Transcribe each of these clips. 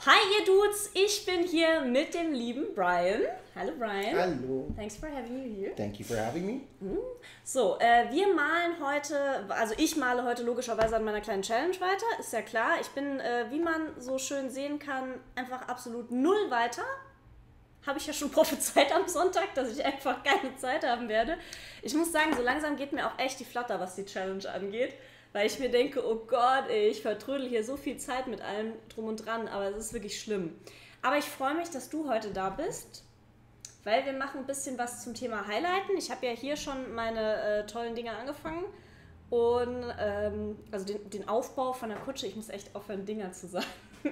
Hi ihr Dudes, ich bin hier mit dem lieben Brian. Hallo Brian. Hallo. Thanks for having you here. Thank you for having me. So, wir malen heute, also ich male heute logischerweise an meiner kleinen Challenge weiter, ist ja klar. Ich bin, wie man so schön sehen kann, einfach absolut null weiter. Habe ich ja schon prophezeit am Sonntag, dass ich einfach keine Zeit haben werde. Ich muss sagen, so langsam geht mir auch echt die Flatter, was die Challenge angeht. Weil ich mir denke, oh Gott, ey, ich vertrödel hier so viel Zeit mit allem drum und dran, aber es ist wirklich schlimm. Aber ich freue mich, dass du heute da bist, weil wir machen ein bisschen was zum Thema Highlighten. Ich habe ja hier schon meine tollen Dinge angefangen und also den Aufbau von der Kutsche, ich muss echt aufhören, Dinger zu sagen.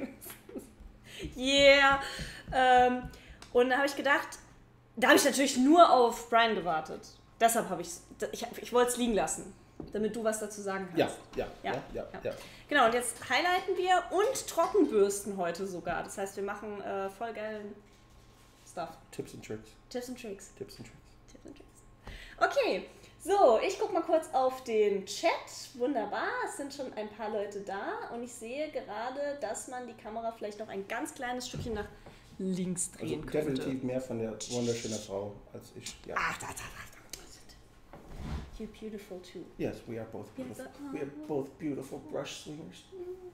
Yeah! Und da habe ich gedacht, da habe ich natürlich nur auf Brian gewartet. Deshalb habe ich wollte es liegen lassen. Damit du was dazu sagen kannst. Ja. Genau, und jetzt highlighten wir und Trockenbürsten heute sogar. Das heißt, wir machen voll geilen Stuff. Tips and Tricks. Tips and Tricks. Tips and Tricks. Okay, so, ich gucke mal kurz auf den Chat. Wunderbar, es sind schon ein paar Leute da und ich sehe gerade, dass man die Kamera vielleicht noch ein ganz kleines Stückchen nach links drehen könnte. Definitiv mehr von der wunderschönen Frau als ich. Ja. Ach, da. You're beautiful too. Yes, we are both beautiful. We are both beautiful brush swingers.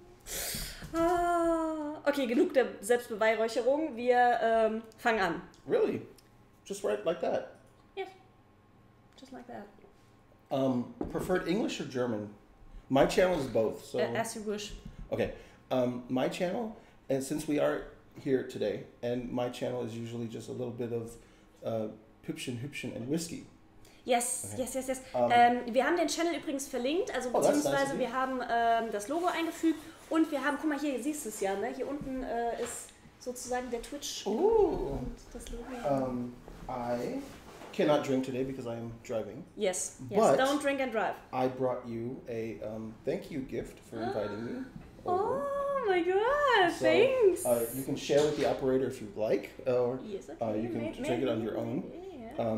Okay, genug der Selbstbeweihräucherung. Wir fangen an. Really? Just right like that? Yes. Just like that. Preferred English or German? My channel is both. So As you wish. okay. My channel, and since we are here today, and my channel is usually just a little bit of Hübchen and whiskey. Yes. Wir haben den Channel übrigens verlinkt, also beziehungsweise wir haben das Logo eingefügt und wir haben, guck mal hier, siehst du es ja, ne? Hier unten ist sozusagen der Twitch und das Logo. I cannot drink today because I am driving. Yes, But don't drink and drive. I brought you a thank you gift for inviting me over. Oh my god, So, thanks! you can share with the operator if you'd like, or Yes, okay. you can drink it on your own. Yeah.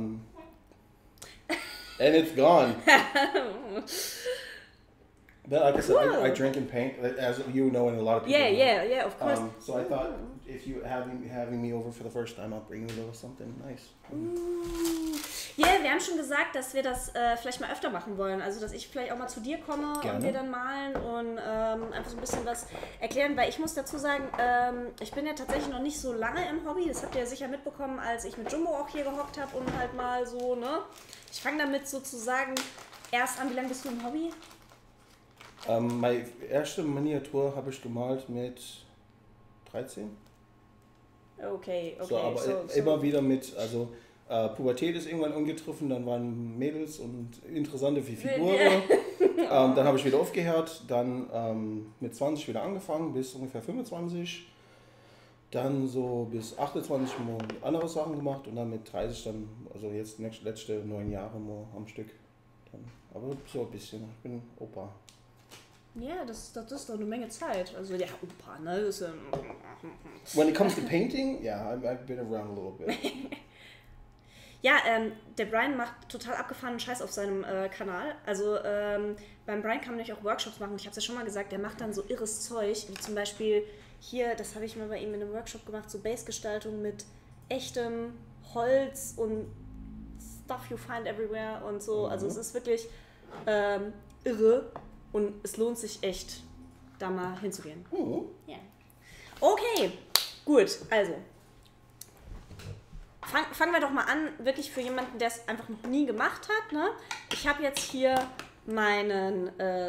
And it's gone. But like I said, Cool. I drink and paint, as you know, and a lot of people know. Yeah, of course. So I thought if you having me over for the first time, I'll bring you a little something nice. Ja, wir haben schon gesagt, dass wir das vielleicht mal öfter machen wollen. Also, dass ich vielleicht auch mal zu dir komme Gerne. und wir dann malen und einfach so ein bisschen was erklären. Weil ich muss dazu sagen, ich bin ja tatsächlich noch nicht so lange im Hobby. Das habt ihr ja sicher mitbekommen, als ich mit Jumbo auch hier gehockt habe und halt mal so, ne? Ich fange damit sozusagen erst an. Wie lange bist du im Hobby? Meine erste Miniatur habe ich gemalt mit 13. Okay. So, aber immer wieder mit, also Pubertät ist irgendwann angetroffen, dann waren Mädels und interessante Figuren. Dann habe ich wieder aufgehört, dann mit 20 wieder angefangen, bis ungefähr 25. Dann so bis 28 mal andere Sachen gemacht und dann mit 30 dann, also jetzt letzte 9 Jahre mal am Stück. Dann, aber so ein bisschen, ich bin Opa. Ja, das ist doch eine Menge Zeit. Also ja, Opa, ne? Das ist, When it comes to painting, yeah, I've been around a little bit. ja, der Brian macht total abgefahrenen Scheiß auf seinem Kanal. Also beim Brian kann man nämlich auch Workshops machen. Ich habe es ja schon mal gesagt, der macht dann so irres Zeug. Wie zum Beispiel hier, das habe ich mal bei ihm in einem Workshop gemacht, so Base-Gestaltung mit echtem Holz und Stuff you find everywhere und so. Also es ist wirklich irre und es lohnt sich echt, da mal hinzugehen. Ja. Okay, gut, also fangen wir doch mal an, wirklich für jemanden, der es einfach noch nie gemacht hat. Ne? Ich habe jetzt hier meinen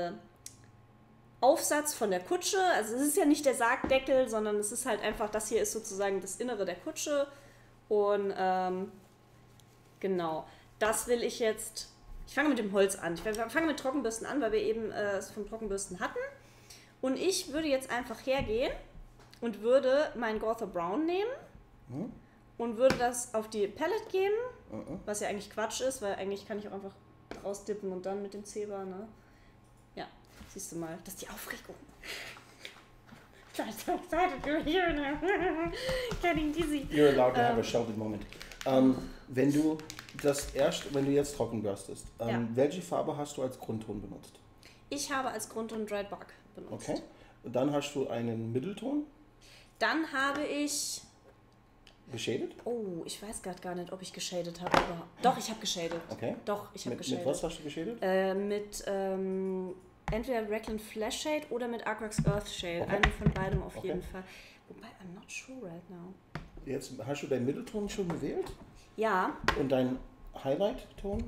Aufsatz von der Kutsche. Also es ist ja nicht der Sargdeckel, sondern es ist halt einfach, das hier ist sozusagen das Innere der Kutsche. Und genau, das will ich jetzt... Ich fange mit dem Holz an. Ich fange mit Trockenbürsten an, weil wir eben es von Trockenbürsten hatten. Und ich würde jetzt einfach hergehen und würde meinen Gotha Brown nehmen und würde das auf die Palette geben, was ja eigentlich Quatsch ist, weil eigentlich kann ich auch einfach rausdippen und dann mit dem Zebra, ne? Ja, siehst du mal, das ist die Aufregung. I'm so excited you're here now. Getting dizzy. You're allowed to have a Sheldon moment. Wenn du jetzt trocken bürstest, welche Farbe hast du als Grundton benutzt? Ich habe als Grundton Dried Bark benutzt. Okay. Und dann hast du einen Mittelton? Dann habe ich... Geschadet? Oh, ich weiß gerade gar nicht, ob ich geschadet habe überhaupt. Doch, ich habe geschadet. Okay. Doch, ich habe geschadet. Mit was hast du geschadet? Mit entweder Raglan Flash Shade oder mit Arcrax Earth Shade. Okay. Einen von beidem auf jeden Fall. Wobei, I'm not sure right now. Jetzt hast du deinen Mittelton schon gewählt? Ja. Und deinen Highlight-Ton?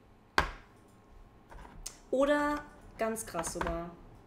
Oder ganz krass sogar.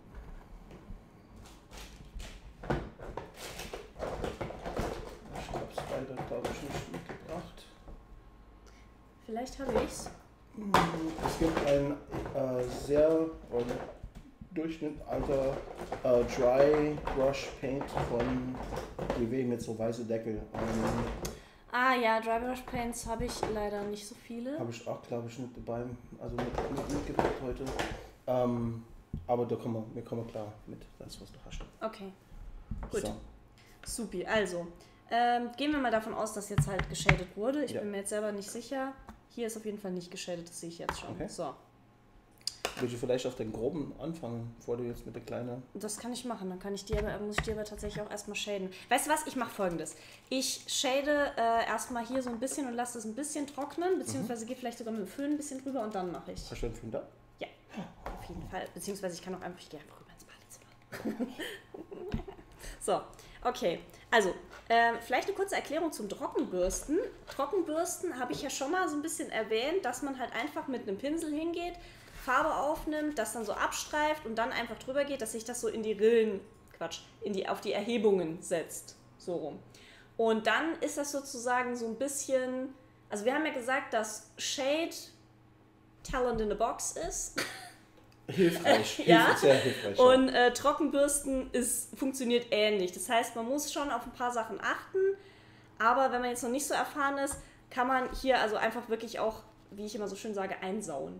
Ich habe es leider, glaube ich, nicht mitgebracht. Vielleicht habe ich's. Es gibt ein sehr durchschnittsalter Dry Brush Paint von BW mit so weiße Deckel. Ja, Dry Brush Paints habe ich leider nicht so viele. Habe ich auch, glaube ich, nicht dabei, also mitgebracht heute. Aber da kommen wir klar mit das, was du hast. Okay, gut. So. Supi, also gehen wir mal davon aus, dass jetzt halt geschadet wurde. Ich bin mir jetzt selber nicht sicher. Hier ist auf jeden Fall nicht geschadet, das sehe ich jetzt schon. Okay. So. Willst du vielleicht auf den groben anfangen, bevor du jetzt mit der kleinen... Das kann ich machen, dann muss ich dir aber tatsächlich auch erstmal shaden. Weißt du was, ich mache Folgendes. Ich shade erstmal hier so ein bisschen und lasse es ein bisschen trocknen, beziehungsweise gehe vielleicht sogar mit dem Föhn ein bisschen drüber und dann mache ich. Hast du einen Föhn da? Ja, auf jeden Fall. Beziehungsweise ich gehe einfach rüber ins Badezimmer. So, okay. Also, vielleicht eine kurze Erklärung zum Trockenbürsten. Trockenbürsten habe ich ja schon mal so ein bisschen erwähnt, dass man halt einfach mit einem Pinsel hingeht, Farbe aufnimmt, das dann so abstreift und dann einfach drüber geht, dass sich das so in die Rillen, auf die Erhebungen setzt. So rum. Und dann ist das sozusagen so ein bisschen, also wir haben ja gesagt, dass Shade Talent in a Box ist. Hilfreich, ja. Sehr hilfreich. Und Trockenbürsten funktioniert ähnlich. Das heißt, man muss schon auf ein paar Sachen achten, aber wenn man jetzt noch nicht so erfahren ist, kann man hier also einfach wirklich auch, wie ich immer so schön sage, einsauen.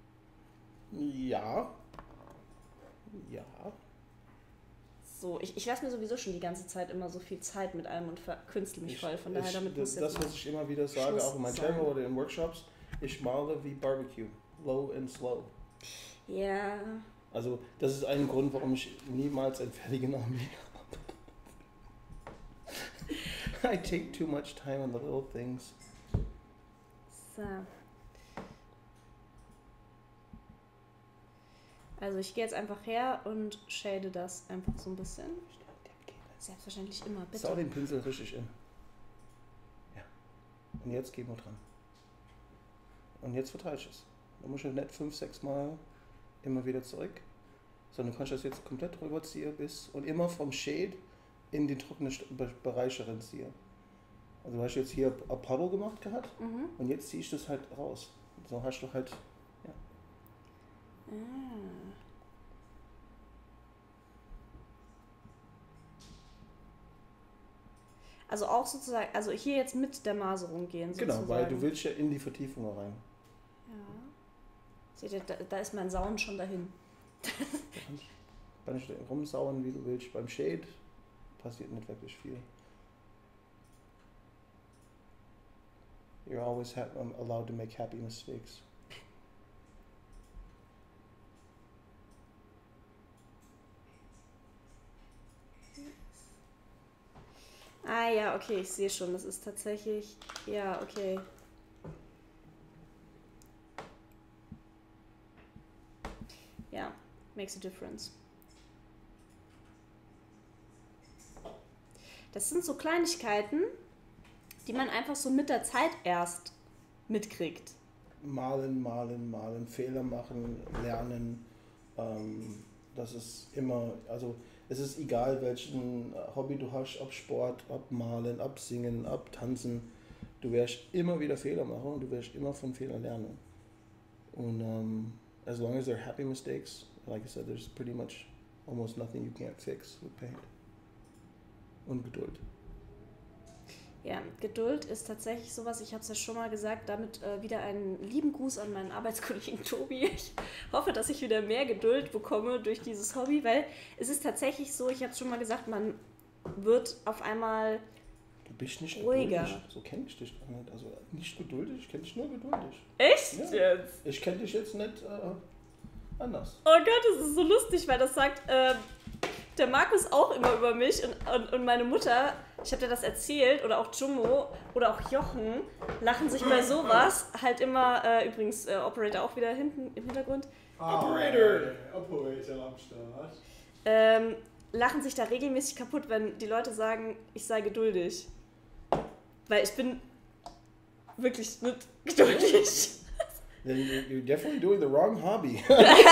Ja. Ja. So, ich lasse mir sowieso schon die ganze Zeit immer so viel Zeit mit allem und verkünstle mich voll. Von daher, damit muss das, was ich immer wieder sage, Schluss auch in meinen sein. Channel oder in Workshops, ich male wie Barbecue. Low and slow. Ja. Also, das ist ein Grund, warum ich niemals einen fertigen Armee habe. I take too much time on the little things. So. Also ich gehe jetzt einfach her und shade das einfach so ein bisschen. Selbstverständlich immer, bitte. Sau den Pinsel richtig in. Ja. Und jetzt gehen wir dran. Und jetzt verteile ich es. Da muss ich nicht 5-6 Mal immer wieder zurück. Sondern du kannst das jetzt komplett rüberziehen und immer vom Shade in den trockenen Bereich reinziehen. Also du hast jetzt hier ein Puddle gemacht gehabt und jetzt ziehst du das halt raus. So hast du halt, ja. Also auch sozusagen, also hier jetzt mit der Maserung gehen sozusagen. Genau, weil du willst ja in die Vertiefung rein. Ja. Seht ihr, da ist mein Sauen schon dahin. Kann ich rumsauen, wie du willst. Beim Shade passiert nicht wirklich viel. You're always allowed to make happy mistakes. Ah ja, okay, ich sehe schon, das ist tatsächlich, ja, okay. Ja, makes a difference. Das sind so Kleinigkeiten, die man einfach so mit der Zeit erst mitkriegt. Malen, Fehler machen, lernen. Das ist immer, also es ist egal, welchen Hobby du hast, ob Sport, ob Malen, ob Singen, ob Tanzen. Du wirst immer wieder Fehler machen und du wirst immer von Fehlern lernen. Und as long as they're happy mistakes, like I said, there's pretty much almost nothing you can't fix with paint. Und Geduld. Ja, Geduld ist tatsächlich sowas, ich habe es ja schon mal gesagt, damit wieder einen lieben Gruß an meinen Arbeitskollegen Tobi. Ich hoffe, dass ich wieder mehr Geduld bekomme durch dieses Hobby, weil es ist tatsächlich so, ich habe es schon mal gesagt, man wird auf einmal du bist nicht ruhiger. Geduldig. So kenne ich dich gar nicht. Also nicht geduldig, ich kenne dich nur geduldig. Echt Ja. jetzt? Ich kenne dich jetzt nicht anders. Oh Gott, das ist so lustig, weil das sagt, der Markus auch immer über mich und meine Mutter, ich habe dir das erzählt, oder auch Jumbo oder auch Jochen, lachen sich bei sowas halt immer, übrigens Operator auch wieder hinten im Hintergrund. Operator am Start. Lachen sich da regelmäßig kaputt, wenn die Leute sagen, ich sei geduldig. Weil ich bin wirklich nicht geduldig. Then you're definitely doing the wrong hobby.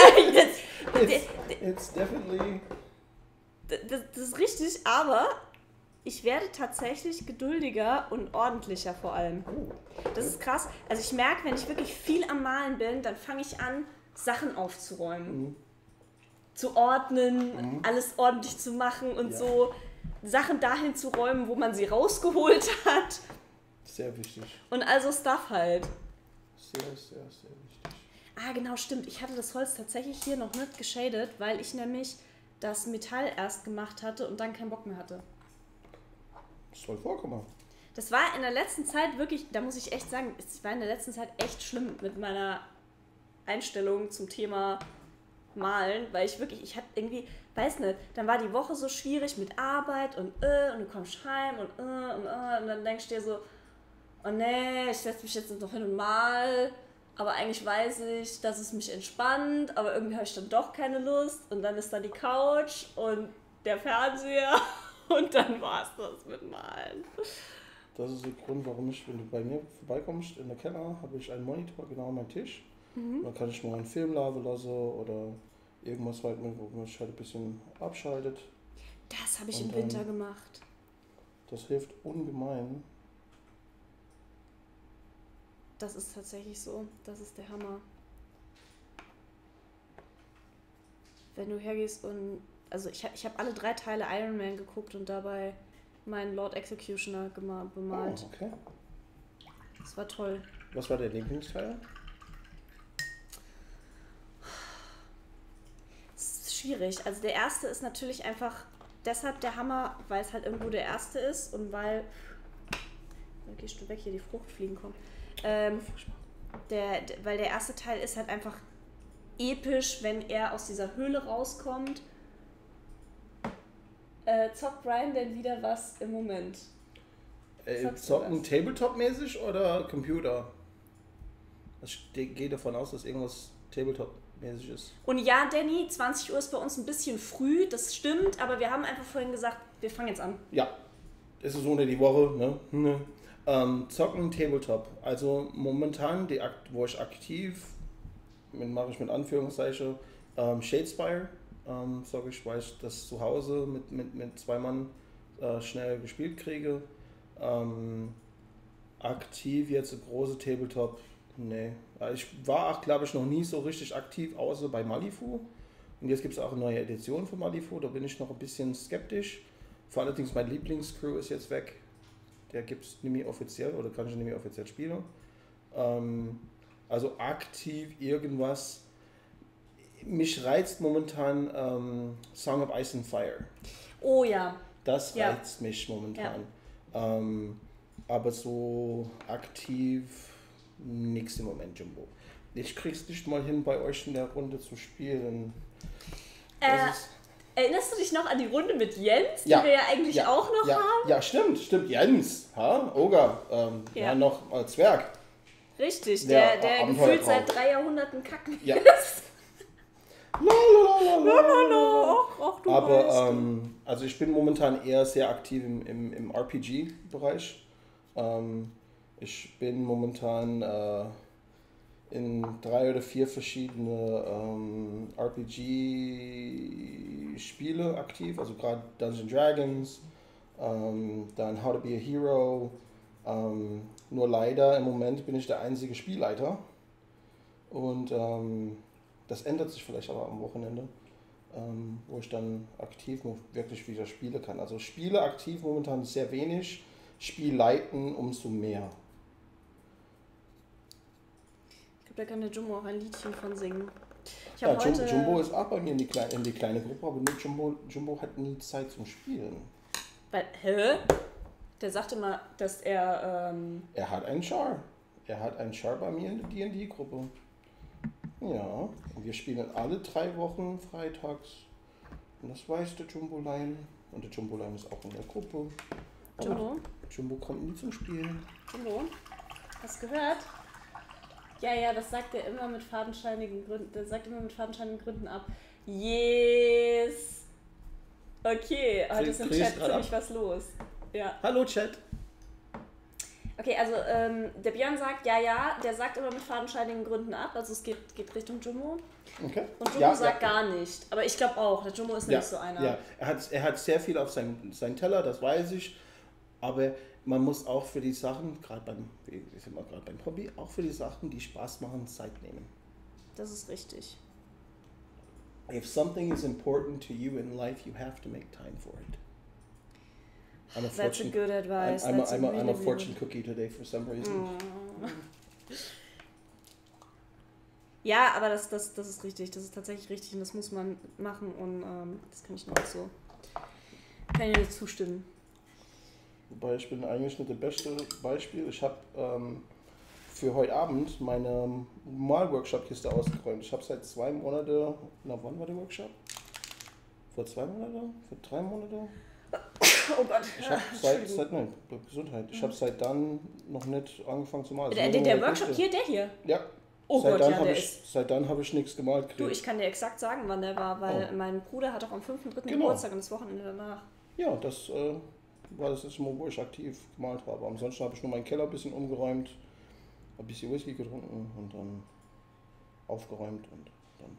It's definitely... Das ist richtig, aber ich werde tatsächlich geduldiger und ordentlicher vor allem. Das ist krass. Also ich merke, wenn ich wirklich viel am Malen bin, dann fange ich an, Sachen aufzuräumen. Zu ordnen, alles ordentlich zu machen und so Sachen dahin zu räumen, wo man sie rausgeholt hat. Sehr wichtig. Und also Stuff halt. Sehr, sehr, sehr wichtig. Ah, genau, stimmt. Ich hatte das Holz tatsächlich hier noch nicht geschadet, weil ich nämlich das Metall erst gemacht hatte und dann keinen Bock mehr hatte. Das soll vorkommen. Das war in der letzten Zeit wirklich, da muss ich echt sagen, es war in der letzten Zeit echt schlimm mit meiner Einstellung zum Thema Malen, weil ich hatte irgendwie, weiß nicht, dann war die Woche so schwierig mit Arbeit und du kommst heim und dann denkst du dir so, oh nee, ich setze mich jetzt noch hin und mal, aber eigentlich weiß ich, dass es mich entspannt, aber irgendwie habe ich dann doch keine Lust und dann ist da die Couch und der Fernseher und dann war es das mit Malen. Das ist der Grund, warum ich, wenn du bei mir vorbeikommst in der Keller, habe ich einen Monitor genau an meinem Tisch. Dann kann ich mal einen Film laufen lassen oder irgendwas, wo mich halt ein bisschen abschaltet. Das habe ich im Winter gemacht. Das hilft ungemein. Das ist tatsächlich so. Das ist der Hammer. Wenn du hergehst und... Also ich hab alle 3 Teile Iron Man geguckt und dabei meinen Lord Executioner bemalt. Oh, okay. Das war toll. Was war der Lieblingsteil? Das ist schwierig. Also der erste ist natürlich einfach deshalb der Hammer, weil es halt irgendwo der erste ist und weil... Dann gehst du weg, hier die Fruchtfliegen kommen. Weil der erste Teil ist halt einfach episch, wenn er aus dieser Höhle rauskommt. Zockt Brian denn wieder was im Moment? Zocken Tabletop-mäßig oder Computer? Ich gehe davon aus, dass irgendwas Tabletop-mäßig ist. Und ja, Danny, 20 Uhr ist bei uns ein bisschen früh, das stimmt, aber wir haben einfach vorhin gesagt, wir fangen jetzt an. Ja, es ist unter die Woche, ne? Zocken Tabletop. Also momentan, wo ich aktiv, mache ich mit Anführungszeichen, Shadespire. Sage ich, weil ich das zu Hause mit 2 Mann schnell gespielt kriege. Aktiv jetzt eine große Tabletop, nee. Ich war auch, glaube ich, noch nie so richtig aktiv, außer bei Malifu. Und jetzt gibt es auch eine neue Edition von Malifu, da bin ich noch ein bisschen skeptisch. Vor allerdings mein Lieblingscrew ist jetzt weg. Der gibt es nicht mehr offiziell oder kann ich nicht mehr offiziell spielen. Also aktiv irgendwas. Mich reizt momentan Song of Ice and Fire. Oh ja. Das reizt mich momentan. Ja. Aber so aktiv nichts im Moment, Jumbo. Ich krieg's nicht mal hin, bei euch in der Runde zu spielen. Erinnerst du dich noch an die Runde mit Jens, die wir ja eigentlich auch noch haben? Ja, stimmt, Jens, Oger, noch Zwerg. Richtig, der gefühlt seit 3 Jahrhunderten kacken ist. Ach, du aber also ich bin momentan eher sehr aktiv im RPG-Bereich. Ich bin momentan in 3 oder 4 verschiedene RPG-Spiele aktiv, also gerade Dungeons Dragons, dann How to Be a Hero. Nur leider im Moment bin ich der einzige Spielleiter und das ändert sich vielleicht aber am Wochenende, wo ich dann aktiv wirklich wieder spielen kann. Also Spiele aktiv momentan sehr wenig, Spiel leiten umso mehr. Ich glaube, da kann der Jumbo auch ein Liedchen von singen. Jumbo ist auch bei mir in die kleine Gruppe, aber Jumbo hat nie Zeit zum Spielen. Der sagte mal, dass er... Er hat einen Char. Er hat einen Char bei mir in der D&D-Gruppe. Ja, und wir spielen alle 3 Wochen freitags Und das weiß der Jumbo-Line. Und der Jumbo-Line ist auch in der Gruppe. Jumbo? Jumbo kommt nie zum Spielen. Jumbo? Hast du gehört? Ja, das sagt er immer mit fadenscheinigen Gründen. Der sagt immer mit fadenscheinigen Gründen ab. Yes! Okay, heute ist im Chat ziemlich was los. Ja. Hallo Chat! Okay, also der Björn sagt, ja, der sagt immer mit fadenscheinigen Gründen ab, also es geht Richtung Jumbo. Okay. Und Jumbo sagt gar nicht, aber ich glaube auch, der Jumbo ist nicht so einer. Ja, er hat sehr viel auf seinen Teller, das weiß ich, aber man muss auch für die Sachen, gerade beim Hobby, auch für die Sachen, die Spaß machen, Zeit nehmen. Das ist richtig. If something is important to you in life, you have to make time for it. That's a good advice. I'm a fortune cookie today for some reason. Ja, aber das ist richtig. Das ist tatsächlich richtig und das muss man machen und das kann ich nur auch so. Kann ich nur zustimmen. Wobei ich bin eigentlich nicht das beste Beispiel. Ich habe für heute Abend meine Mal-Workshop-Kiste ausgeräumt. Ich habe seit 2 Monaten, wann war der Workshop? Vor 2 Monaten? Vor 3 Monaten? Oh Gott. Ich habe Gesundheit. Ich habe seit dann noch nicht angefangen zu malen. Der Workshop hier, der hier? Ja. Oh Gott, Seit dann habe ich nichts gemalt gekriegt. Du, ich kann dir exakt sagen, wann der war, weil mein Bruder hat auch am 5.3. Geburtstag und das Wochenende danach. Ja, das war das letzte Mal, wo ich aktiv gemalt habe. Ansonsten habe ich nur meinen Keller ein bisschen umgeräumt, ein bisschen Whisky getrunken und dann aufgeräumt und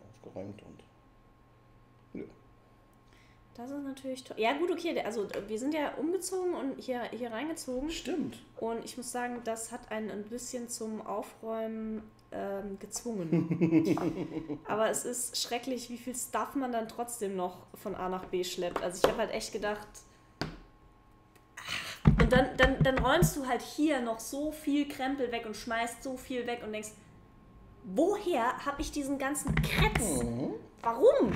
ja. Das ist natürlich toll. Ja gut, okay, also wir sind ja umgezogen und hier reingezogen. Stimmt. Und ich muss sagen, das hat einen ein bisschen zum Aufräumen gezwungen. Aber es ist schrecklich, wie viel Stuff man dann trotzdem noch von A nach B schleppt. Also ich habe halt echt gedacht... Und dann räumst du halt hier noch so viel Krempel weg und schmeißt so viel weg und denkst, woher habe ich diesen ganzen Kretz? Warum?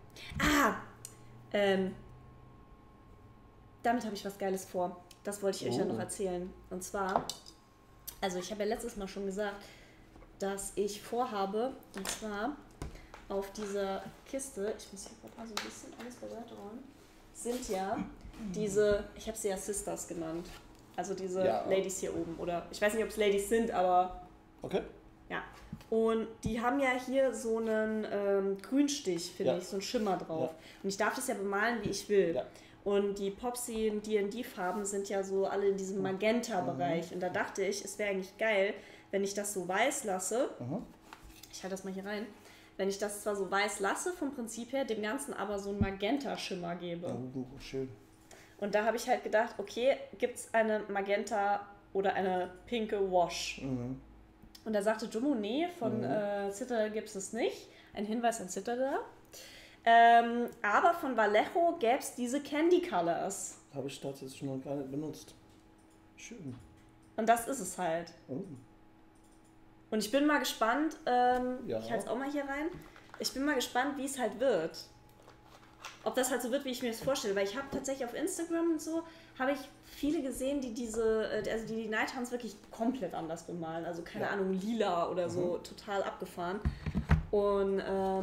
Damit habe ich was Geiles vor. Das wollte ich euch ja noch erzählen. Und zwar, also ich habe ja letztes Mal schon gesagt, dass ich vorhabe, und zwar auf dieser Kiste, ich muss hier gerade mal so ein bisschen alles beiseite räumen, sind ja diese, ich habe sie ja Sisters genannt. Also diese Ladies hier oben. Oder ich weiß nicht, ob es Ladies sind, aber... Okay. Ja. Und die haben ja hier so einen Grünstich, finde ich, so einen Schimmer drauf. Ja. Und ich darf das ja bemalen, wie ich will. Ja. Und die Popsy und D&D-Farben sind ja so alle in diesem Magenta-Bereich. Und da dachte ich, es wäre eigentlich geil, wenn ich das so weiß lasse. Ich halte das mal hier rein. Wenn ich das zwar so weiß lasse, vom Prinzip her, dem Ganzen aber so einen Magenta-Schimmer gebe. Oh, schön. Und da habe ich halt gedacht, okay, gibt es eine Magenta oder eine pinke Wash? Und da sagte Jumbo, nee, von Citadel gibt es nicht. Ein Hinweis an Citadel. Aber von Vallejo gäbe es diese Candy Colors. Habe ich tatsächlich noch gar nicht benutzt. Schön. Und das ist es halt. Und ich bin mal gespannt, ich halte es auch mal hier rein, ich bin mal gespannt, wie es halt wird. Ob das halt so wird, wie ich mir das vorstelle. Weil ich habe tatsächlich auf Instagram und so, habe ich viele gesehen, die die Nighthounds wirklich komplett anders bemalen. Also keine Ahnung, lila oder so, total abgefahren. Und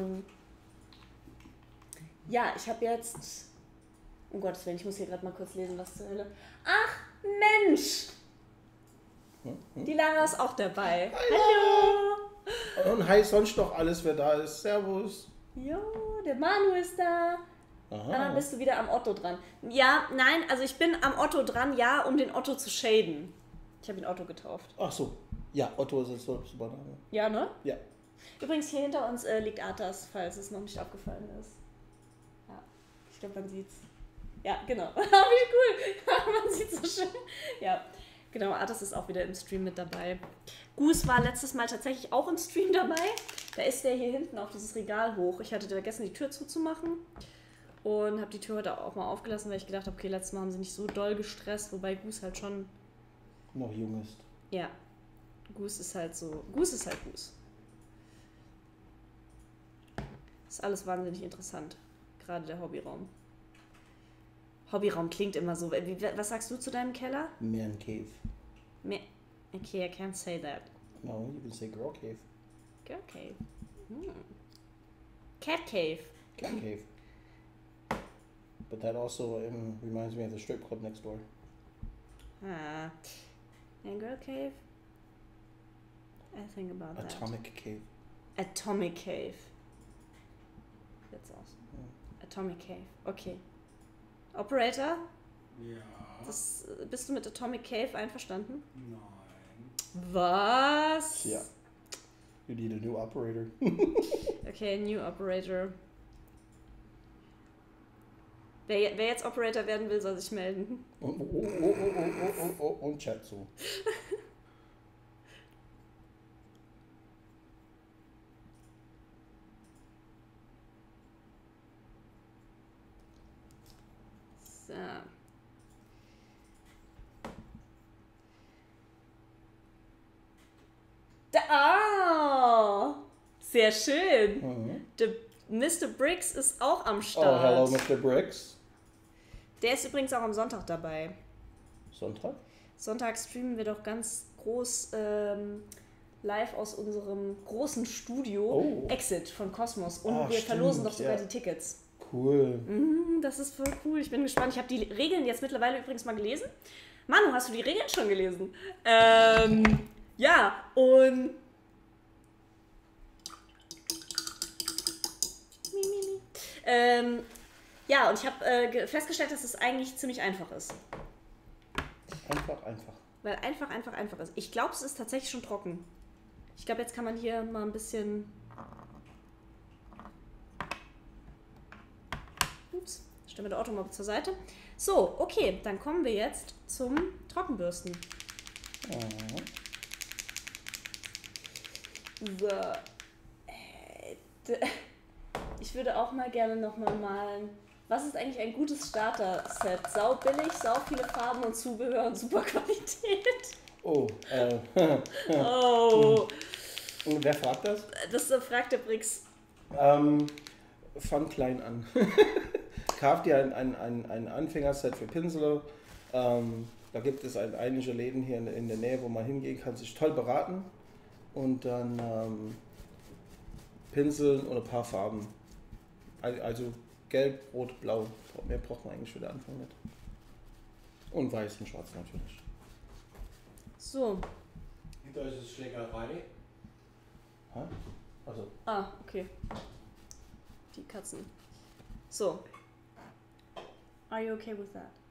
ich habe jetzt, um Gottes Willen, ich muss hier gerade mal kurz lesen, was zur Hölle. Ach, Mensch! Die Lara ist auch dabei. Hallo! Und hi sonst noch alles, wer da ist. Servus. Jo, der Manu ist da. Dann bist du wieder am Otto dran. Ja, nein, also ich bin am Otto dran, um den Otto zu shaden. Ich habe ihn Otto getauft. Ach so. Ja, Otto ist jetzt so super Name. Ja, ne? Ja. Übrigens, hier hinter uns liegt Arthas, falls es noch nicht aufgefallen ist. Ja, ich glaube, man sieht's. Ja, genau. Wie cool. Man sieht so schön. Ja, genau, Arthas ist auch wieder im Stream mit dabei. Goose war letztes Mal tatsächlich auch im Stream dabei. Da ist der hier hinten auf dieses Regal hoch. Ich hatte vergessen, die Tür zuzumachen. Und habe die Tür heute auch mal aufgelassen, weil ich gedacht habe, okay, letztes Mal haben sie nicht so doll gestresst, wobei Goose halt schon... noch jung ist. Ja, Goose ist halt so... Goose ist halt Goose. Ist alles wahnsinnig interessant. Gerade der Hobbyraum. Hobbyraum klingt immer so... Was sagst du zu deinem Keller? Man Cave. Okay, I can't say that. No, you can say Girl Cave. Girl Cave. Cat Cave. Cat Cave. But that also reminds me of the strip club next door. Ah. Girl Cave? I think about that. Atomic Cave. Atomic Cave. That's awesome. Yeah. Atomic Cave. Okay. Operator? Ja. Bist du mit Atomic Cave einverstanden? Nein. Was? Ja. You need a new operator. Okay, new operator. Wer jetzt Operator werden will, soll sich melden. Und Chat zu. So. Sehr schön. Mhm. Mr. Briggs ist auch am Start. Oh, hello, Mr. Briggs. Der ist übrigens auch am Sonntag dabei. Sonntag? Sonntag streamen wir doch ganz groß live aus unserem großen Studio Exit von Cosmos. Und wir verlosen doch sogar die Tickets. Cool. Das ist voll cool. Ich bin gespannt. Ich habe die Regeln jetzt mittlerweile übrigens mal gelesen. Manu, hast du die Regeln schon gelesen? Ja, und... ja, und ich habe festgestellt, dass es eigentlich ziemlich einfach ist. Einfach. Weil einfach ist. Ich glaube, es ist tatsächlich schon trocken. Ich glaube, jetzt kann man hier mal ein bisschen... Ups, stellen wir das Auto mal zur Seite. So, okay, dann kommen wir jetzt zum Trockenbürsten. So. Ich würde auch mal gerne nochmal malen. Was ist eigentlich ein gutes Starter-Set? Sau billig, sau viele Farben und Zubehör und super Qualität. Oh. Und wer fragt das? Das fragt der Brix. Fang klein an. Kauft dir ein Anfängerset für Pinsel. Da gibt es einige Läden hier in der Nähe, wo man hingehen kann, sich toll beraten. Und dann Pinsel und ein paar Farben. Also gelb, rot, blau. Mehr braucht man eigentlich für den Anfang nicht. Und weiß und schwarz natürlich. So. Hinter euch ist Schlägerei. Ha? Also. Okay. Die Katzen. So. Are you okay with that?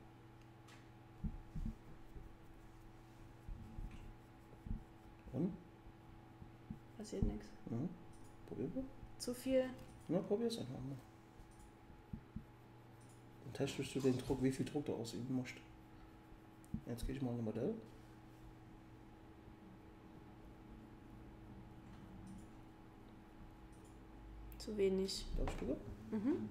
Und? Passiert nichts. Mhm. Probier mal. Zu viel? Na, probier's einfach mal. Dann testest du den Druck, wie viel Druck du ausüben musst. Jetzt gehe ich mal in ein Modell. Zu wenig. Darfst du? Mhm.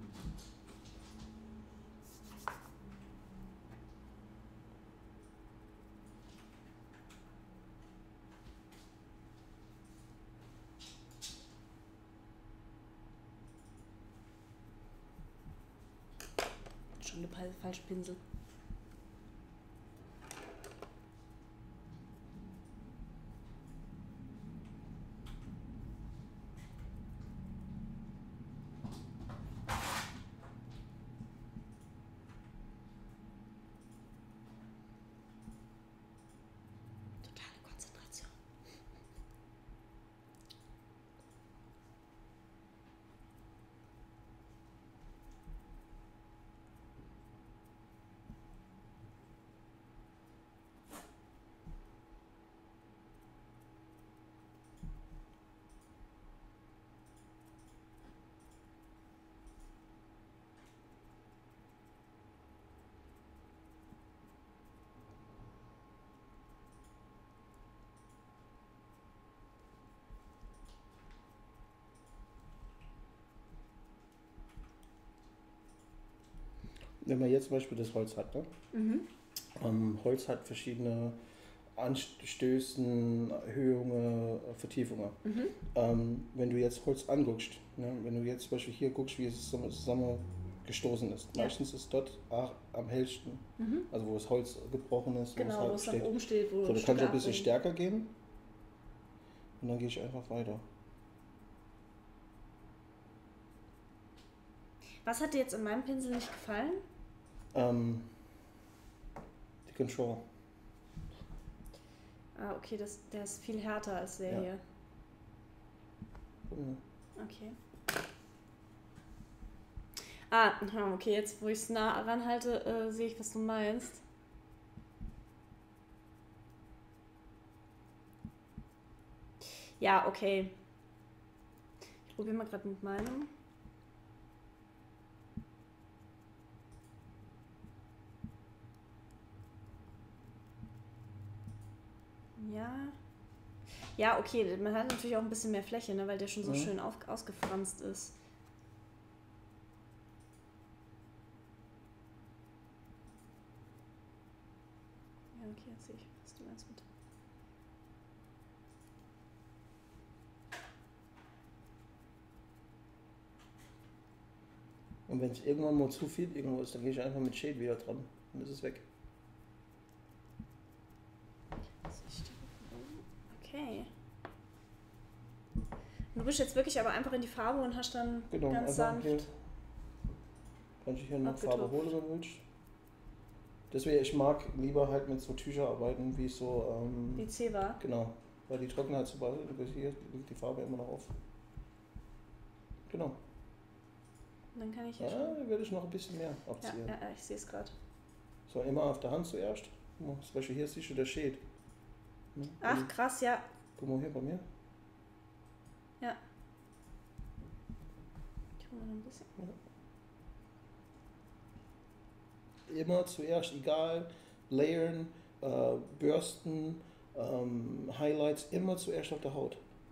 Schon der falsche Pinsel. Totale Konzentration. Wenn man jetzt zum Beispiel das Holz hat, ne? Holz hat verschiedene Anstößen, Erhöhungen, Vertiefungen. Wenn du jetzt Holz anguckst, ne? Wenn du jetzt zum Beispiel hier guckst, wie es zusammengestoßen ist, meistens ist dort am hellsten, also wo das Holz gebrochen ist, Genau, wo wo es es dann steht. oben steht, wo So, du kannst ein bisschen abbringen. stärker gehen und dann gehe ich einfach weiter. Was hat dir jetzt in meinem Pinsel nicht gefallen? Die Control. Ah, okay, der ist viel härter als der hier. Okay. Ah, okay, jetzt wo ich es nah ranhalte, sehe ich, was du meinst. Ja, okay. Ich probiere mal gerade mit meinem. Ja. Ja, okay, man hat natürlich auch ein bisschen mehr Fläche, ne, weil der schon so schön ausgefranst ist. Ja, okay, jetzt sehe ich, was du meinst mit. Und wenn es irgendwann mal zu viel irgendwo ist, dann gehe ich einfach mit Shade wieder dran. Und ist es weg. Okay. Du bist jetzt wirklich aber einfach in die Farbe und hast dann ganz sanft. Hier. Kann ich hier noch Farbe holen, wenn du willst. Deswegen, ich mag lieber halt mit so Tücher arbeiten, wie so. Wie Zewa. Genau. Weil die trocknen halt so bald. Hier liegt die Farbe immer noch auf. Genau. Dann kann ich ja schon. Werde ich noch ein bisschen mehr abziehen. Ja, ich sehe es gerade. So, immer auf der Hand zuerst. Zum Beispiel hier siehst du der Shade. Ach, krass, ja. Guck mal hier bei mir. Ja. Ich hole mal noch ein bisschen. Ja. Immer zuerst, egal, layern, bürsten, Highlights, immer zuerst auf der Haut.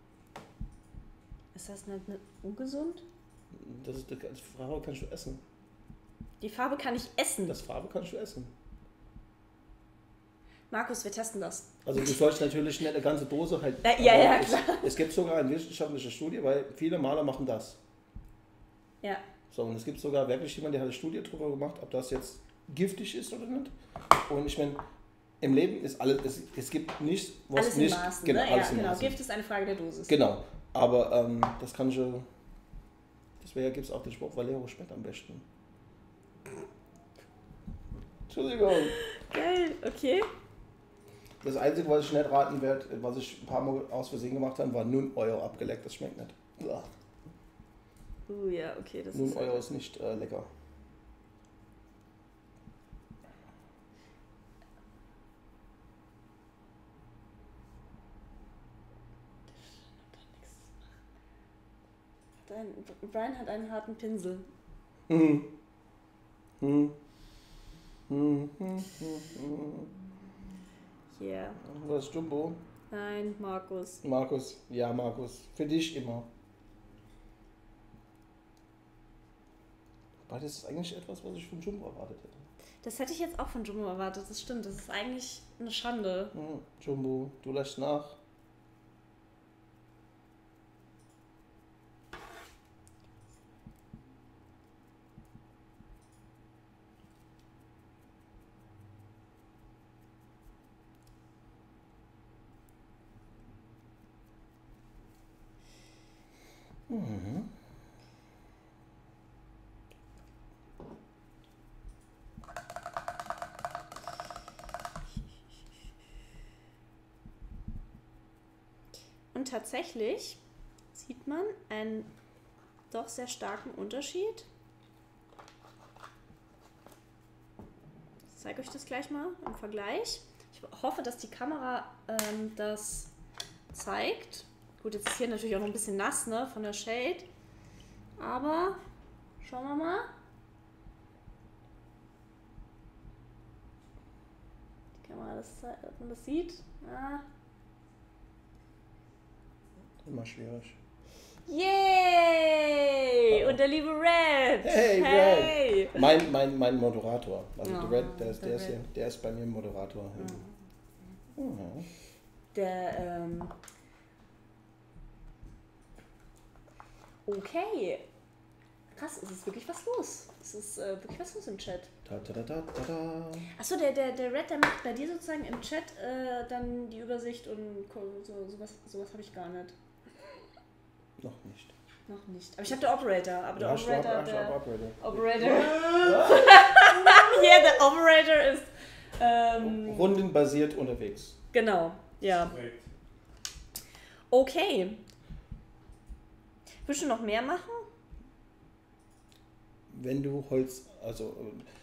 Ist das nicht ungesund? Das Farbe kannst du essen. Die Farbe kann ich essen? Das Farbe kannst du essen. Markus, wir testen das. Also du sollst natürlich nicht eine ganze Dose halt... Ja, klar. Es gibt sogar eine wissenschaftliche Studie, weil viele Maler machen das. Ja. So, und es gibt sogar wirklich jemanden, der hat eine Studie darüber gemacht, ob das jetzt giftig ist oder nicht. Und ich meine, im Leben ist alles, es gibt nichts, was alles nicht... In Maßen, genau, ne? alles Ja, in genau. Maßen. Gift ist eine Frage der Dosis. Genau, aber das kann schon... Deswegen gibt es auch den Spruch, Valero schmeckt am besten. Entschuldigung. Geil, okay. Das Einzige, was ich nicht raten werde, was ich ein paar Mal aus Versehen gemacht habe, war nun Euro abgeleckt. Das schmeckt nicht. Ja, okay. Das nun Euro ist nicht lecker. Brian hat einen harten Pinsel. Yeah. Was ist Jumbo? Nein, Markus. Markus, ja Markus. Für dich immer. Aber das ist eigentlich etwas, was ich von Jumbo erwartet hätte. Das hätte ich jetzt auch von Jumbo erwartet, das stimmt. Das ist eigentlich eine Schande. Jumbo, du lässt nach. Und tatsächlich sieht man einen doch sehr starken Unterschied. Ich zeige euch das gleich mal im Vergleich. Ich hoffe, dass die Kamera das zeigt. Gut, jetzt ist hier natürlich auch noch ein bisschen nass, ne, von der Shade. Aber schauen wir mal. Die Kamera, ob man das sieht. Ah. Immer schwierig. Yay! Und der liebe Red! Hey, Red! Mein Moderator. Also der Red, der ist bei mir Moderator. Der, okay. Krass, es ist wirklich was los. Es ist wirklich was los im Chat. Achso, der Red, der macht bei dir sozusagen im Chat dann die Übersicht und sowas habe ich gar nicht. Noch nicht. Noch nicht. Aber ich habe der Operator. Aber der Operator. Operator. Ja, der Operator ist. Rundenbasiert unterwegs. Genau, ja. Korrekt. Okay. Willst du noch mehr machen? Wenn du Holz, also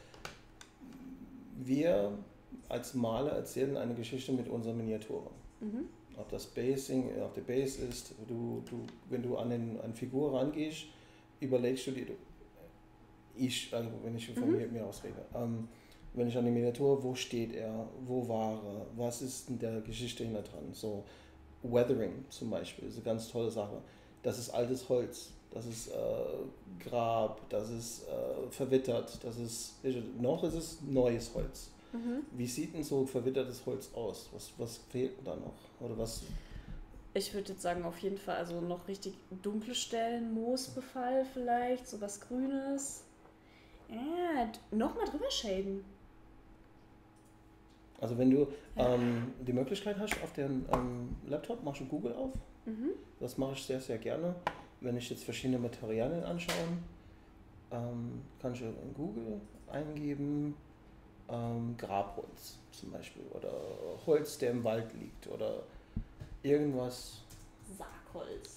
wir als Maler erzählen eine Geschichte mit unserer Miniatur. Mhm. Ob das Basing, ob der Base ist, wenn du an Figur rangehst, überlegst du dir, also wenn ich von mir ausrede, wenn ich an die Miniatur, wo steht er, wo war er, was ist in der Geschichte hinter dran, so Weathering zum Beispiel, ist eine ganz tolle Sache. Das ist altes Holz, das ist Grab, das ist verwittert, noch ist es neues Holz. Mhm. Wie sieht denn so verwittertes Holz aus? Was fehlt denn da noch? Oder was? Ich würde jetzt sagen, auf jeden Fall, also noch richtig dunkle Stellen, Moosbefall vielleicht, sowas Grünes. Ja, nochmal drüber shaden. Also wenn du die Möglichkeit hast, auf dem Laptop machst du Google auf. Mhm. Das mache ich sehr, sehr gerne. Wenn ich jetzt verschiedene Materialien anschaue, kann ich in Google eingeben, Grabholz zum Beispiel oder Holz, der im Wald liegt oder irgendwas. Sargholz.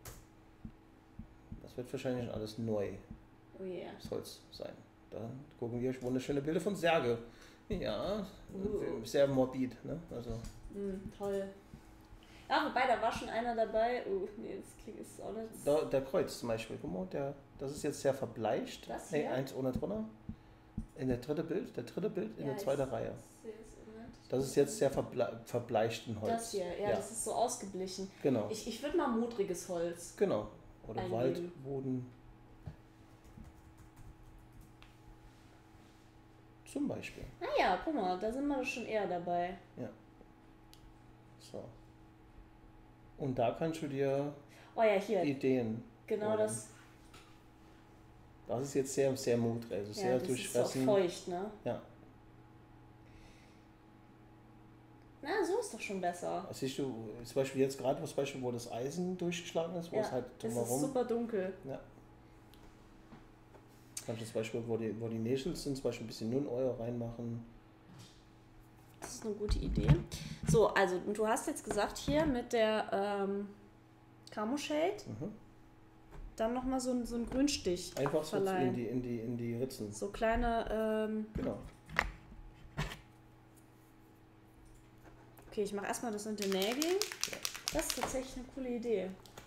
Das wird wahrscheinlich alles neu. Oh yeah. Das Holz sein. Da gucken wir wunderschöne Bilder von Särge. Ja, sehr morbid, ne? Also. Toll. Ja, wobei, da war schon einer dabei. Nee, das klingt ist auch nicht. Der Kreuz zum Beispiel, guck mal, das ist jetzt sehr verbleicht. Das hier? Nee, eins ohne drunter. In der dritte Bild in der zweiten Reihe. Das ist jetzt sehr verbleichten Holz. Das hier, ja, das ist so ausgeblichen. Genau. Ich würde mal modriges Holz. Genau. Oder eingeben. Waldboden. Zum Beispiel. Ah ja, guck mal, da sind wir doch schon eher dabei. Ja. So. Und da kannst du dir Oh ja, hier. Ideen. Genau holen. das. Das ist jetzt sehr, sehr mutrig, also sehr Das durchfressen. ist auch feucht, ne? Ja. Na, so ist doch schon besser. Das siehst du zum Beispiel jetzt gerade das Beispiel, wo das Eisen durchgeschlagen ist, wo es halt es ist drumherum. super dunkel. Ja. Kannst du zum Beispiel, wo die Nägel sind, zum Beispiel ein bisschen 0 Euro reinmachen. Das ist eine gute Idee. So, also du hast jetzt gesagt hier mit der Camo Shade, dann nochmal so ein Grünstich Einfach so verleihen. in die Ritzen. So kleine, Genau. okay, ich mache erstmal das mit den Nägeln. Ja. Das ist tatsächlich eine coole Idee.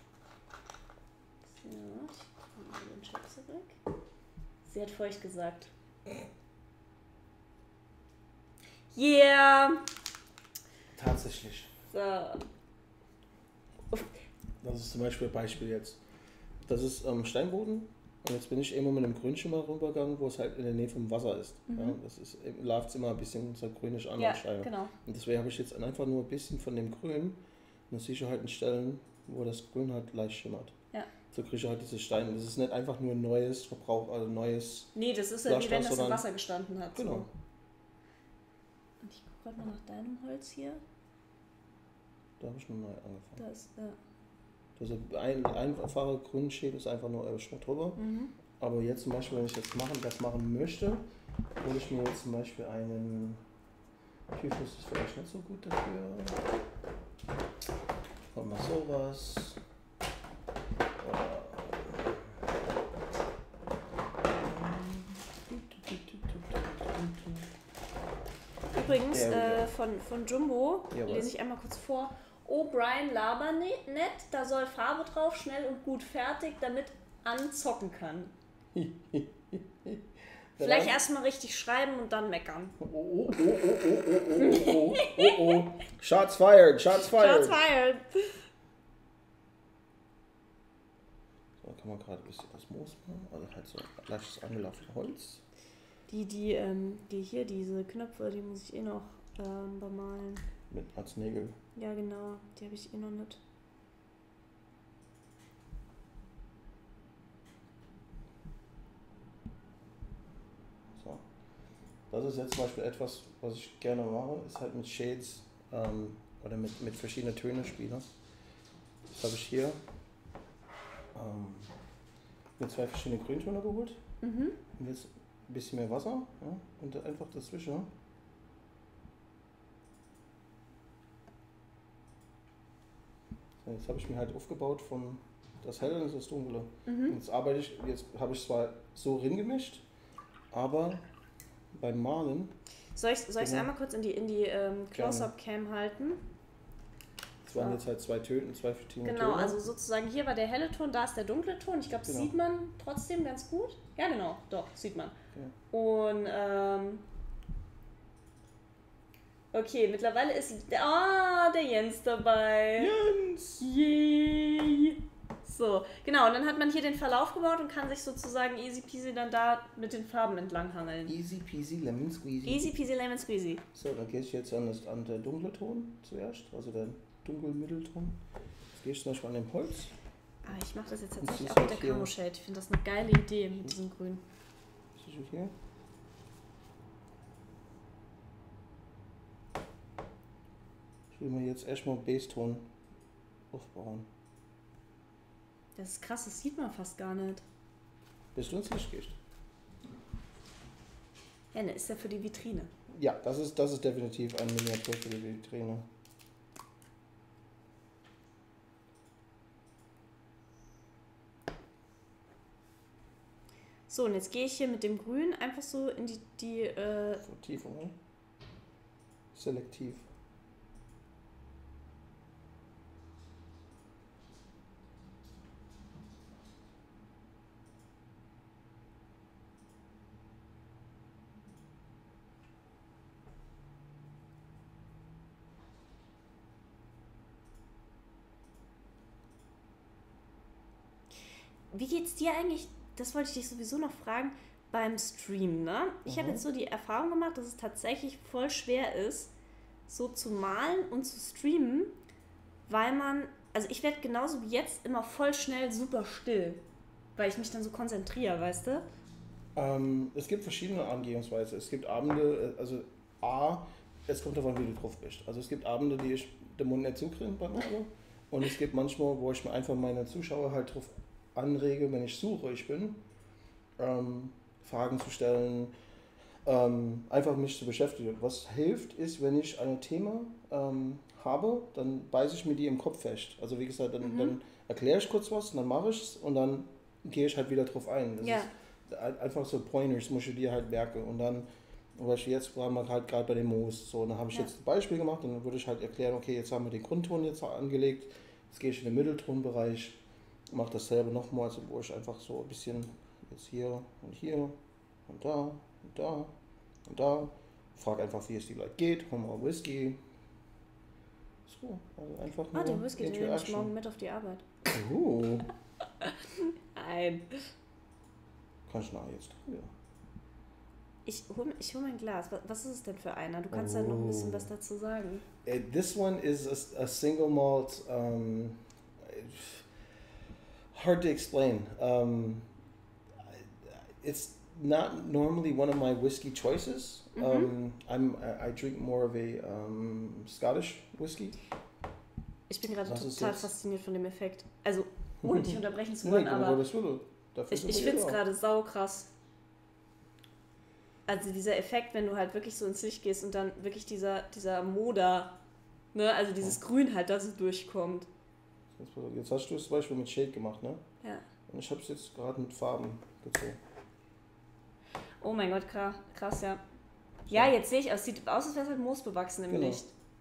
So, ich komme mal den Chat zurück. Sie hat feucht gesagt. Yeah! Tatsächlich. So. Das ist zum Beispiel ein Beispiel jetzt. Das ist Steinboden. Und jetzt bin ich immer mit einem Grünschimmer rübergegangen, wo es halt in der Nähe vom Wasser ist. Ja, das ist, läuft immer ein bisschen so grünisch an. Ja, als Steine. genau. Und deswegen habe ich jetzt einfach nur ein bisschen von dem Grün. Und dann siehst du halt in Stellen, wo das Grün halt leicht schimmert. Ja. So kriege ich halt diese Steine. Das ist nicht einfach nur ein neues Verbrauch, also neues. Nee, das ist ja wie wenn das im Wasser gestanden hat. Genau. So. Und ich gucke gerade mal nach deinem Holz hier. Da habe ich nur neu angefangen. Das, ja. Also ein einfacher Grünschädel ist einfach nur Schmuck drüber. Aber jetzt zum Beispiel, wenn ich das machen möchte, hole ich mir jetzt zum Beispiel einen. Typhus ist vielleicht nicht so gut dafür. Und mal sowas. Übrigens, von Jumbo, Ja, lese ich einmal kurz vor. O'Brien Labernet, da soll Farbe drauf, schnell und gut fertig, damit anzocken kann. Vielleicht erstmal richtig schreiben und dann meckern. Oh. Shots fired, shots fired. Shots fired. So, kann man gerade ein bisschen das Moos machen, also halt so leichtes angelaufenes Holz. Hier, diese Knöpfe, die muss ich eh noch bemalen. Als Nägel. Ja, genau, die habe ich eh noch nicht. So. Das ist jetzt zum Beispiel etwas, was ich gerne mache, ist halt mit Shades oder mit verschiedenen Tönen spiele. Das habe ich hier. Mir 2 verschiedene Grüntöne geholt. Mhm. Und jetzt ein bisschen mehr Wasser, ja, und einfach dazwischen. So, jetzt habe ich mir halt aufgebaut von das Helle und das Dunkle. Mhm. Und jetzt habe ich zwar so gemischt, aber beim Malen. Soll ich es Genau. einmal kurz in die Close-Up-Cam halten? Es waren jetzt halt 2 Töne, 2 verschiedene Genau, Töne. also sozusagen hier war der helle Ton, da ist der dunkle Ton. Ich glaube, das Genau. sieht man trotzdem ganz gut. Ja, genau, doch, sieht man. Ja. Und, okay, mittlerweile ist der Jens dabei. Jens! Yay! So, genau, und dann hat man hier den Verlauf gebaut und kann sich sozusagen easy peasy dann da mit den Farben entlanghangeln. Easy peasy lemon squeezy. Easy peasy lemon squeezy. So, dann gehe ich jetzt an der dunkle Ton zuerst, also der dunkel-Mittelton. Jetzt gehe ich zum Beispiel an dem Holz. Aber ich mache das jetzt Und tatsächlich sie auch mit ist der halt hier. Camo Shade. Ich finde das eine geile Idee mit diesem Grün. Was ist hier? Ich will mir jetzt erstmal Basston aufbauen. Das ist krass, das sieht man fast gar nicht. Bist du ins Licht gehst? Ja, ne, ist ja für die Vitrine. Ja, das ist definitiv ein Miniatur für die Vitrine. So, und jetzt gehe ich hier mit dem Grün einfach so in die Vertiefung, ne? Selektiv. Wie geht's dir eigentlich, das wollte ich dich sowieso noch fragen, beim Stream, ne? Ich habe jetzt so die Erfahrung gemacht, dass es tatsächlich voll schwer ist, so zu malen und zu streamen, weil also ich werde genauso wie jetzt immer voll schnell super still, weil ich mich dann so konzentriere, weißt du? Es gibt verschiedene Angehensweisen. Es gibt Abende, also es kommt davon, wie du drauf bist. Also es gibt Abende, die ich den Mund nicht zukriege beim Malen. Und es gibt manchmal, wo ich mir einfach meine Zuschauer halt drauf anrege, wenn ich suchruhig bin, Fragen zu stellen, einfach mich zu beschäftigen. Was hilft, ist, wenn ich ein Thema habe, dann beiße ich mir die im Kopf fest. Also wie gesagt, dann erkläre ich kurz was, dann mache ich es und dann gehe ich halt wieder drauf ein. Das ist einfach so Pointers, muss ich dir halt merken. Und dann, zum Beispiel jetzt waren wir halt gerade bei dem Moos. So, dann habe ich jetzt ein Beispiel gemacht und dann würde ich halt erklären, okay, jetzt haben wir den Grundton jetzt angelegt, jetzt gehe ich in den Mitteltonbereich, mache dasselbe nochmal, also wo ich einfach so ein bisschen jetzt hier und da und da und da. Frag einfach, wie es die Leute geht, hol mal Whisky. So, also einfach nur Den Whisky, den nehme ich morgen mit auf die Arbeit. Nein. Kannst du nachher jetzt trinken. Ich hol mein Glas. Was ist es denn für einer? Du kannst ja noch ein bisschen was dazu sagen. This one is a single malt, hard to explain. It's not normally one of my whiskey choices. I drink more of a Scottish whiskey. Ich bin gerade Was ist total jetzt? fasziniert von dem Effekt. Also, ohne dich unterbrechen zu wollen, aber ich finde es gerade saukrass. Also dieser Effekt, wenn du halt wirklich so ins Licht gehst und dann wirklich dieser Moder, ne, also dieses Grün halt da so durchkommt. Jetzt hast du es zum Beispiel mit Shade gemacht, ne? Ja. Und ich habe es jetzt gerade mit Farben gezogen. Oh mein Gott, krass, ja. Ja, jetzt sehe ich, es sieht aus, als wäre es halt moosbewachsen im Genau. Licht.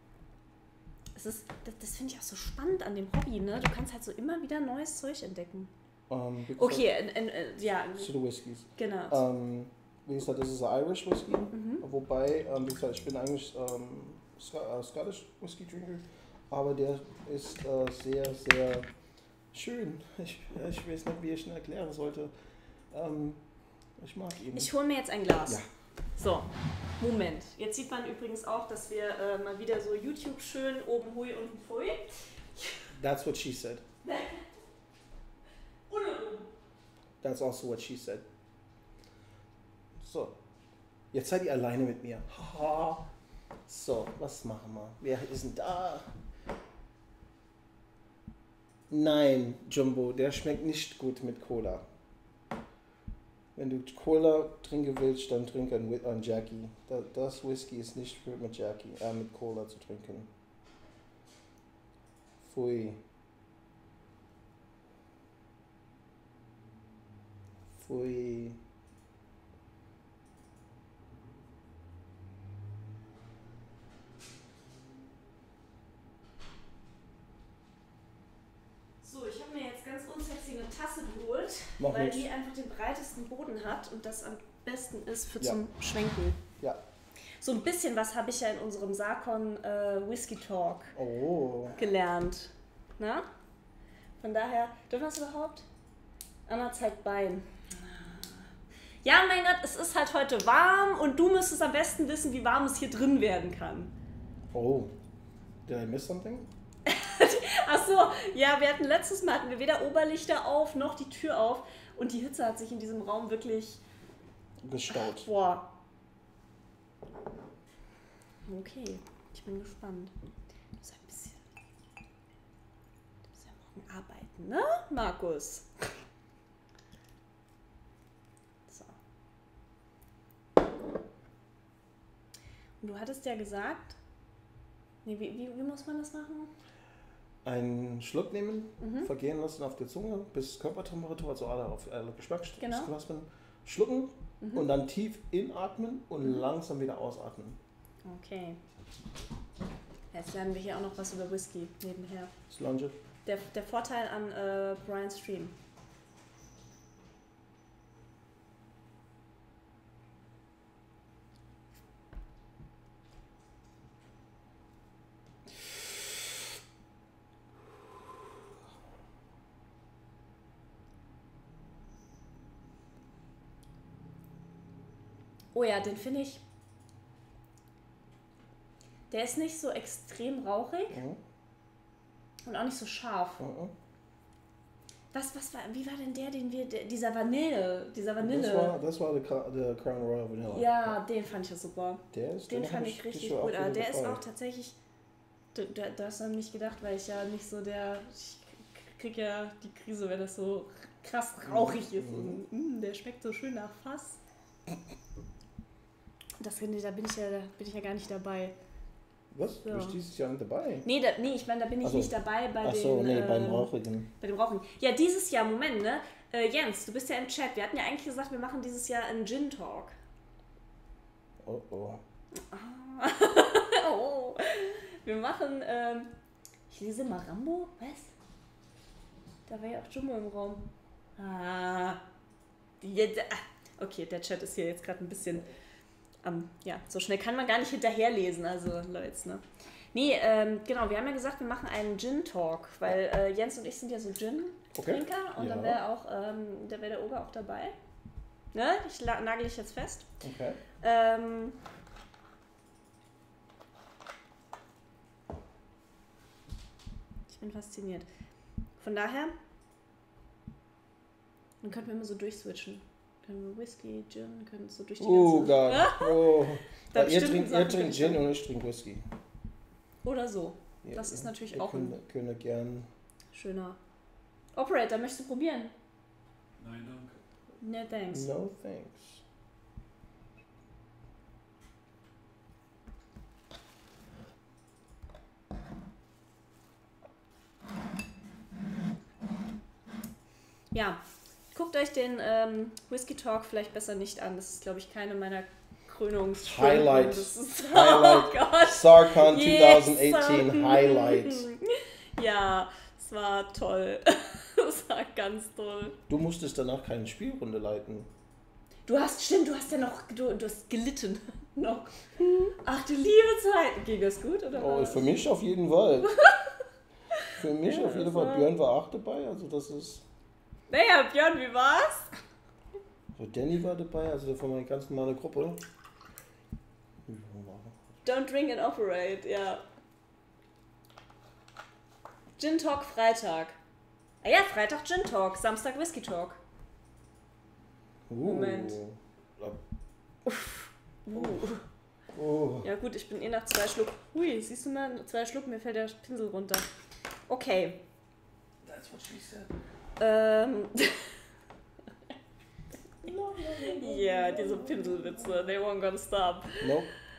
Das finde ich auch so spannend an dem Hobby, ne? Du kannst halt so immer wieder neues Zeug entdecken. Okay, ja. Zu den Whiskys. Genau. Wie gesagt, das ist ein Irish Whisky. Wobei, wie gesagt, ich bin eigentlich Scottish Whisky Drinker. Aber der ist sehr, sehr schön. Ich weiß nicht, wie ich ihn erklären sollte. Ich mag ihn. Ich hole mir jetzt ein Glas. Ja. So, Moment. Jetzt sieht man übrigens auch, dass wir mal wieder so YouTube schön oben hui, unten pfui. That's what she said. Unten. That's also what she said. So, jetzt seid ihr alleine mit mir. Haha. So, was machen wir? Wer ist denn da? Nein, Jumbo, der schmeckt nicht gut mit Cola. Wenn du Cola trinken willst, dann trink ein Jackie. Das Whisky ist nicht für mit mit Cola zu trinken. Pfui. Pfui. So, ich habe mir jetzt ganz unsexy eine Tasse geholt, Mach weil nix. die einfach den breitesten Boden hat und das am besten ist für Ja. zum Schwenken. Ja. So ein bisschen was habe ich ja in unserem Sarkon Whisky Talk Oh. gelernt. Na? Von daher, dürfen wir das überhaupt? Anna zeigt Bein. Ja, mein Gott, es ist halt heute warm und du müsstest am besten wissen, wie warm es hier drin werden kann. Oh. Did I miss something? Ach so, ja, letztes Mal hatten wir weder Oberlichter auf noch die Tür auf und die Hitze hat sich in diesem Raum wirklich Gestaut. boah. Okay, ich bin gespannt. Du musst ein bisschen ja morgen arbeiten, ne, Markus? So. Und du hattest ja gesagt, nee, wie muss man das machen? Einen Schluck nehmen, vergehen lassen auf der Zunge bis Körpertemperatur, also alle Geschmacksknospen, schlucken und dann tief inatmen und langsam wieder ausatmen. Okay. Jetzt lernen wir hier auch noch was über Whisky nebenher. Slange. Der Vorteil an Brian's Stream. Oh ja, den finde ich. Der ist nicht so extrem rauchig und auch nicht so scharf. Wie war denn dieser Vanille? Das war der Crown Royal Vanilla. Ja, den fand ich ja super. Den fand ich richtig gut. Aber der ist auch tatsächlich. Du hast an mich gedacht, weil ich ja nicht so ich krieg ja die Krise, wenn das so krass rauchig ist. Und, der schmeckt so schön nach Fass. Da bin ich ja gar nicht dabei. Was? Du bist dieses Jahr nicht dabei? Nee, ich meine, da bin ich nicht dabei bei beim Rauchigen. Bei dem Rauchen. Ja, dieses Jahr, Moment, ne? Jens, du bist ja im Chat. Wir hatten ja eigentlich gesagt, wir machen dieses Jahr einen Gin Talk. Oh. Oh. Wir machen, ich lese mal Rambo, was? Da war ja auch Jumbo im Raum. Okay, der Chat ist hier jetzt gerade ein bisschen, ja, so schnell kann man gar nicht hinterherlesen, also Leute, ne? Nee, genau, wir haben ja gesagt, wir machen einen Gin-Talk, weil Jens und ich sind ja so Gin-Trinker und dann wäre der Oger auch dabei. Ne? Ich nagel ich jetzt fest. Okay. Ich bin fasziniert. Von daher, dann könnten wir immer so durchswitchen. Können wir Whisky, Gin, können so durch die ganze... Gott. Oh. Ihr Sachen trinkt Gin und ich trinke Whisky. Oder so. Ja, Das ist natürlich wir auch ein können gern. schöner... Operator, möchtest du probieren? Nein, danke. Ne, thanks. No thanks. Ja, guckt euch den Whisky Talk vielleicht besser nicht an. Das ist, glaube ich, keine meiner Krönungs... Highlight. Das ist, Highlight. Oh Gott. Sarkon Yes. 2018 Highlight. Ja, es war toll. Es war ganz toll. Du musstest danach keine Spielrunde leiten. Du hast ja noch, du hast gelitten noch. Ach du liebe Zeit. Ging das gut, oder Oh, was? für mich auf jeden Fall. Für mich Ja, auf jeden das Fall. war- Björn war auch dabei, also das ist... Naja, Björn, wie war's? So, Danny war dabei, also von meiner ganz normalen Gruppe. Don't drink and operate, ja. Gin Talk Freitag. Ah ja, Freitag Gin Talk, Samstag Whisky Talk. Moment. Oh. Ja gut, ich bin eh nach 2 Schluck. Hui, siehst du mal, 2 Schluck, mir fällt der Pinsel runter. Okay. That's what she said. Ja, diese Pinselwitze, they won't gonna stop. No.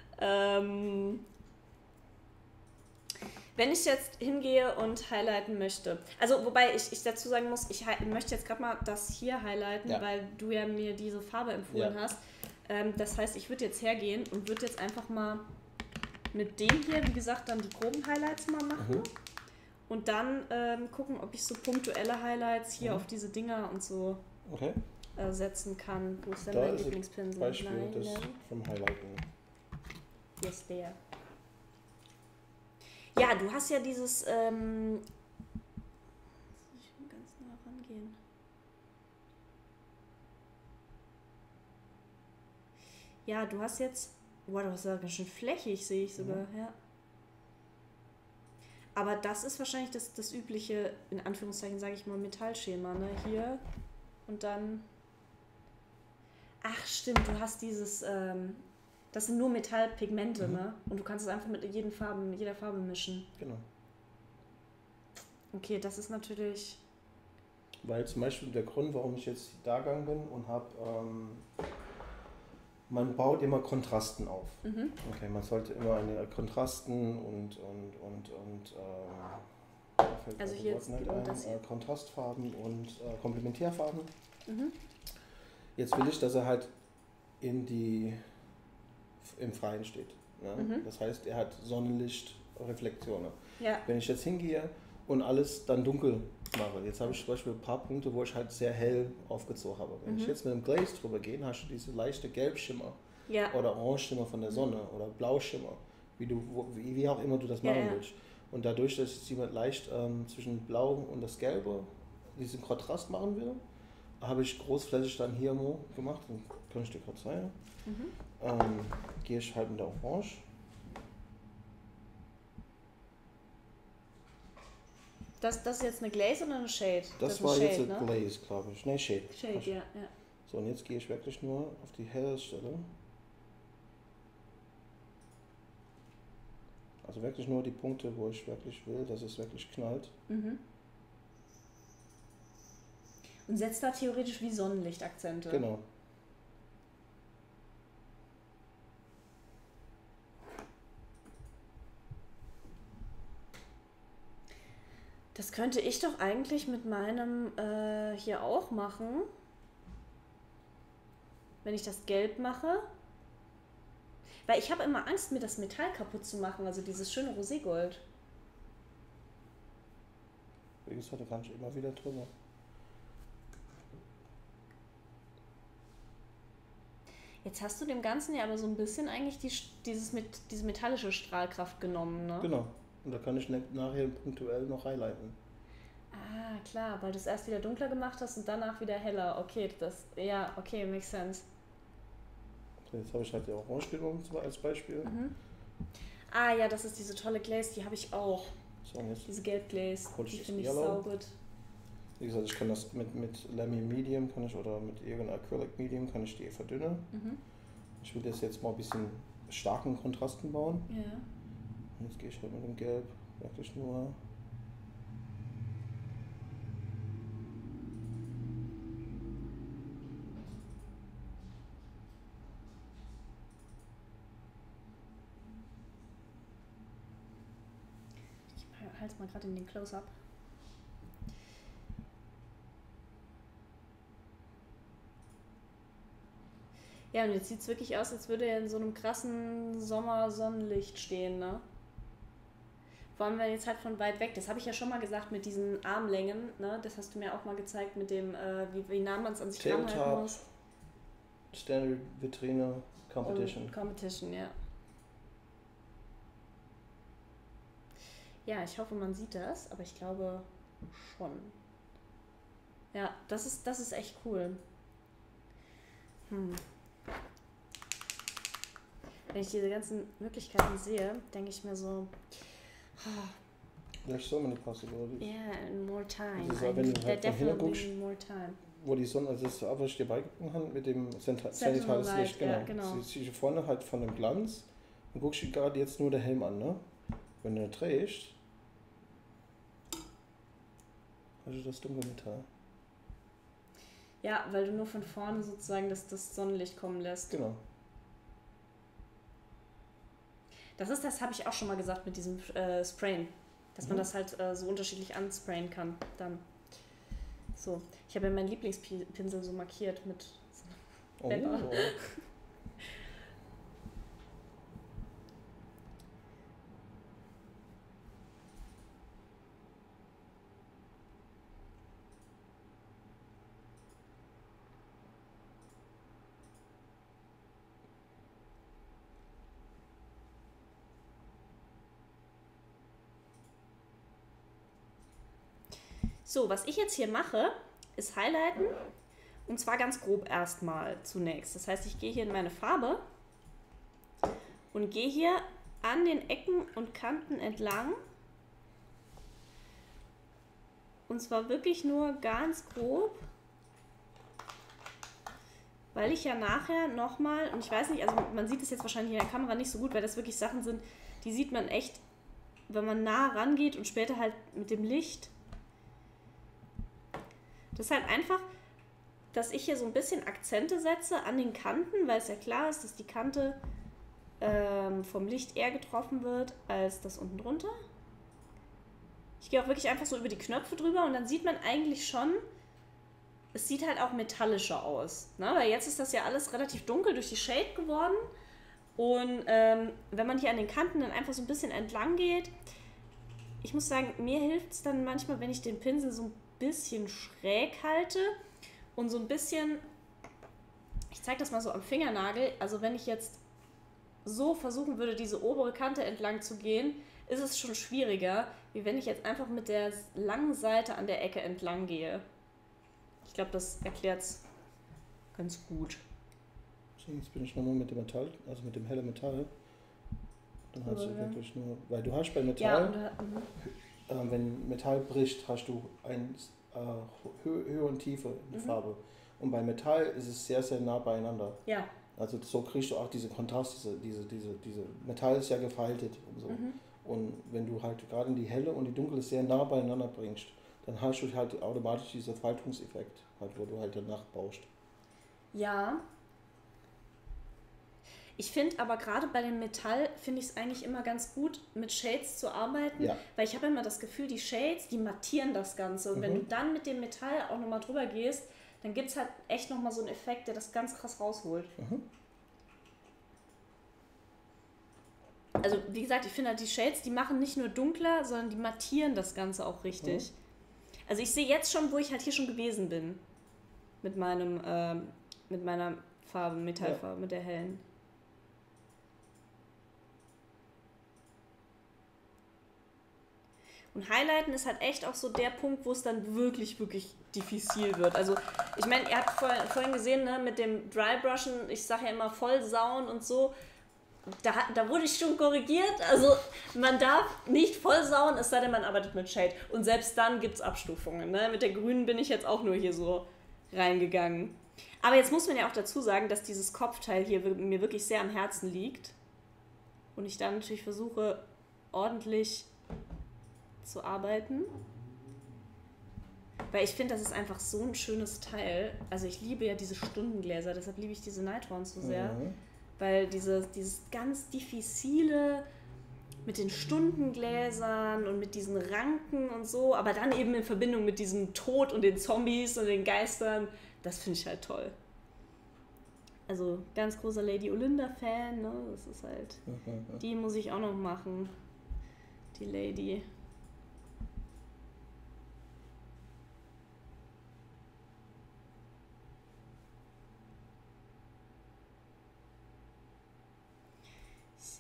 Wenn ich jetzt hingehe und highlighten möchte, also wobei ich dazu sagen muss, ich möchte jetzt gerade mal das hier highlighten, weil du ja mir diese Farbe empfohlen hast. Das heißt, ich würde jetzt hergehen und würde jetzt einfach mal mit dem hier, wie gesagt, dann die groben Highlights mal machen. Und dann gucken, ob ich so punktuelle Highlights hier auf diese Dinger und so setzen kann. Wo ist denn mein Lieblingspinsel? Beispiel des vom Highlighten. Yes, there. Ja, du hast ja dieses... ich will ganz nah rangehen. Ja, du hast jetzt... Boah, du hast ja ganz schön flächig, sehe ich sogar, ja. Aber das ist wahrscheinlich das übliche, in Anführungszeichen sage ich mal, Metallschema, ne? Hier und dann... Ach stimmt, du hast dieses... das sind nur Metallpigmente, ne? Und du kannst es einfach mit jeder Farbe mischen. Genau. Okay, das ist natürlich... Weil zum Beispiel der Grund, warum ich jetzt da gegangen bin und habe... man baut immer Kontrasten auf. Okay, man sollte immer eine Kontrasten und also hier jetzt das hier. Kontrastfarben und Komplementärfarben. Jetzt will ich, dass er halt im Freien steht. Ne? Das heißt, er hat Sonnenlichtreflektionen. Ja. Wenn ich jetzt hingehe und alles dann dunkel mache, jetzt habe ich zum Beispiel ein paar Punkte, wo ich halt sehr hell aufgezogen habe. Wenn ich jetzt mit einem Glaze drüber gehe, hast du diese leichte Gelbschimmer oder Orangeschimmer von der Sonne oder Blauschimmer, wie auch immer du das machen willst. Und dadurch, dass jetzt jemand leicht zwischen Blau und das Gelbe diesen Kontrast machen will, habe ich großflächig dann hier gemacht, dann kann ich dir gerade zeigen. Gehe ich halt mit der Orange. Das ist jetzt eine Glaze oder eine Shade? Das war Shade, jetzt eine ne? Glaze, glaube ich. Ne, Shade. Shade, ja. So, und jetzt gehe ich wirklich nur auf die helle Stelle. Also wirklich nur die Punkte, wo ich wirklich will, dass es wirklich knallt. Und setzt da theoretisch wie Sonnenlichtakzente. Genau. Das könnte ich doch eigentlich mit meinem hier auch machen. Wenn ich das gelb mache. Weil ich habe immer Angst, mir das Metall kaputt zu machen, also dieses schöne Roségold. Wie gesagt, da kann ich immer wieder drüber. Jetzt hast du dem Ganzen ja aber so ein bisschen eigentlich diese metallische Strahlkraft genommen, ne? Genau. Und da kann ich nachher punktuell noch highlighten. Ah, klar, weil du es erst wieder dunkler gemacht hast und danach wieder heller. Okay, okay, makes sense. So, jetzt habe ich halt die Orange genommen als Beispiel. Ah ja, das ist diese tolle Glaze, die habe ich auch. So, und jetzt diese Gelb-Glaze, die finde ich Yellow. saugut. Wie gesagt, ich kann das mit Lamy Medium oder mit irgendeinem Acrylic Medium kann ich die verdünnen. Ich will das jetzt mal ein bisschen starken Kontrasten bauen. Ja. Und jetzt gehe ich halt mit dem Gelb wirklich nur. Ich halte es mal gerade in den Close-Up. Ja, und jetzt sieht es wirklich aus, als würde er in so einem krassen Sommersonnenlicht stehen, ne? Vor allem, wenn jetzt halt von weit weg, das habe ich ja schon mal gesagt mit diesen Armlängen, ne? Das hast du mir auch mal gezeigt mit dem, wie nah man es an sich ranhalten muss. Standard Vitrine Competition. Und Competition, ja. Ja, ich hoffe, man sieht das, aber ich glaube schon. Ja, das ist echt cool. Wenn ich diese ganzen Möglichkeiten sehe, denke ich mir so, There's so many possibilities. yeah, and more time. Das ist, wenn du halt von hinten guckst, more time. wo die Sonne, also das was ich dir beigebracht habe mit dem zentrales Licht, genau. Ja, genau. Sie siehst vorne halt von dem Glanz und guckst dir gerade jetzt nur der Helm an, ne? Wenn du drehst, Also das dunkle Metall. Ja, weil du nur von vorne sozusagen das Sonnenlicht kommen lässt. Genau. Das habe ich auch schon mal gesagt mit diesem Sprayen. Dass man das halt so unterschiedlich ansprayen kann. Dann. So. Ich habe ja meinen Lieblingspinsel so markiert mit so einem Pepper. So, was ich jetzt hier mache, ist Highlighten. Und zwar ganz grob erstmal zunächst. Das heißt, ich gehe hier in meine Farbe und gehe hier an den Ecken und Kanten entlang. Und zwar wirklich nur ganz grob. Weil ich ja nachher nochmal, und ich weiß nicht, also man sieht es jetzt wahrscheinlich in der Kamera nicht so gut, weil das wirklich Sachen sind, die sieht man echt, wenn man nah rangeht und später halt mit dem Licht. Das ist halt einfach, dass ich hier so ein bisschen Akzente setze an den Kanten, weil es ja klar ist, dass die Kante vom Licht eher getroffen wird als das unten drunter. Ich gehe auch wirklich einfach so über die Knöpfe drüber und dann sieht man eigentlich schon, es sieht halt auch metallischer aus. Ne? Weil jetzt ist das ja alles relativ dunkel durch die Shade geworden. Und wenn man hier an den Kanten dann einfach so ein bisschen entlang geht, ich muss sagen, mir hilft es dann manchmal, wenn ich den Pinsel so ein bisschen schräg halte und so ein bisschen, ich zeige das mal so am Fingernagel, also wenn ich jetzt so versuchen würde, diese obere Kante entlang zu gehen, ist es schon schwieriger, wie wenn ich jetzt einfach mit der langen Seite an der Ecke entlang gehe. Ich glaube, das erklärt es ganz gut. So, jetzt bin ich nochmal mit dem Metall, also mit dem hellen Metall. Dann hast du wirklich nur, weil du hast bei Metall, wenn Metall bricht, hast du Höhe und Tiefe in der Farbe. Und bei Metall ist es sehr, sehr nah beieinander. Ja. Also so kriegst du auch diese Kontrast, diese Metall ist ja gefaltet und so. Und wenn du halt gerade die helle und die dunkle sehr nah beieinander bringst, dann hast du halt automatisch diesen Faltungseffekt, halt, wo du halt danach baust. Ja. Ich finde aber gerade bei dem Metall, finde ich es eigentlich immer ganz gut, mit Shades zu arbeiten, weil ich habe immer das Gefühl, die Shades, die mattieren das Ganze. Und wenn du dann mit dem Metall auch nochmal drüber gehst, dann gibt es halt echt nochmal so einen Effekt, der das ganz krass rausholt. Also wie gesagt, ich finde halt die Shades, die machen nicht nur dunkler, sondern die mattieren das Ganze auch richtig. Also ich sehe jetzt schon, wo ich halt hier schon gewesen bin. Mit meiner Farbe, Metallfarbe, mit der hellen. Und Highlighten ist halt echt auch so der Punkt, wo es dann wirklich, wirklich diffizil wird. Also ich meine, ihr habt vorhin gesehen, ne, mit dem Drybrushen, ich sage ja immer vollsauen und so. Da wurde ich schon korrigiert. Also man darf nicht vollsauen, es sei denn, man arbeitet mit Shade. Und selbst dann gibt es Abstufungen. Ne? Mit der grünen bin ich jetzt auch nur hier so reingegangen. Aber jetzt muss man ja auch dazu sagen, dass dieses Kopfteil hier mir wirklich sehr am Herzen liegt. Und ich dann natürlich versuche, ordentlich zu arbeiten. Weil ich finde, das ist einfach so ein schönes Teil. Also ich liebe ja diese Stundengläser, deshalb liebe ich diese Nightrons so sehr. Weil dieses ganz diffizile mit den Stundengläsern und mit diesen Ranken und so, aber dann eben in Verbindung mit diesem Tod und den Zombies und den Geistern, das finde ich halt toll. Also ganz großer Lady Olinda-Fan, ne? Das ist halt, die muss ich auch noch machen, die Lady. So.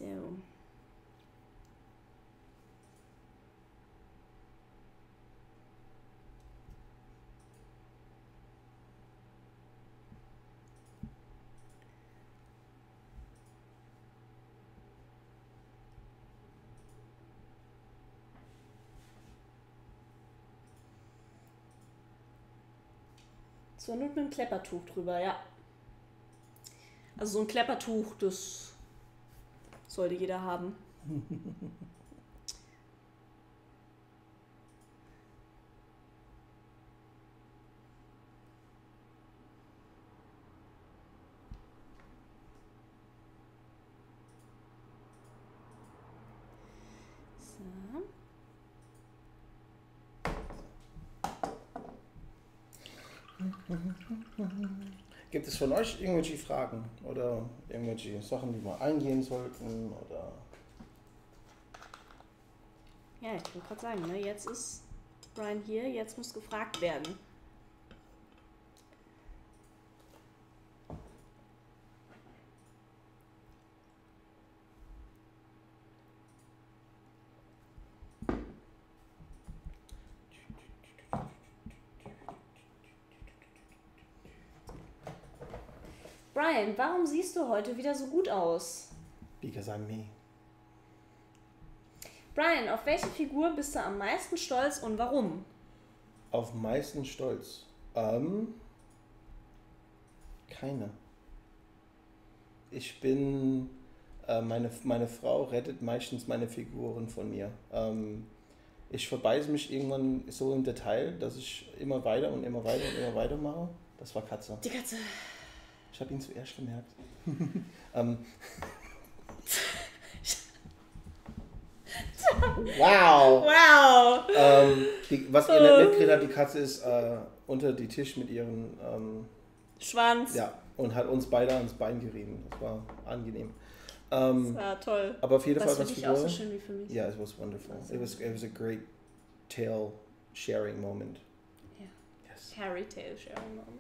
Zur Not mit einem Kleppertuch drüber, ja. Also so ein Kleppertuch, das sollte jeder haben. Gibt es von euch irgendwelche Fragen oder irgendwelche Sachen, die wir eingehen sollten? Oder? Ja, ich wollte gerade sagen, ne? Jetzt ist Brian hier, jetzt muss gefragt werden. Brian, warum siehst du heute wieder so gut aus? Because I'm me. Brian, auf welche Figur bist du am meisten stolz und warum? Auf meisten stolz? Keine. Ich bin... meine Frau rettet meistens meine Figuren von mir. Ich verbeiße mich irgendwann so im Detail, dass ich immer weiter und immer weiter und immer weiter mache. Das war Katze. Die Katze. Ich habe ihn zuerst gemerkt. Wow! Wow! Was ihr nicht mitgekriegt habt, die Katze ist unter die Tisch mit ihrem Schwanz. Ja, und hat uns beide ans Bein gerieben. Das war angenehm. Das war toll. Aber auf jeden Fall was was für dich Figur. auch so schön wie für mich. Yeah, it was wonderful. It was a great tale sharing moment. Ja. Yes. Harry Tale Sharing Moment.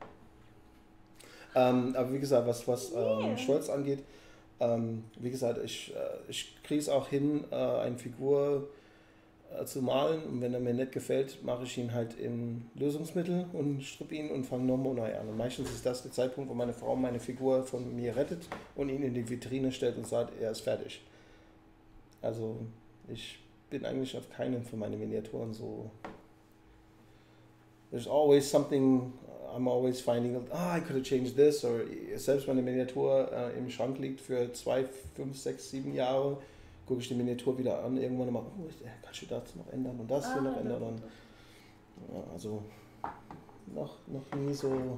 Aber wie gesagt, was Stolz angeht, wie gesagt, ich kriege es auch hin, eine Figur zu malen, und wenn er mir nicht gefällt, mache ich ihn halt in Lösungsmittel und strippe ihn und fange nochmal neu an. Und meistens ist das der Zeitpunkt, wo meine Frau meine Figur von mir rettet und ihn in die Vitrine stellt und sagt, er ist fertig. Also ich bin eigentlich auf keinen von meinen Miniaturen so. There's always something, I'm always finding, I could have changed this, oder selbst wenn eine Miniatur im Schrank liegt für 2, 5, 6, 7 Jahre, gucke ich die Miniatur wieder an, irgendwann mal, kannst du das noch ändern und das hier noch ändern. Und, ja, also noch nie so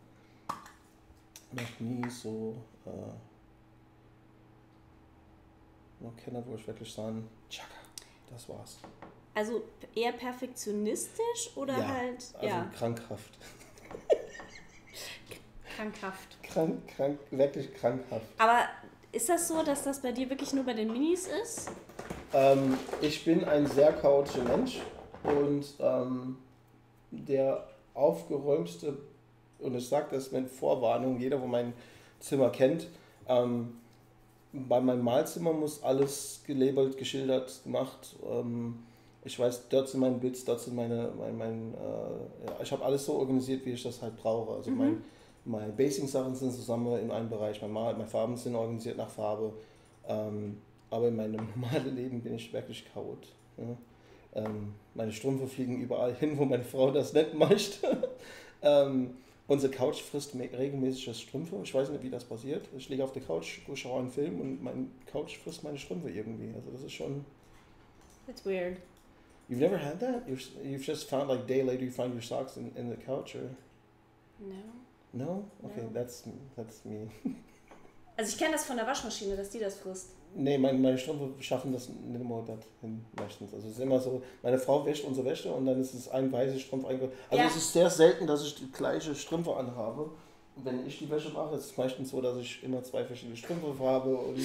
noch keiner, wo ich wirklich sagen, tschakka, das war's. Also eher perfektionistisch oder ja, halt... Also ja, krankhaft. krankhaft. Wirklich krankhaft. Aber ist das so, dass das bei dir wirklich nur bei den Minis ist? Ich bin ein sehr chaotischer Mensch und der aufgeräumteste, und ich sage das mit Vorwarnung, jeder, wo mein Zimmer kennt, bei meinem Malzimmer muss alles gelabelt, geschildert, gemacht. Ich weiß, dort sind meine Bits, dort sind ich habe alles so organisiert, wie ich das halt brauche. Also meine Basic-Sachen sind zusammen in einem Bereich, meine Farben sind organisiert nach Farbe. Aber in meinem normalen Leben bin ich wirklich chaot. Ja. Meine Strümpfe fliegen überall hin, wo meine Frau das nicht möchte. Unsere Couch frisst regelmäßig Strümpfe. Ich weiß nicht, wie das passiert. Ich liege auf der Couch, schaue einen Film und meine Couch frisst meine Strümpfe irgendwie. Also das ist schon... That's weird. You've never had that? You've just found, like, a day later you find your socks in the couch, or? No. No? Okay, No. that's me. Also ich kenne das von der Waschmaschine, dass die das frisst. Nee, meine Strümpfe schaffen das nicht immer dorthin meistens. Also es ist immer so, meine Frau wäscht unsere Wäsche und dann ist es ein weißer Strumpf eingebaut. Also es ist sehr selten, dass ich die gleiche Strümpfe anhabe. Wenn ich die Wäsche mache, ist es meistens so, dass ich immer 2 verschiedene Strümpfe habe und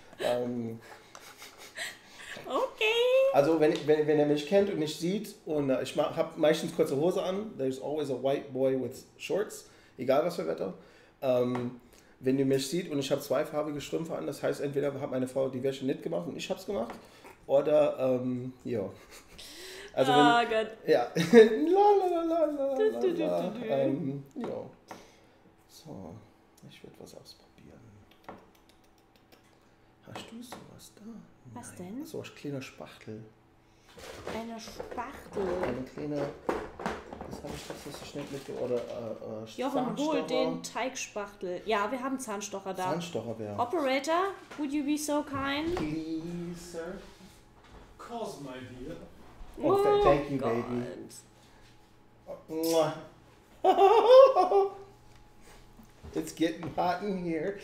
Okay. also wenn er mich kennt und mich sieht und ich habe meistens kurze Hose an, there's always a white boy with shorts, egal was für Wetter. Wenn du mich sieht und ich habe 2farbige Strümpfe an, das heißt, entweder hat meine Frau die Wäsche nicht gemacht und ich habe es gemacht, oder, ja. Also Gott. Ja. Ja. So, ich werde was ausprobieren. Hast du sowas da? Was denn? So ein kleiner Spachtel. Eine Spachtel. Eine kleine... Was habe ich das so schnell mit... Oder Jochen, hol den Teigspachtel. Ja, wir haben Zahnstocher da. Zahnstocher wäre. Operator, would you be so kind? Please, sir. Of course, my dear. Oh, thank you, Gott. baby. It's getting hot in here.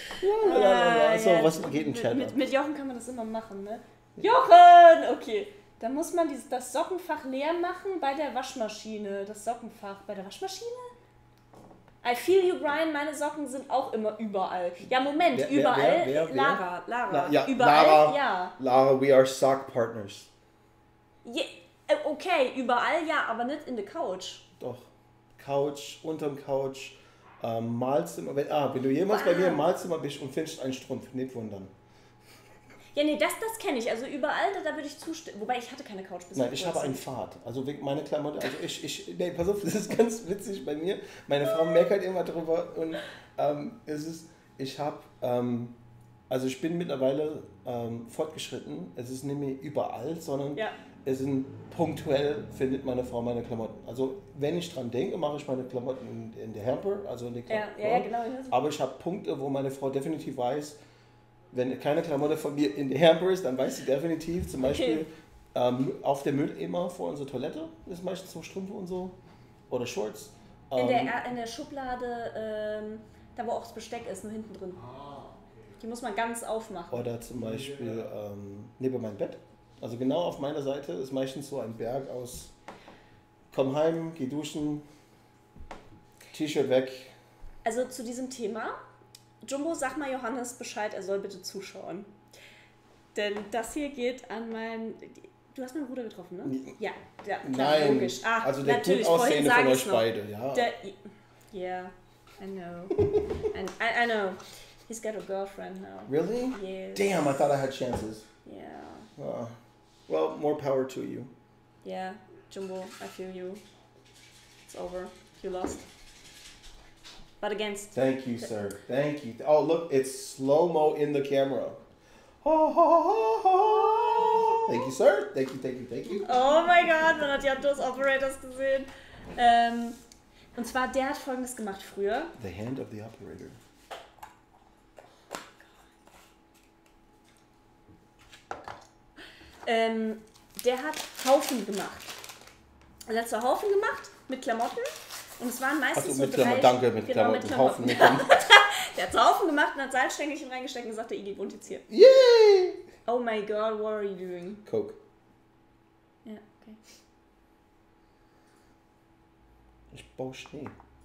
So, ja, was geht im Chat? Mit Jochen kann man das immer machen, ne? Jochen! Okay. Da muss man das Sockenfach leer machen bei der Waschmaschine. Das Sockenfach bei der Waschmaschine? I feel you, Brian, meine Socken sind auch immer überall. Ja, Moment, überall. Wer? Lara. Ja, überall, Lara, ja. Lara, we are sock partners. Yeah, okay, überall ja, aber nicht in der Couch. Doch. Couch, unterm Couch, Malzimmer. Wenn du jemals bei mir im Malzimmer bist und findest einen Strumpf, nicht wundern. Ja, nee, das kenne ich. Also überall, da würde ich zustimmen. Wobei, ich hatte keine Couch bis Nein, ich habe einen Pfad. Also wegen meiner Klamotte. Also nee, pass auf, das ist ganz witzig bei mir. Meine Frau meckert immer drüber und also ich bin mittlerweile fortgeschritten. Es ist nicht mehr überall, sondern es sind punktuell findet meine Frau meine Klamotten. Also wenn ich dran denke, mache ich meine Klamotten in der Hamper, also in der Klamotten. Ja, genau. Aber ich habe Punkte, wo meine Frau definitiv weiß, wenn keine Klamotte von mir in der Hamper ist, dann weiß sie definitiv, zum Beispiel auf der Mülleimer vor unserer Toilette ist meistens so Strümpfe und so oder Shorts. In der Schublade, da wo auch das Besteck ist, nur hinten drin. Die muss man ganz aufmachen. Oder zum Beispiel neben meinem Bett. Also genau auf meiner Seite ist meistens so ein Berg aus komm heim, geh duschen, T-Shirt weg. Also zu diesem Thema, Jumbo, sag mal Johannes Bescheid, er soll bitte zuschauen. Denn das hier geht an meinen... Du hast meinen Bruder getroffen, ne? Ja, klar, nein, logisch. also der gut aussehende von euch beide, ja. Yeah, I know. I know. He's got a girlfriend now. Really? Yes. Damn, I thought I had chances. Yeah. Well, more power to you. Yeah, Jumbo, I feel you. It's over. You lost. But against... Thank you, sir. Thank you. Oh, look, it's slow-mo in the camera. Thank you, sir. Thank you. Oh mein Gott, man hat ja Dos Operators gesehen. Und zwar, der hat Folgendes gemacht früher. The hand of the operator. Der hat Haufen gemacht. Also er hat so Haufen gemacht mit Klamotten. Und es waren meistens so drei... Danke, mit Klamotten. Mit Haufen. Der hat so Haufen gemacht und hat Salzstängelchen reingesteckt und sagte, Iggy wohnt jetzt hier. Yay! Oh my God, what are you doing? Coke. Ja, okay. Ich baue Schnee.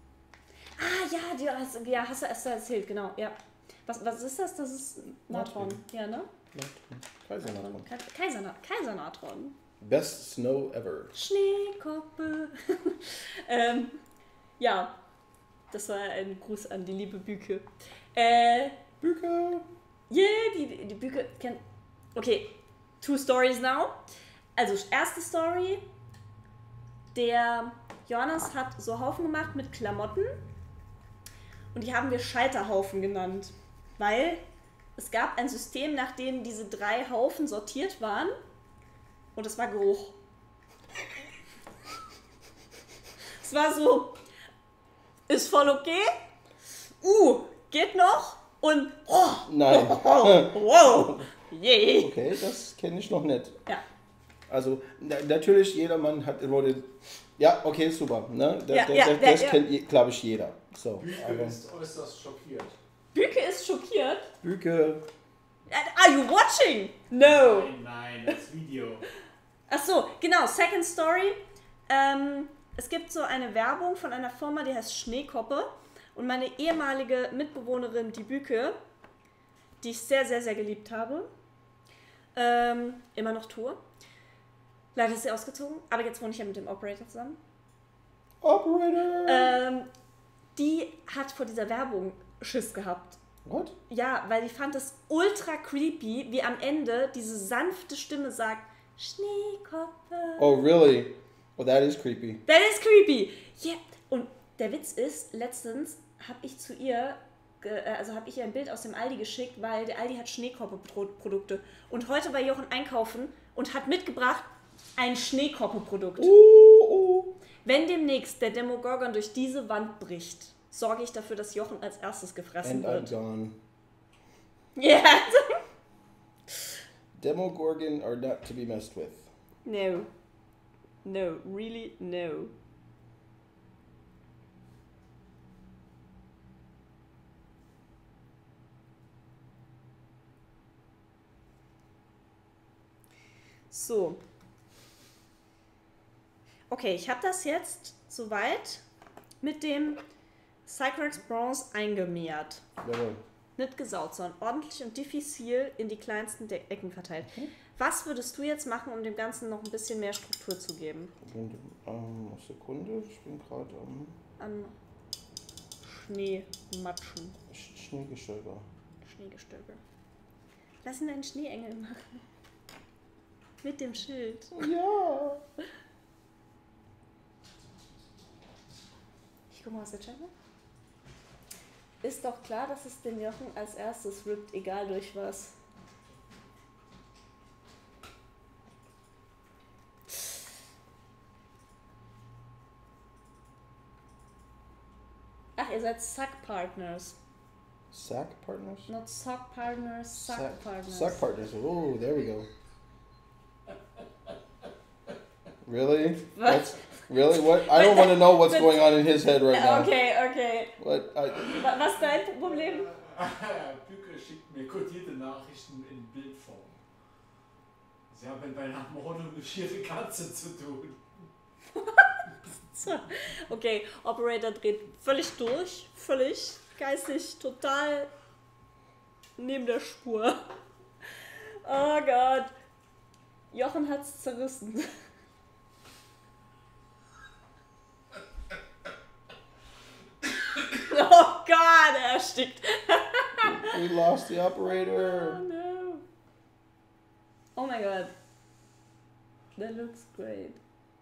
Hast du erzählt, genau, ja. Was ist das? Das ist Natron. Ja, ne? Kaisernatron. Best snow ever. Schneekoppe. Ja, das war ein Gruß an die liebe Büke. Büke. Yeah, die Büke kennt... Okay, 2 stories now. Also, erste Story. Der Johannes hat so Haufen gemacht mit Klamotten. Und die haben wir Scheiterhaufen genannt. Weil es gab ein System, nach dem diese 3 Haufen sortiert waren. Und es war Geruch. Es war so, ist voll okay. Geht noch. Und, nein. Wow. Yeah. Okay, das kenne ich noch nicht. Ja. Also, natürlich, jedermann hat Eroded. Ja, okay, super. Ne? Das kennt, glaube ich, jeder. So, Büke ist äußerst schockiert. Büke ist schockiert. Büke. Are you watching? No. Nein, das Video. Ach so, genau. Second Story. Es gibt so eine Werbung von einer Firma, die heißt Schneekoppe. Und meine ehemalige Mitbewohnerin, die Büke, die ich sehr, sehr, sehr geliebt habe, immer noch tue. Leider ist sie ausgezogen, aber jetzt wohne ich ja mit dem Operator zusammen. Operator! Die hat vor dieser Werbung Schiss gehabt. What? Ja, weil die fand es ultra creepy, wie am Ende diese sanfte Stimme sagt, Schneekoppe. Oh, really? Oh, that is creepy. That is creepy. Yeah. Und der Witz ist, letztens habe ich zu ihr, habe ich ihr ein Bild aus dem Aldi geschickt, weil der Aldi hat Schneekoppe-Produkte. Und heute war Jochen einkaufen und hat mitgebracht ein Schneekoppe-Produkt. Wenn demnächst der Demogorgon durch diese Wand bricht, sorge ich dafür, dass Jochen als erstes gefressen wird. I'm gone. Ja. Yeah. Demogorgon are not to be messed with. No. No, really no. So. Okay, ich habe das jetzt soweit mit dem Cycrax Bronze eingemäht. Jawohl. Nicht gesaut, sondern ordentlich und diffizil in die kleinsten Ecken verteilt. Okay. Was würdest du jetzt machen, um dem Ganzen noch ein bisschen mehr Struktur zu geben? Sekunde, ich bin gerade An Schneematschen. Schneegestöber. Schneegestöber. Lass ihn einen Schneeengel machen. Mit dem Schild. Ja. Ich guck mal aus der Channel. Ist doch klar, dass es den Jochen als erstes rippt, egal durch was. Ach, ihr seid Suck-Partners. Sack Partners? Not Sock-Partners, Suck-Partners. Sack Partners. Oh, there we go. Really? Was? Really? What? I don't want to know what's going on in his head right now. Okay. What? Was ist dein Problem? Bücke schickt mir kodierte Nachrichten in Bildform. Sie haben bei einer Mordung mit ihre Katze zu tun. Okay, Operator dreht völlig durch, völlig geistig, total neben der Spur. Oh Gott. Jochen hat's zerrissen. Oh Gott, er erstickt. We lost the operator. Oh no. Oh my God. That looks great.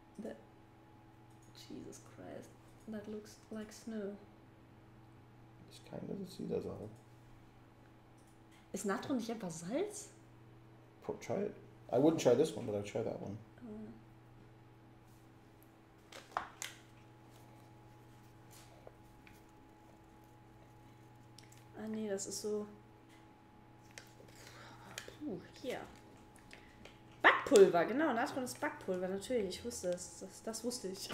Jesus Christ. That looks like snow. Das kann das sieht das aus. Ist Natron nicht einfach Salz? Try it. I wouldn't try this one, but I'd try that one. Ah nee, das ist so... hier. Backpulver, genau. Natron ist Backpulver, natürlich. Ich wusste es. Das wusste ich.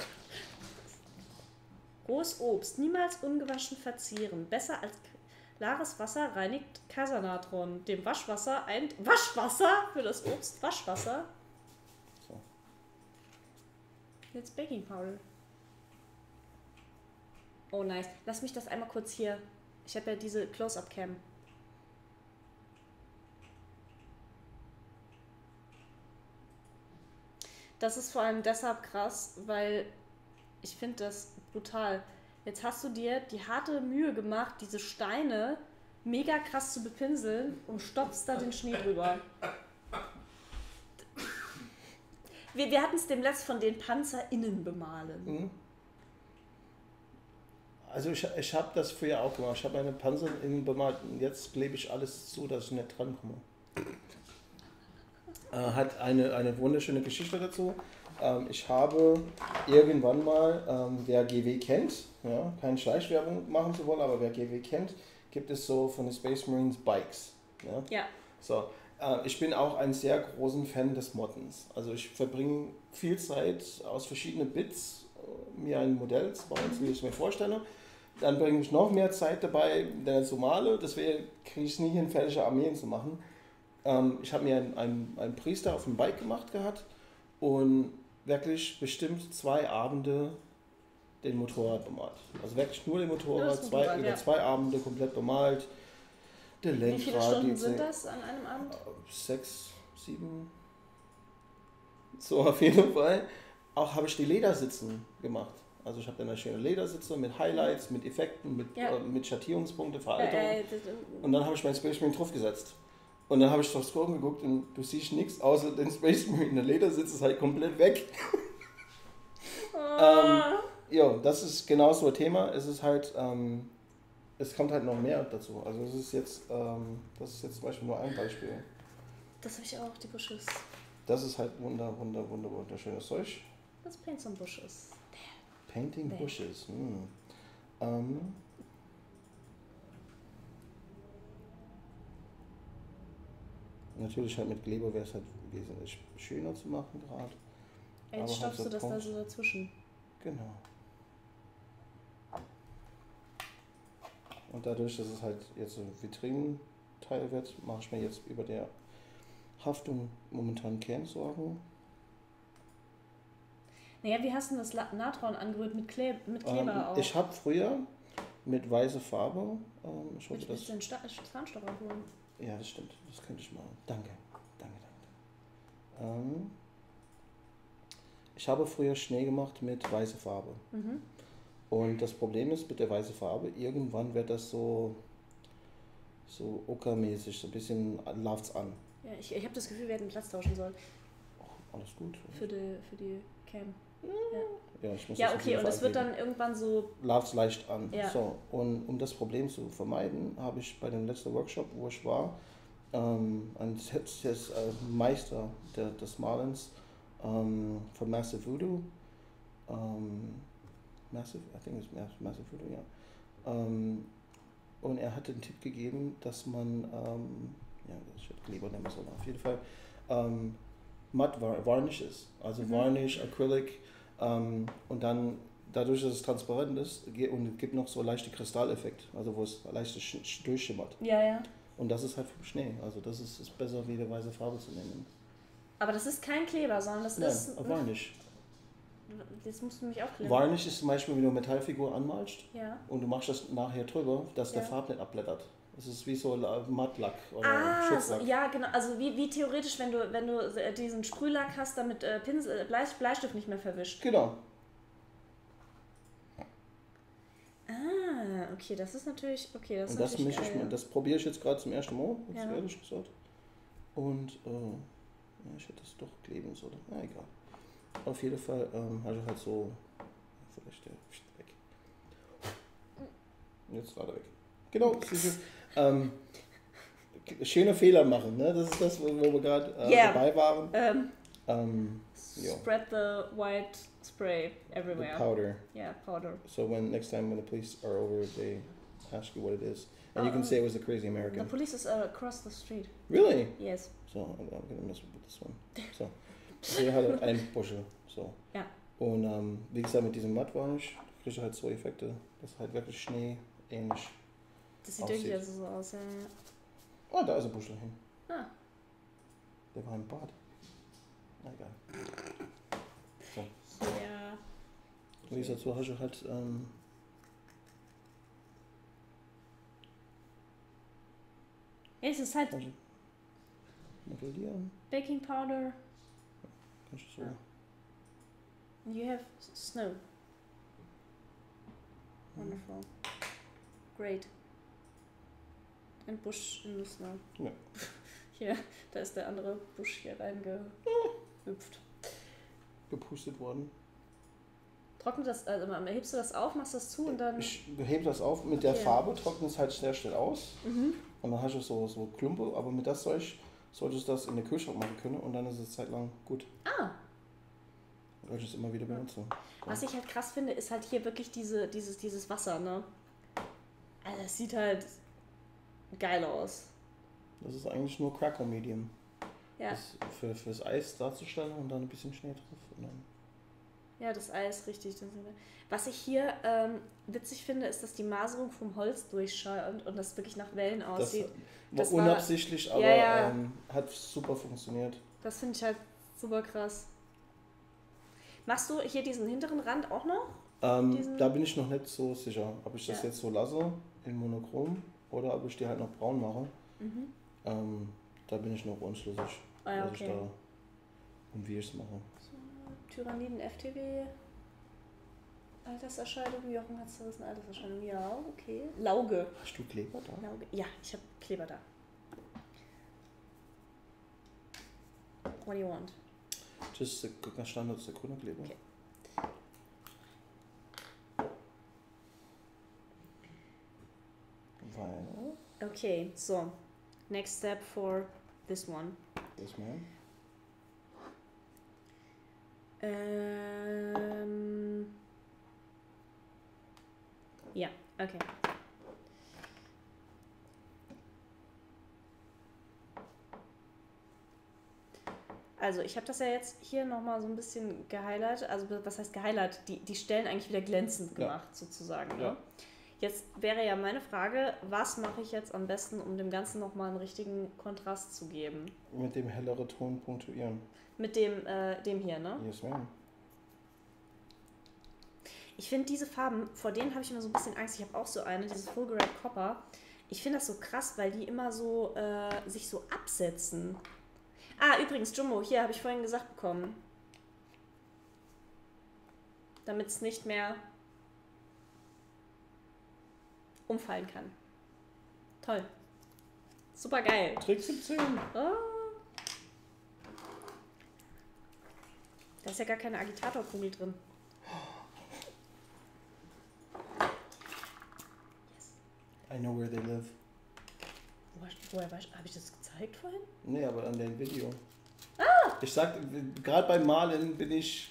Rohes Obst. Niemals ungewaschen verzieren. Besser als klares Wasser reinigt Casanatron. Dem Waschwasser ein... Waschwasser für das Obst? Waschwasser? So. Jetzt Baking Powder. Oh nice. Lass mich das einmal kurz hier... Ich habe ja diese Close-Up-Cam. Das ist vor allem deshalb krass, weil ich finde das brutal. Jetzt hast du dir die harte Mühe gemacht, diese Steine mega krass zu bepinseln und stopfst da den Schnee drüber. Wir hatten es dem letzt von den Panzer innen bemalen. Mhm. Also ich habe das früher auch gemacht. Ich habe meine Panzer innen bemalt und jetzt klebe ich alles zu, dass ich nicht drankomme. Hat eine wunderschöne Geschichte dazu. Ich habe irgendwann mal, wer GW kennt, ja, keine Schleichwerbung machen zu wollen, aber wer GW kennt, gibt es so von den Space Marines Bikes. Ja. Ja. So, ich bin auch ein sehr großen Fan des Moddens. Also ich verbringe viel Zeit aus verschiedenen Bits, mir ein Modell zu bauen, wie ich es mir vorstelle. Dann bringe ich noch mehr Zeit dabei, denn so male, deswegen kriege ich es nie hin, fertige Armeen zu machen. Ich habe mir einen Priester auf dem Bike gemacht gehabt und wirklich bestimmt 2 Abende den Motorrad bemalt. Also wirklich nur den Motorrad, über 2 Abende komplett bemalt. Der Lenkrad. Wie viele Stunden sind das an einem Abend? 6, 7. So auf jeden Fall. Auch habe ich die Ledersitzen gemacht. Also ich habe dann eine schöne Ledersitze mit Highlights, mit Effekten, mit Schattierungspunkte, Veraltung. Und dann habe ich meinen Space Marine draufgesetzt. Und dann habe ich aufs Scrollen geguckt und du siehst nichts außer den Space Marine. Der Ledersitz ist halt komplett weg. Ja, das ist genau so ein Thema. Es ist halt, es kommt halt noch mehr dazu. Also das ist jetzt zum Beispiel nur ein Beispiel. Das habe ich auch, die Bushes. Das ist halt wunderschönes Zeug. Let's paint some bushes. Painting There. bushes. Natürlich halt mit Kleber wäre es halt wesentlich schöner zu machen gerade. Jetzt stopfst du das da so dazwischen. Genau. Und dadurch, dass es halt jetzt so ein Vitrinenteil wird, mache ich mir jetzt über der Haftung momentan Kernsorgen. Naja, wie hast du das Natron angerührt mit Kleber auch? Ich habe früher mit weißer Farbe, ich hoffe, Ich das... müsste den Zahnstocher holen. Ja, das stimmt. Das könnte ich machen. Danke. Ich habe früher Schnee gemacht mit weißer Farbe. Mhm. Und das Problem ist mit der weißen Farbe, irgendwann wird das so ockermäßig, so ein bisschen läuft's an. Ja, ich habe das Gefühl, wir hätten Platz tauschen sollen. Alles gut. Für die Cam. Ja, ich muss Ja, das auf okay, jeden und Fall das wird ablegen. dann irgendwann so. Läuft's leicht an. Ja. So, und um das Problem zu vermeiden, habe ich bei dem letzten Workshop, wo ich war, ein Meister des Malens von Massive Voodoo, I think it's Massive Voodoo, ja. Und er hat den Tipp gegeben, dass man, ja, ich hätte lieber nehmen sollen, auf jeden Fall, Matt Varnish ist. Also Varnish, Acrylic, und dann, dadurch, dass es transparent ist, und es gibt noch so leichte Kristalleffekt, also wo es leicht durchschimmert. Ja, ja. Und das ist halt vom Schnee, also das ist besser wie eine weiße Farbe zu nehmen. Aber das ist kein Kleber, sondern das ist. Varnish. Das musst du mich aufklären. Varnish ist zum Beispiel, wenn du eine Metallfigur anmalst Ja. und du machst das nachher drüber, dass der Ja. Farb nicht abblättert. Das ist wie so Mattlack oder Ah, Schutzlack. so, ja, genau. Also wie theoretisch, wenn du diesen Sprühlack hast, damit Bleistift nicht mehr verwischt. Genau. Ah, okay, das ist natürlich. Okay, das ist Und das, natürlich geil, ja. das probiere ich jetzt gerade zum ersten Mal, Ja. ehrlich gesagt. Und ja, ich hätte es doch kleben sollen. Na egal. Auf jeden Fall habe ich halt so. Vielleicht der weg. Jetzt war er weg. Genau, siehst du, schöne Fehler machen, ne? Das ist das, wo wir gerade Yeah. dabei waren. Ja. Spread the white spray The everywhere. powder. Yeah, powder. So next time when the police are over, they ask you what it is, and you can say it was a crazy The American. police is across the street. Really? Yes. So I'm gonna mess with this one. So hier halt ein Buschel. So. Ja. Und wie gesagt, mit diesem Mattvarnish kriege ich halt so Effekte, dass halt wirklich Schnee ähnlich. Das sieht Aussieht. irgendwie also so aus, ja. Oh, da ist ein Buschel hin. Ah. Der war im Bad. Na egal. Ja. Wie gesagt, so hast du halt Ja, es ist halt modellieren. Baking Powder Kannst du so. and you have snow. Wonderful. Great. Ein Busch in the snow. Ja. Hier, da ist der andere Busch hier reingehüpft. Gepustet worden. Trocknet das, also hebst du das auf, machst das zu und dann. Ich hebe das auf mit der Okay. Farbe, trocknet es halt sehr schnell aus. Mhm. Und dann hast du so Klumpe, aber mit das Zeug solltest du das in den Kühlschrank machen können und dann ist es zeitlang gut. Ah, Dann kannst du es immer wieder benutzen. was ich halt krass finde, ist halt hier wirklich dieses Wasser, ne? Also das sieht halt geil aus. Das ist eigentlich nur Crackle Medium. Ja, Das fürs Eis darzustellen und dann ein bisschen Schnee drauf. Und dann ja, das Eis, richtig. Was ich hier witzig finde, ist, dass die Maserung vom Holz durchscheint und das wirklich nach Wellen das aussieht. war Das war- unabsichtlich, aber Ja. hat super funktioniert. Das finde ich halt super krass. Machst du hier diesen hinteren Rand auch noch? Diesen- Da bin ich noch nicht so sicher, ob ich das Ja. jetzt so lasse in Monochrom oder ob ich die halt noch braun mache. Mhm. Da bin ich noch unschlüssig, Ah ja, was ich okay. da und wie ich es mache. Tyranniden FTW. Alterserscheinung, Jochen hat zerrissen, Alterserscheinung, ja, okay. Lauge. Hast du Kleber da? Lauge. Ja, ich habe Kleber da. What do you want? Just ganz Standard Sekundenkleber. Okay. Weil, Okay, so. Next step for this one. das mal. Ja, okay. Also ich habe das ja jetzt hier nochmal so ein bisschen gehighlightet. Also was heißt gehighlightet? Die Stellen eigentlich wieder glänzend Ja. gemacht sozusagen. Ne? Ja. Jetzt wäre ja meine Frage, was mache ich jetzt am besten, um dem Ganzen nochmal einen richtigen Kontrast zu geben? Mit dem helleren Ton punktuieren. Mit dem hier, ne? Yes, ma'am. Ich finde diese Farben, vor denen habe ich immer so ein bisschen Angst. Ich habe auch so eine, dieses Fulgurite Copper. Ich finde das so krass, weil die immer so sich so absetzen. Ah, übrigens, Jumbo, hier habe ich vorhin gesagt bekommen. Damit es nicht mehr umfallen kann. Toll. Super geil. Trick 17. Oh. Da ist ja gar keine Agitatorkugel drin. I know where they live. Woher weißt du? Habe ich das gezeigt vorhin? Nee, aber an dem Video. Ah! Ich sag, gerade beim Malen bin ich...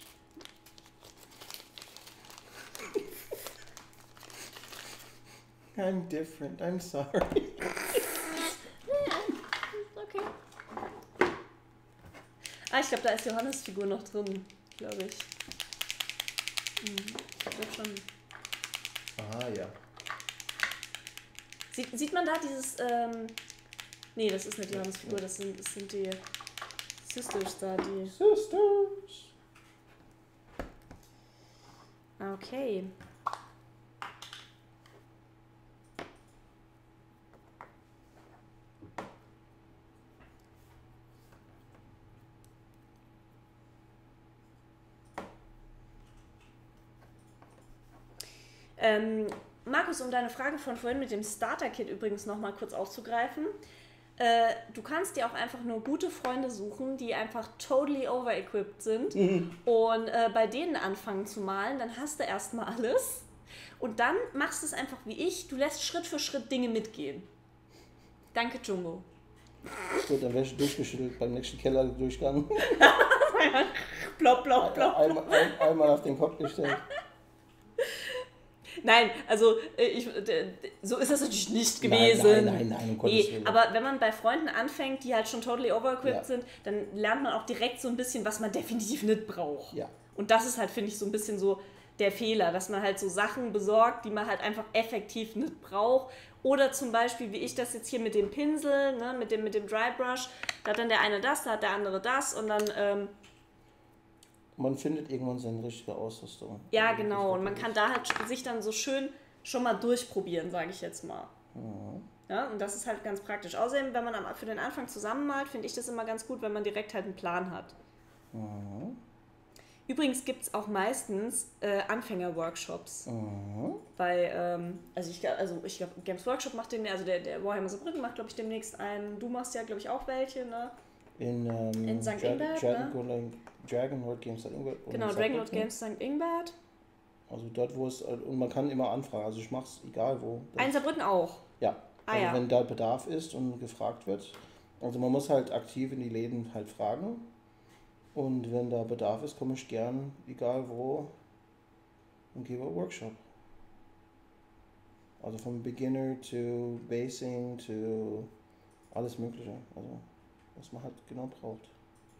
I'm different, I'm sorry. Okay. Ah, ich glaube, da ist Johannes-Figur noch drin, glaube ich. Ich glaube schon. Ah, ja. Sieht man da dieses, nee, das ist nicht Johannes-Figur, das sind die Sisters da, die... Sisters! Okay. Markus, um deine Frage von vorhin mit dem Starter-Kit übrigens nochmal kurz aufzugreifen. Du kannst dir auch einfach nur gute Freunde suchen, die einfach totally over-equipped sind und bei denen anfangen zu malen. Dann hast du erstmal alles und dann machst du es einfach wie ich. Du lässt Schritt für Schritt Dinge mitgehen. Danke, Jumbo. Gut, dann wärst du durchgeschüttelt beim nächsten Kellerdurchgang. Plopp, plopp, plopp. Einmal auf den Kopf gestellt. Nein, also so ist das natürlich nicht gewesen. Nein, um Gottes Willen. Aber wenn man bei Freunden anfängt, die halt schon totally overequipped sind, dann lernt man auch direkt so ein bisschen, was man definitiv nicht braucht. Ja. Und das ist halt, finde ich, so ein bisschen so der Fehler, dass man halt so Sachen besorgt, die man halt einfach effektiv nicht braucht. Oder zum Beispiel, wie ich das jetzt hier mit dem Pinsel, ne, mit dem Dry Brush, da hat dann der eine das, da hat der andere das und dann... man findet irgendwann seine richtige Ausrüstung. Ja, genau. Und man kann da halt sich dann so schön schon mal durchprobieren, sage ich jetzt mal. Mhm. Ja, und das ist halt ganz praktisch. Außerdem, wenn man für den Anfang zusammenmalt, finde ich das immer ganz gut, wenn man direkt halt einen Plan hat. Mhm. Übrigens gibt es auch meistens Anfänger-Workshops. Mhm. Ich glaube, Games Workshop macht also der Warhammer Saarbrücken macht, glaube ich, demnächst einen. Du machst ja, glaube ich, auch welche, ne? In St. Ingbert, Dragonlord Games St. Ingbert. Genau, Dragonlord Games St. Ingbert. Also dort, wo es, und man kann immer anfragen, also ich mache es egal wo. In Saarbrücken auch? Ja, also ja. Wenn da Bedarf ist und gefragt wird. Also man muss halt aktiv in die Läden halt fragen. Und wenn da Bedarf ist, komme ich gern, egal wo, und gebe einen Workshop. Also vom Beginner to Basing to alles Mögliche. Also was man halt genau braucht.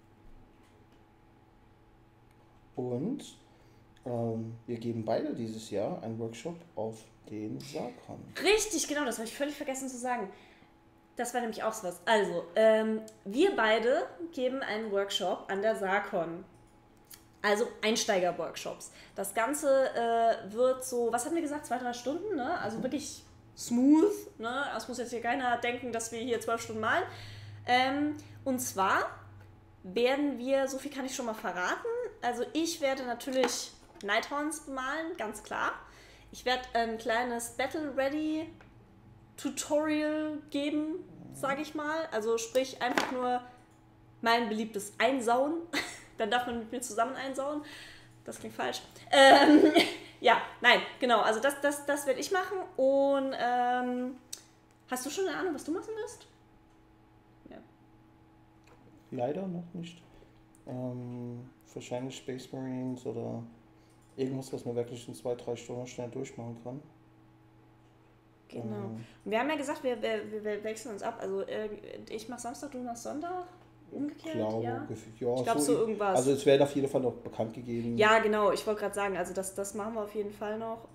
Und wir geben beide dieses Jahr einen Workshop auf den Sarkon. Richtig, genau, das habe ich völlig vergessen zu sagen. Das war nämlich auch so was. Also, wir beide geben einen Workshop an der Sarkon. Also Einsteiger-Workshops. Das Ganze wird so, was haben wir gesagt, 2-3 Stunden, ne? Also wirklich smooth, ne? Es muss jetzt hier keiner denken, dass wir hier 12 Stunden malen. Und zwar werden wir, so viel kann ich schon mal verraten, also ich werde natürlich Nighthorns bemalen, ganz klar. Ich werde ein kleines Battle-Ready-Tutorial geben, sage ich mal. Also sprich einfach nur mein beliebtes Einsauen. Dann darf man mit mir zusammen einsauen. Das klingt falsch. Ja, nein, genau. Also das werde ich machen. Und hast du schon eine Ahnung, was du machen wirst? Ja. Leider noch nicht. Wahrscheinlich Space Marines oder irgendwas, was man wirklich in 2-3 Stunden schnell durchmachen kann. Genau. Und wir haben ja gesagt, wir wechseln uns ab. Also ich mache Samstag, du machst Sonntag. Umgekehrt, ja. Ich glaube so irgendwas. Also es wird auf jeden Fall noch bekannt gegeben. Ja, genau. Ich wollte gerade sagen, also das machen wir auf jeden Fall noch.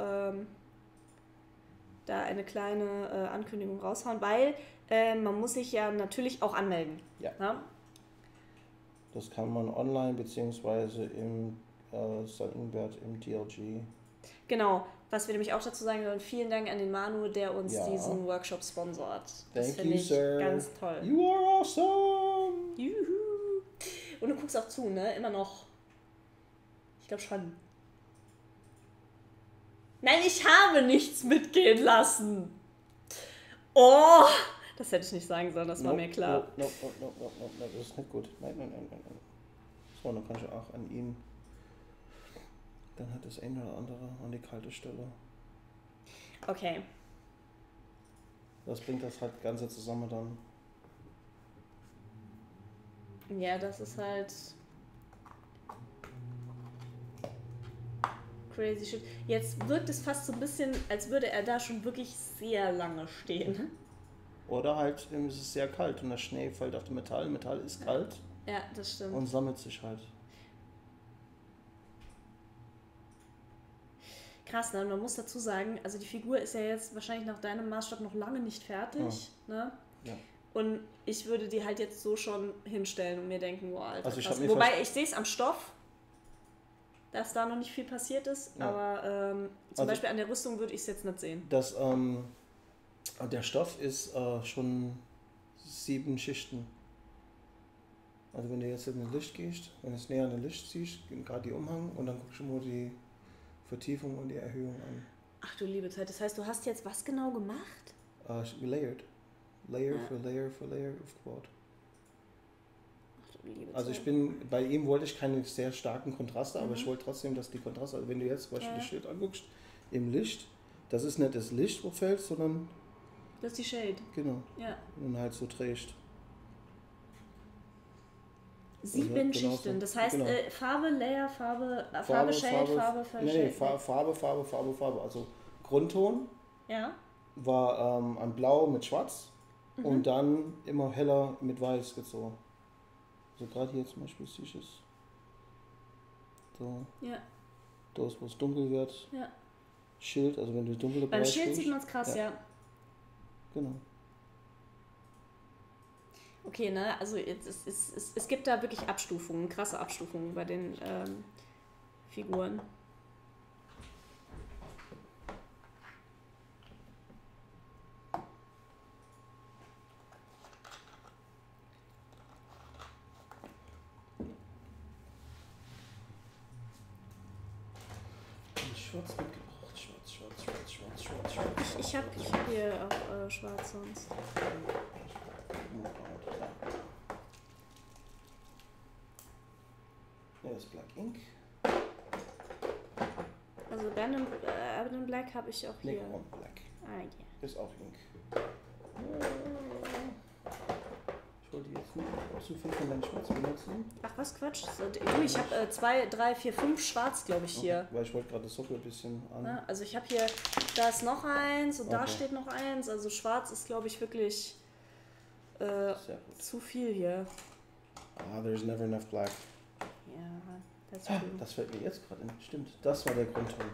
Da eine kleine Ankündigung raushauen, weil man muss sich ja natürlich auch anmelden. Ja. Ja? Das kann man online beziehungsweise im St. Ingbert im DLG. Genau, was wir nämlich auch dazu sagen sollen, vielen Dank an den Manu, der uns Ja. diesen Workshop sponsort. Das Thank finde you, ich sir. ganz toll. You are awesome! Juhu. Und du guckst auch zu, ne? Immer noch. Ich glaube schon. Nein, ich habe nichts mitgehen lassen. Oh, das hätte ich nicht sagen sollen, das war mir klar. No, das ist nicht gut. Nein. So, dann kann ich auch an ihn. Dann hat das eine oder andere an die kalte Stelle. Okay. Das bringt das halt Ganze zusammen dann. Ja, das ist halt crazy shit. Jetzt wirkt es fast so ein bisschen, als würde er da schon wirklich sehr lange stehen. Oder halt, es ist sehr kalt und der Schnee fällt auf das Metall. Metall ist kalt Ja, das stimmt. und sammelt sich halt. Krass, ne? Und man muss dazu sagen, also die Figur ist ja jetzt wahrscheinlich nach deinem Maßstab noch lange nicht fertig. Ne? Ja. Und ich würde die halt jetzt so schon hinstellen und mir denken, boah, Alter, Also ich krass. hab mir Wobei ich sehe es am Stoff, dass da noch nicht viel passiert ist, Ja. aber zum Beispiel an der Rüstung würde ich es jetzt nicht sehen. Das, der Stoff ist schon 7 Schichten. Also wenn du jetzt in das Licht gehst, wenn du es näher an das Licht ziehst, gerade die Umhang und dann guckst du mal die Vertiefung und die Erhöhung an. Ach du liebe Zeit, das heißt, du hast jetzt was genau gemacht? Layered. Layer für Layer für Layer aufgebaut. Ach du liebe Also Zeit. bei ihm wollte ich keine sehr starken Kontraste, aber ich wollte trotzdem, dass die Kontraste, also wenn du jetzt zum Beispiel das Schild anguckst, im Licht, das ist nicht das Licht, wo fällt, sondern Das ist die Shade. genau, Ja. und halt so trägst. 7 genau Schichten. so. Das heißt, Genau. Farbe, Layer, Farbe, Shade, Farbe, Nee, Shade. Farbe. Also Grundton Ja. war ein Blau mit Schwarz und dann immer heller mit Weiß gezogen. Also gerade hier zum Beispiel siehst du es. So, Ja. da ist, wo es dunkel wird. Ja. Schild, also wenn du dunkle Beim Bereich Schild gehst. sieht man es krass, ja. Genau. Okay, ne, also es gibt da wirklich Abstufungen, krasse Abstufungen bei den Figuren. Schwarz mitgebracht. Schwarz. Ich hab hier auch schwarz sonst. Ja, das ist Black Ink. Also Abandon Black habe ich auch hier. Necron Black. Ah, ja. Ist auch Ink. Ich wollte jetzt nicht zu viel von deinem Schwarz benutzen. Ach was, Quatsch. So, du, ich habe 2, 3, 4, 5 schwarz, glaube ich, hier. Weil ich wollte gerade das Sockel ein bisschen an. Ja, also ich habe hier, da ist noch eins und da Okay. steht noch eins. Also schwarz ist, glaube ich, wirklich Sehr gut. zu viel hier. There's never enough black. Ja, that's true. Das fällt mir jetzt gerade in. Stimmt, das war der Grundton.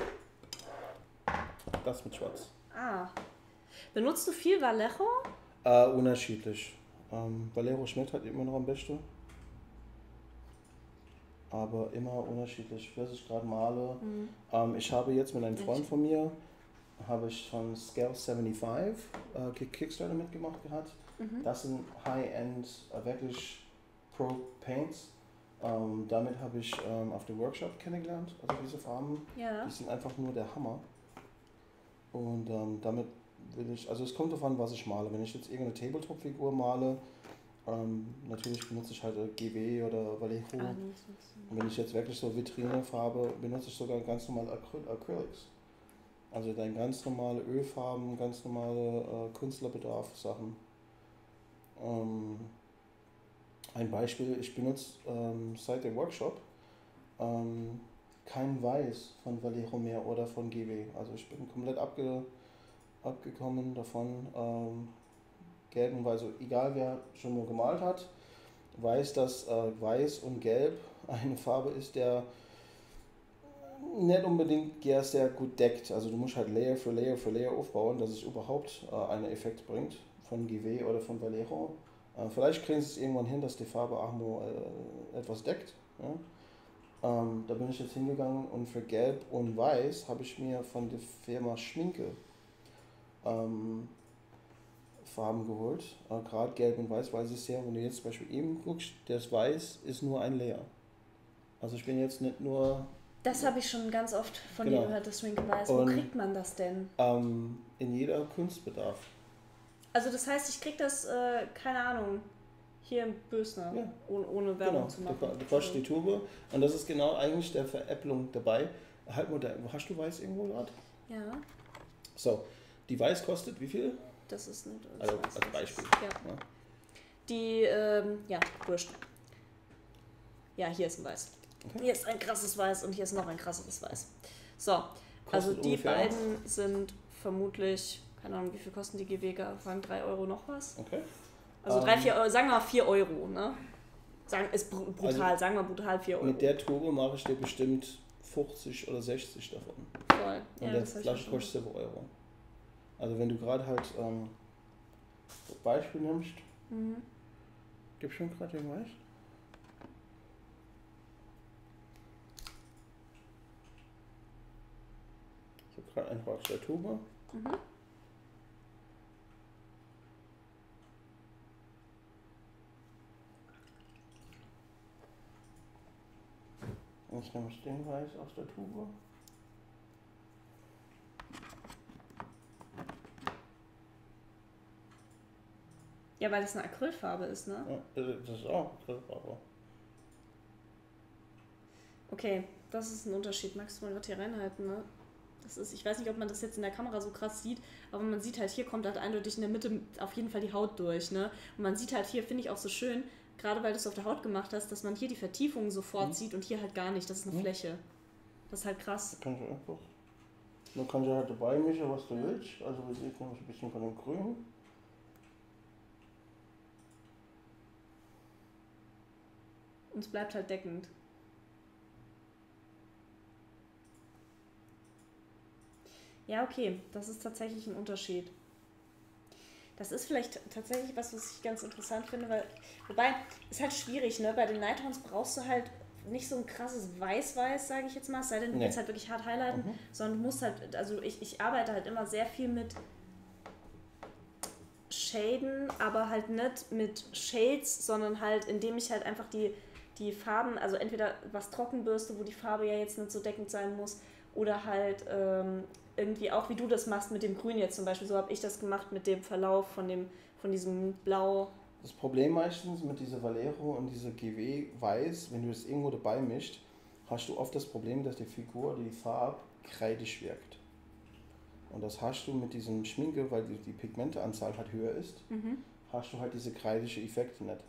Das mit Schwarz. Ah. Benutzt du viel Vallejo? Unterschiedlich. Vallejo schmeckt halt immer noch am besten. Aber immer unterschiedlich, was ich gerade male. Ich habe jetzt mit einem Freund von mir, habe ich von Scale 75 Kickstarter mitgemacht gehabt. Das sind High-End, wirklich Pro-Paints. Damit habe ich auf dem Workshop kennengelernt, also diese Farben. Ja. Die sind einfach nur der Hammer. Und damit will ich, also es kommt darauf an, was ich male. Wenn ich jetzt irgendeine Tabletop-Figur male, natürlich benutze ich halt GW oder Vallejo. Und wenn ich jetzt wirklich so Vitrinefarbe, benutze ich sogar ganz normale Acrylics. Also dann ganz normale Ölfarben, ganz normale Künstlerbedarf-Sachen. Ein Beispiel, ich benutze seit dem Workshop kein Weiß von Vallejo mehr oder von GW. Also ich bin komplett abgekommen davon. Gelb und Weiß, also egal wer schon mal gemalt hat, weiß, dass Weiß und Gelb eine Farbe ist, der nicht unbedingt sehr gut deckt. Also du musst halt Layer für Layer für Layer aufbauen, dass es überhaupt einen Effekt bringt von GW oder von Vallejo. Vielleicht kriegen sie es irgendwann hin, dass die Farbe auch nur etwas deckt. Ja? Da bin ich jetzt hingegangen und für Gelb und Weiß habe ich mir von der Firma Schminke Farben geholt. Gerade Gelb und Weiß weiß ich sehr, wenn du jetzt zum Beispiel eben guckst, das Weiß ist nur ein Layer. Also ich bin jetzt nicht nur... Das habe ich schon ganz oft von dir gehört, das Schminke Weiß. Wo kriegt man das denn? In jeder Kunstbedarf. Also das heißt, ich krieg das, keine Ahnung, hier im Bösner, ja. ohne Werbung zu machen. Du kaufst die Tube und das ist genau eigentlich der Veräpplung dabei. Halt mal, hast du Weiß irgendwo gerade? Ja. So, die Weiß kostet wie viel? Das ist nicht... Also als Beispiel. Ja. Die, wurscht. Ja, hier ist ein Weiß. Okay. Hier ist ein krasses Weiß und hier ist noch ein krasses Weiß. So, kostet also die ungefähr? beiden sind vermutlich, keine Ahnung, wie viel kosten die Gevega? Waren 3 Euro noch was? Okay. Also 3, 4 Euro, sagen wir mal 4 Euro, ne? Ist brutal, also sagen wir brutal 4 Euro. Mit der Tube mache ich dir bestimmt 50 oder 60 davon. Voll. Und der Flasche kostet 7 Euro. Also wenn du gerade halt Beispiel nimmst, gib schon gerade den Weiß. Ich habe gerade einfach aus der Tube. Jetzt nehme ich den Weiß aus der Tube. Ja, weil das eine Acrylfarbe ist, ne? Ja, das ist auch Acrylfarbe. Okay, das ist ein Unterschied. Magst du mal was hier reinhalten, ne? Das ist, ich weiß nicht, ob man das jetzt in der Kamera so krass sieht, aber man sieht halt, hier kommt halt eindeutig in der Mitte auf jeden Fall die Haut durch, ne? Und man sieht halt hier, finde ich auch so schön, gerade weil du es auf der Haut gemacht hast, dass man hier die Vertiefungen sofort sieht und hier halt gar nicht. Das ist eine Fläche. Das ist halt krass. Kannst du einfach. Du kannst ja halt dabei mischen, was du willst. Also wir sehen noch ein bisschen von dem Grün. Und es bleibt halt deckend. Ja, okay, das ist tatsächlich ein Unterschied. Das ist vielleicht tatsächlich was ich ganz interessant finde, weil, wobei, ist halt schwierig, ne? Bei den Nighthounds brauchst du halt nicht so ein krasses Weiß-Weiß, sage ich jetzt mal, es sei denn, du willst halt wirklich hart highlighten, sondern du musst halt, also ich arbeite halt immer sehr viel mit Shaden, aber halt nicht mit Shades, sondern halt, indem ich halt einfach die Farben, also entweder was Trockenbürste, wo die Farbe ja jetzt nicht so deckend sein muss, oder halt irgendwie auch, wie du das machst mit dem Grün jetzt zum Beispiel, so habe ich das gemacht mit dem Verlauf von diesem Blau. Das Problem meistens mit dieser Valero und dieser GW Weiß, wenn du es irgendwo dabei mischt, hast du oft das Problem, dass die Figur, die Farbe kreidig wirkt. Und das hast du mit diesem Schminke, weil die Pigmenteanzahl halt höher ist, hast du halt diese kreidische Effekte nicht.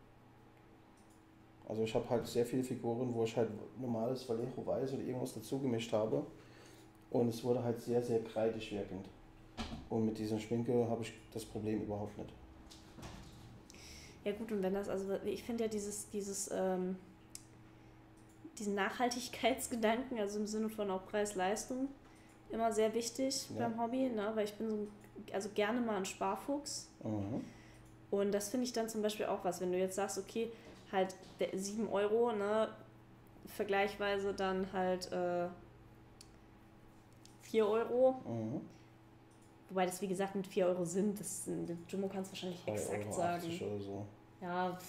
Also ich habe halt sehr viele Figuren, wo ich halt normales Vallejo Weiß oder irgendwas dazu gemischt habe und es wurde halt sehr, sehr kreidig wirkend. Und mit dieser Schminke habe ich das Problem überhaupt nicht. Ja gut, und wenn das, also ich finde ja diesen Nachhaltigkeitsgedanken, also im Sinne von auch Preis-Leistung, immer sehr wichtig beim Hobby, ne? Weil ich bin also gerne mal ein Sparfuchs. Und das finde ich dann zum Beispiel auch was, wenn du jetzt sagst, okay, halt 7 Euro, ne, vergleichsweise dann halt 4 Euro. Wobei das wie gesagt mit 4 Euro sind, Jumbo kann es wahrscheinlich exakt 3,80 sagen. Euro oder so. Ja.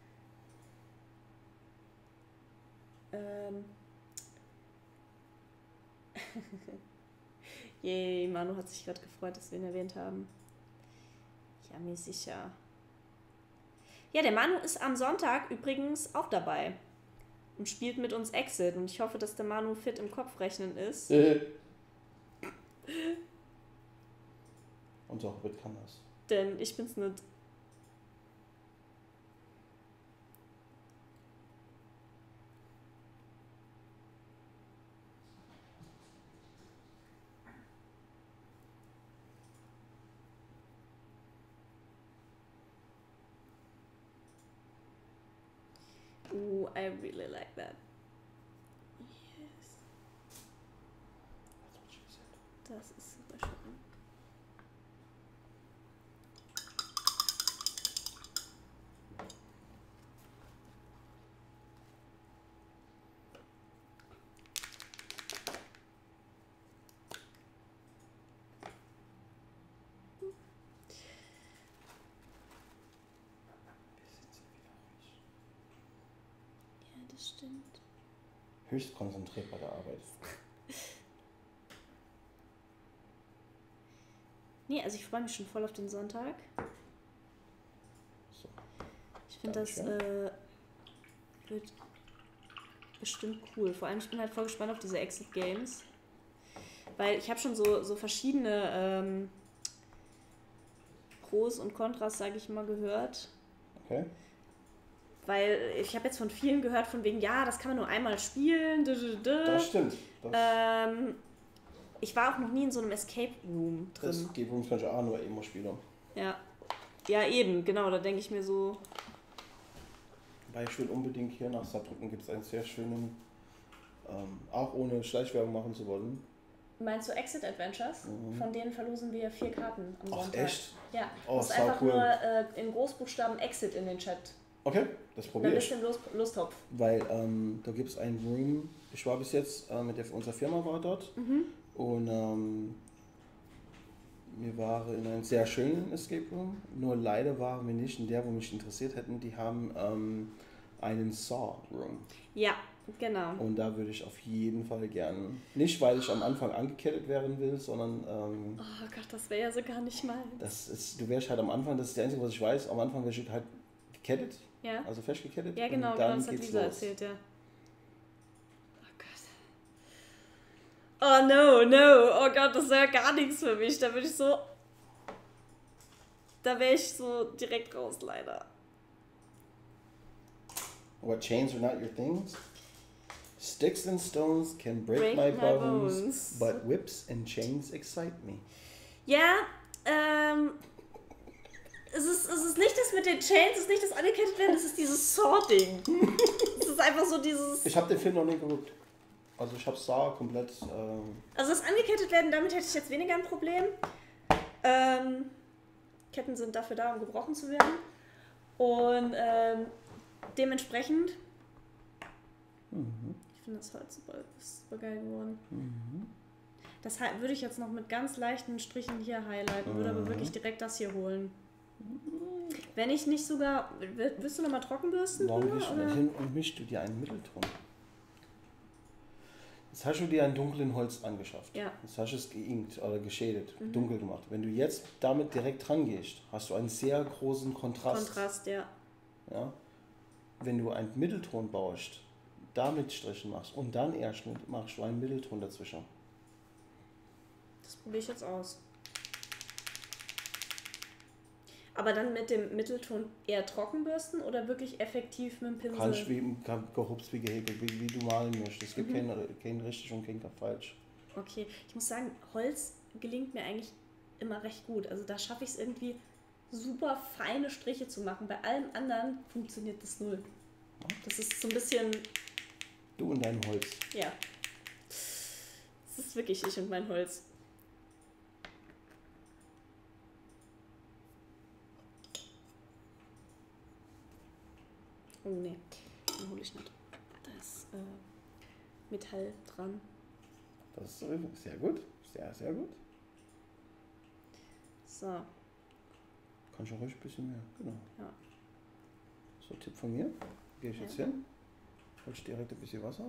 Yay, Manu hat sich gerade gefreut, dass wir ihn erwähnt haben. Ja, mir sicher. Ja, der Manu ist am Sonntag übrigens auch dabei und spielt mit uns Exit. Und ich hoffe, dass der Manu fit im Kopfrechnen ist. Unser Hobbit kann das. Denn ich bin's nicht. Ooh, I really like that. Yes. That's what she said. Das ist super schön. das stimmt. Höchst konzentriert bei der Arbeit. Nee, also ich freue mich schon voll auf den Sonntag. So. Ich finde, das wird bestimmt cool. Vor allem, ich bin halt voll gespannt auf diese Exit Games. Weil ich habe schon so verschiedene Pros und Kontras, sage ich mal, gehört. Okay. Weil ich habe jetzt von vielen gehört, von wegen, ja, das kann man nur einmal spielen. Das stimmt. Ich war auch noch nie in so einem Escape Room drin. Escape Rooms kann ich auch nur immer spielen. Ja. Ja, eben, genau, da denke ich mir so. Weil ich will unbedingt hier nach Saarbrücken gibt es einen sehr schönen, auch ohne Schleichwerbung machen zu wollen. Meinst du Exit Adventures? Mhm. Von denen verlosen wir 4 Karten am Sonntag. Ach, echt? Ja, Oh, das ist sau einfach cool. nur in Großbuchstaben Exit in den Chat. Okay, das Dann probiere bist ich. du im Lusttopf. Weil da gibt es einen Room, ich war bis jetzt, unsere Firma war dort und wir waren in einem sehr schönen Escape Room, nur leider waren wir nicht in der, wo mich interessiert hätten. Die haben einen Saw Room. Ja, genau. Und da würde ich auf jeden Fall gern, nicht weil ich am Anfang angekettet werden will, sondern Oh Gott, das wäre ja so gar nicht meins. du wärst halt am Anfang, das ist das Einzige, was ich weiß, am Anfang wärst du halt gekettet, Ja, also festgekettet. ja genau, und genau, dann das hat geht's Lisa los. erzählt, ja. Oh Gott. Oh no, no, oh Gott, das wäre gar nichts für mich. Da würde ich so. Da wäre ich so direkt raus, leider. What chains are not your things? Sticks and stones can break my bones, but whips and chains excite me. Ja, es ist nicht das mit den Chains, es ist nicht das angekettet werden, es ist dieses Sorting. Es ist einfach so dieses. Ich habe den Film noch nie geguckt. Also ich habe Saw komplett. Also das angekettet werden, damit hätte ich jetzt weniger ein Problem. Ketten sind dafür da, um gebrochen zu werden. Und dementsprechend. Ich finde das Holz super geil geworden. Das würde ich jetzt noch mit ganz leichten Strichen hier highlighten, würde aber wirklich direkt das hier holen. Wenn ich nicht sogar. Willst du nochmal Trockenbürsten? Warum drüber, gehst du oder? da hin und mischst du dir einen Mittelton? Jetzt hast du dir einen dunklen Holz angeschafft. Ja. Jetzt hast du es geinkt oder geschädet, dunkel gemacht. Wenn du jetzt damit direkt rangehst, hast du einen sehr großen Kontrast. Kontrast, ja. Ja? Wenn du einen Mittelton baust, damit Strichen machst und dann erst machst du einen Mittelton dazwischen. Das probiere ich jetzt aus. Aber dann mit dem Mittelton eher Trockenbürsten oder wirklich effektiv mit dem Pinsel? Kannst gehupst wie gehäkelt, wie du malen möchtest. Es gibt kein richtig und kein falsch. Okay, ich muss sagen, Holz gelingt mir eigentlich immer recht gut. Also da schaffe ich es irgendwie super feine Striche zu machen. Bei allem anderen funktioniert das null. Das ist so ein bisschen, Du und dein Holz. ja. Das ist wirklich ich und mein Holz. Oh nee, den hole ich nicht. Da ist Metall dran. Das ist sehr gut. Sehr, sehr gut. So, Kannst du ruhig ein bisschen mehr. Genau. ja. So, Tipp von mir. Gehe ich jetzt hin. Hol ich direkt ein bisschen Wasser.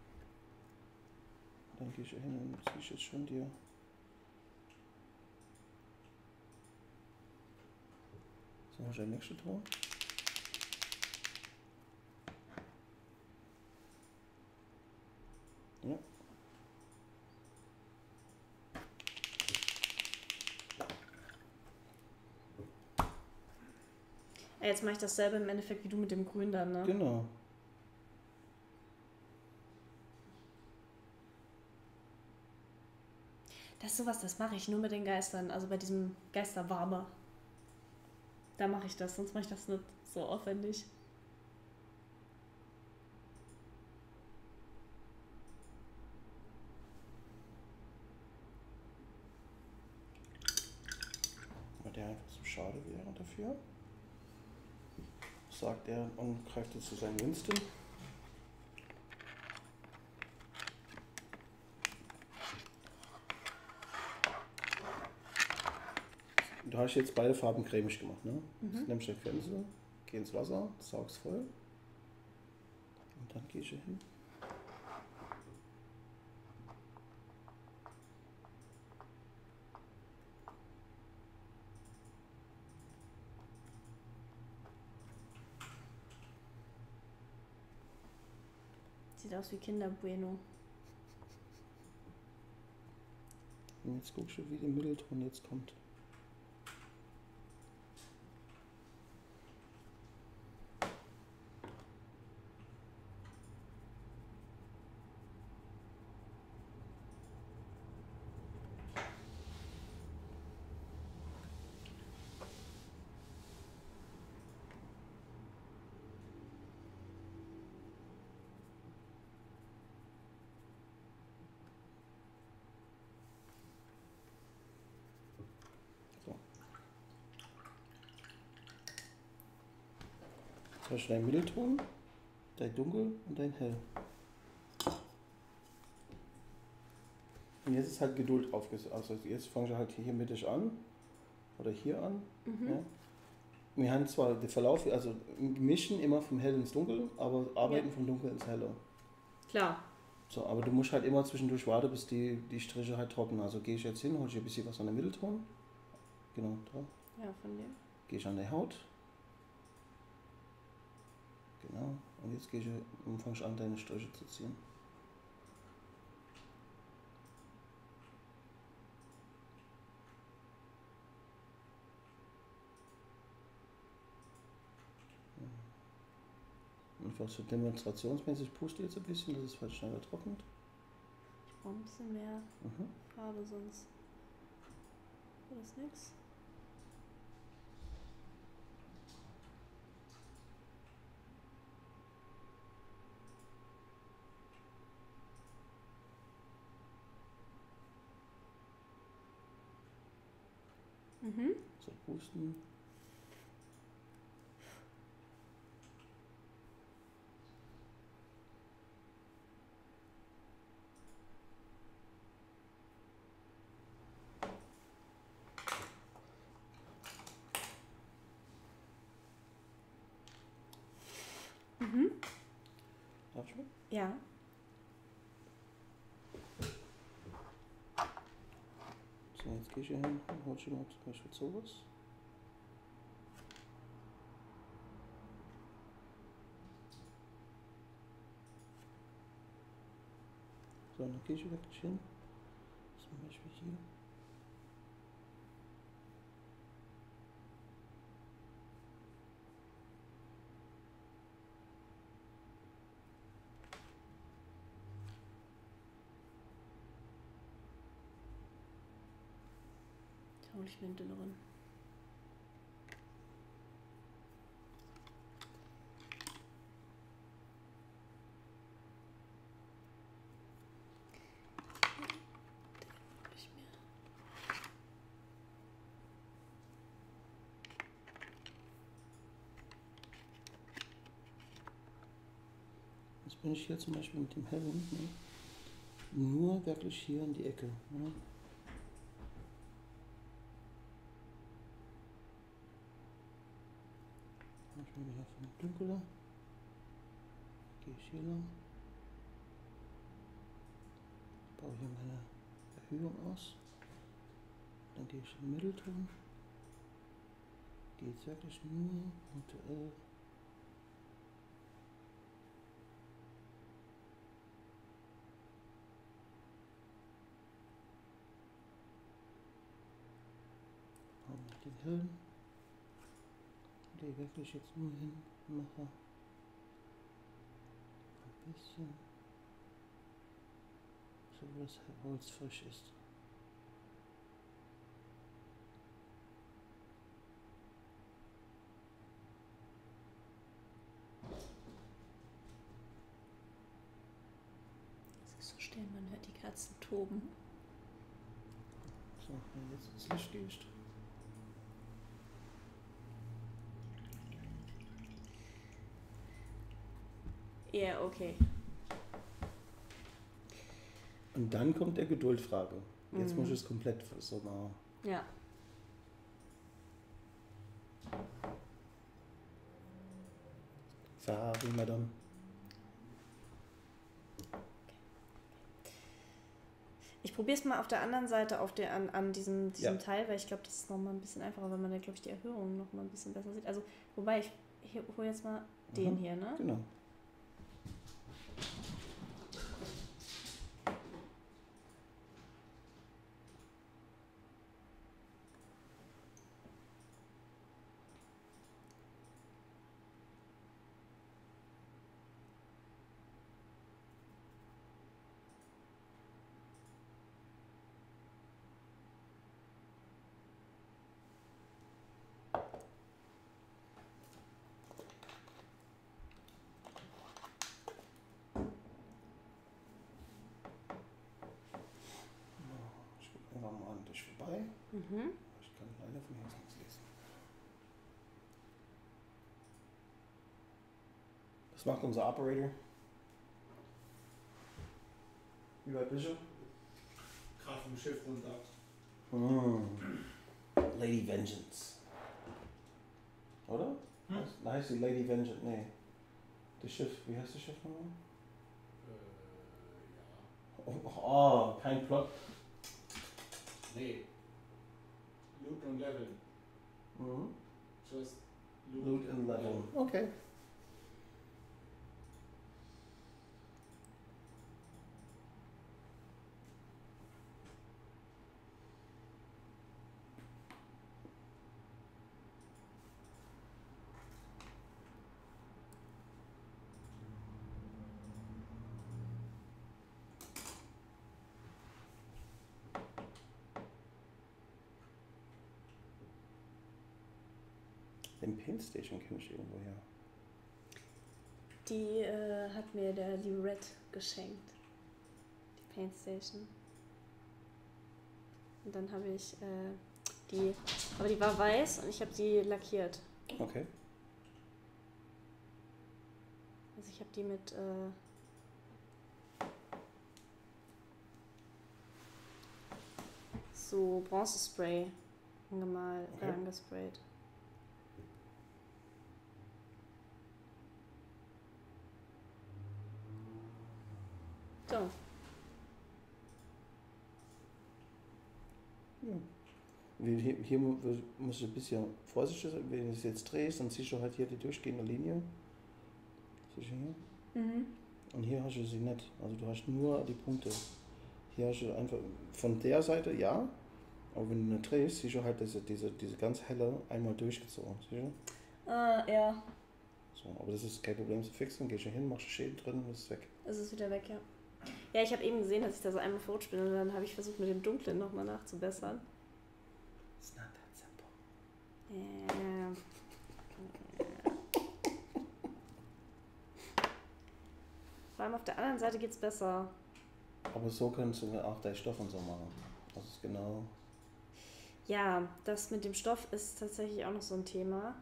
Dann gehe ich hier hin und ziehe ich jetzt schon dir. So, hol ich den nächsten Ton. Ja. Jetzt mache ich dasselbe im Endeffekt wie du mit dem Grün dann, ne? Genau. Das ist sowas, das mache ich nur mit den Geistern, also bei diesem Geisterwarmer. Da mache ich das, sonst mache ich das nicht so aufwendig. Weil der einfach zu schade wäre dafür. Sagt er und greift jetzt zu seinem Winston. Du hast jetzt beide Farben cremig gemacht, ne? Jetzt nimmst du den Pinsel, geh ins Wasser, saugst voll. Und Dann gehe ich hier hin. Sieht aus wie Kinder Bueno. Und jetzt guckst du, wie der Mittelton jetzt kommt. Hast du deinen Mittelton, dein Dunkel und dein Hell. Und jetzt ist halt Geduld aufgesetzt. Also jetzt fangst du halt hier mittig an oder hier an. Ja. Wir haben zwar den Verlauf, also mischen immer vom Hell ins Dunkel, aber arbeiten vom Dunkel ins Helle. Klar. So, aber du musst halt immer zwischendurch warten, bis die Striche halt trocknen. Also gehe ich jetzt hin, hol ich ein bisschen was an den Mittelton. Genau, da. Ja, von dem. Gehe ich an die Haut. Genau. Und jetzt gehe ich und fange an, deine Striche zu ziehen. Und was so demonstrationsmäßig puste jetzt ein bisschen, dass es halt schneller trocknet. Ich brauche ein bisschen mehr Farbe, sonst wird das nichts. So, pusten. Darf ich mal? Ja. So, jetzt gehe ich hier hin und hol schon mal zum Beispiel sowas. So, dann gehe ich wirklich hin. Zum Beispiel hier. Da hole ich mir einen dünneren. Jetzt bin ich hier zum Beispiel mit dem Hellen, ne? Nur wirklich hier in die Ecke. Ne? Ich bin wieder von dunkler. Gehe ich hier lang. Baue hier meine Erhöhung aus. Dann gehe ich in den Mittelton. Gehe jetzt wirklich nur punktuell. Den Hellen. Gehe wirklich jetzt nur hin, mache ein bisschen, so dass das Holz frisch ist. Es ist so still, man hört die Katzen toben. So, und jetzt ins Licht gehst. Ja, okay. Und dann kommt der Geduldfrage. Jetzt muss ich es komplett so machen. Ja. Sorry, Madame. Ich probiere es mal auf der anderen Seite an diesem Teil, weil ich glaube, das ist nochmal ein bisschen einfacher, weil man da, glaube ich, die Erhöhung nochmal ein bisschen besser sieht. Also, wobei, ich hole jetzt mal den hier, ne? Genau. Vorbei. Ich kann leider von hier aus nichts lesen. Was macht unser Operator? Wie weit bist du? Gerade vom Schiff runter. Lady Vengeance. Oder? Da heißt die Lady Vengeance. Nee. Das Schiff, wie heißt das Schiff nochmal? Ja. Oh, kein Plot. Nee. Loot und Leveln. Just Loot and Level. Okay. Den Paint Station kenne ich irgendwo her. Die hat mir der liebe Red geschenkt. Die Paint Station. Und dann habe ich die, aber die war weiß und ich habe sie lackiert. Okay. Also ich habe die mit so Bronzespray angesprayt. So. Ja. Hier musst du ein bisschen vorsichtig sein. Wenn du es jetzt drehst, dann siehst du halt hier die durchgehende Linie. Siehst du hier? Und hier hast du sie nicht. Also du hast nur die Punkte. Hier hast du einfach von der Seite, ja. Aber wenn du nicht drehst, siehst du halt diese ganz helle einmal durchgezogen. Siehst du? Ja. So, aber das ist kein Problem zu fixen. Gehst du hin, machst du Schäden drin und ist weg. Es ist wieder weg, ja. Ja, ich habe eben gesehen, dass ich da so einmal verrutscht bin und dann habe ich versucht, mit dem Dunklen nochmal nachzubessern. It's not that simple. Ja. Vor allem auf der anderen Seite geht's besser. Aber so kannst du auch deinen Stoff und so machen. Das ist genau. Ja, das mit dem Stoff ist tatsächlich auch noch so ein Thema.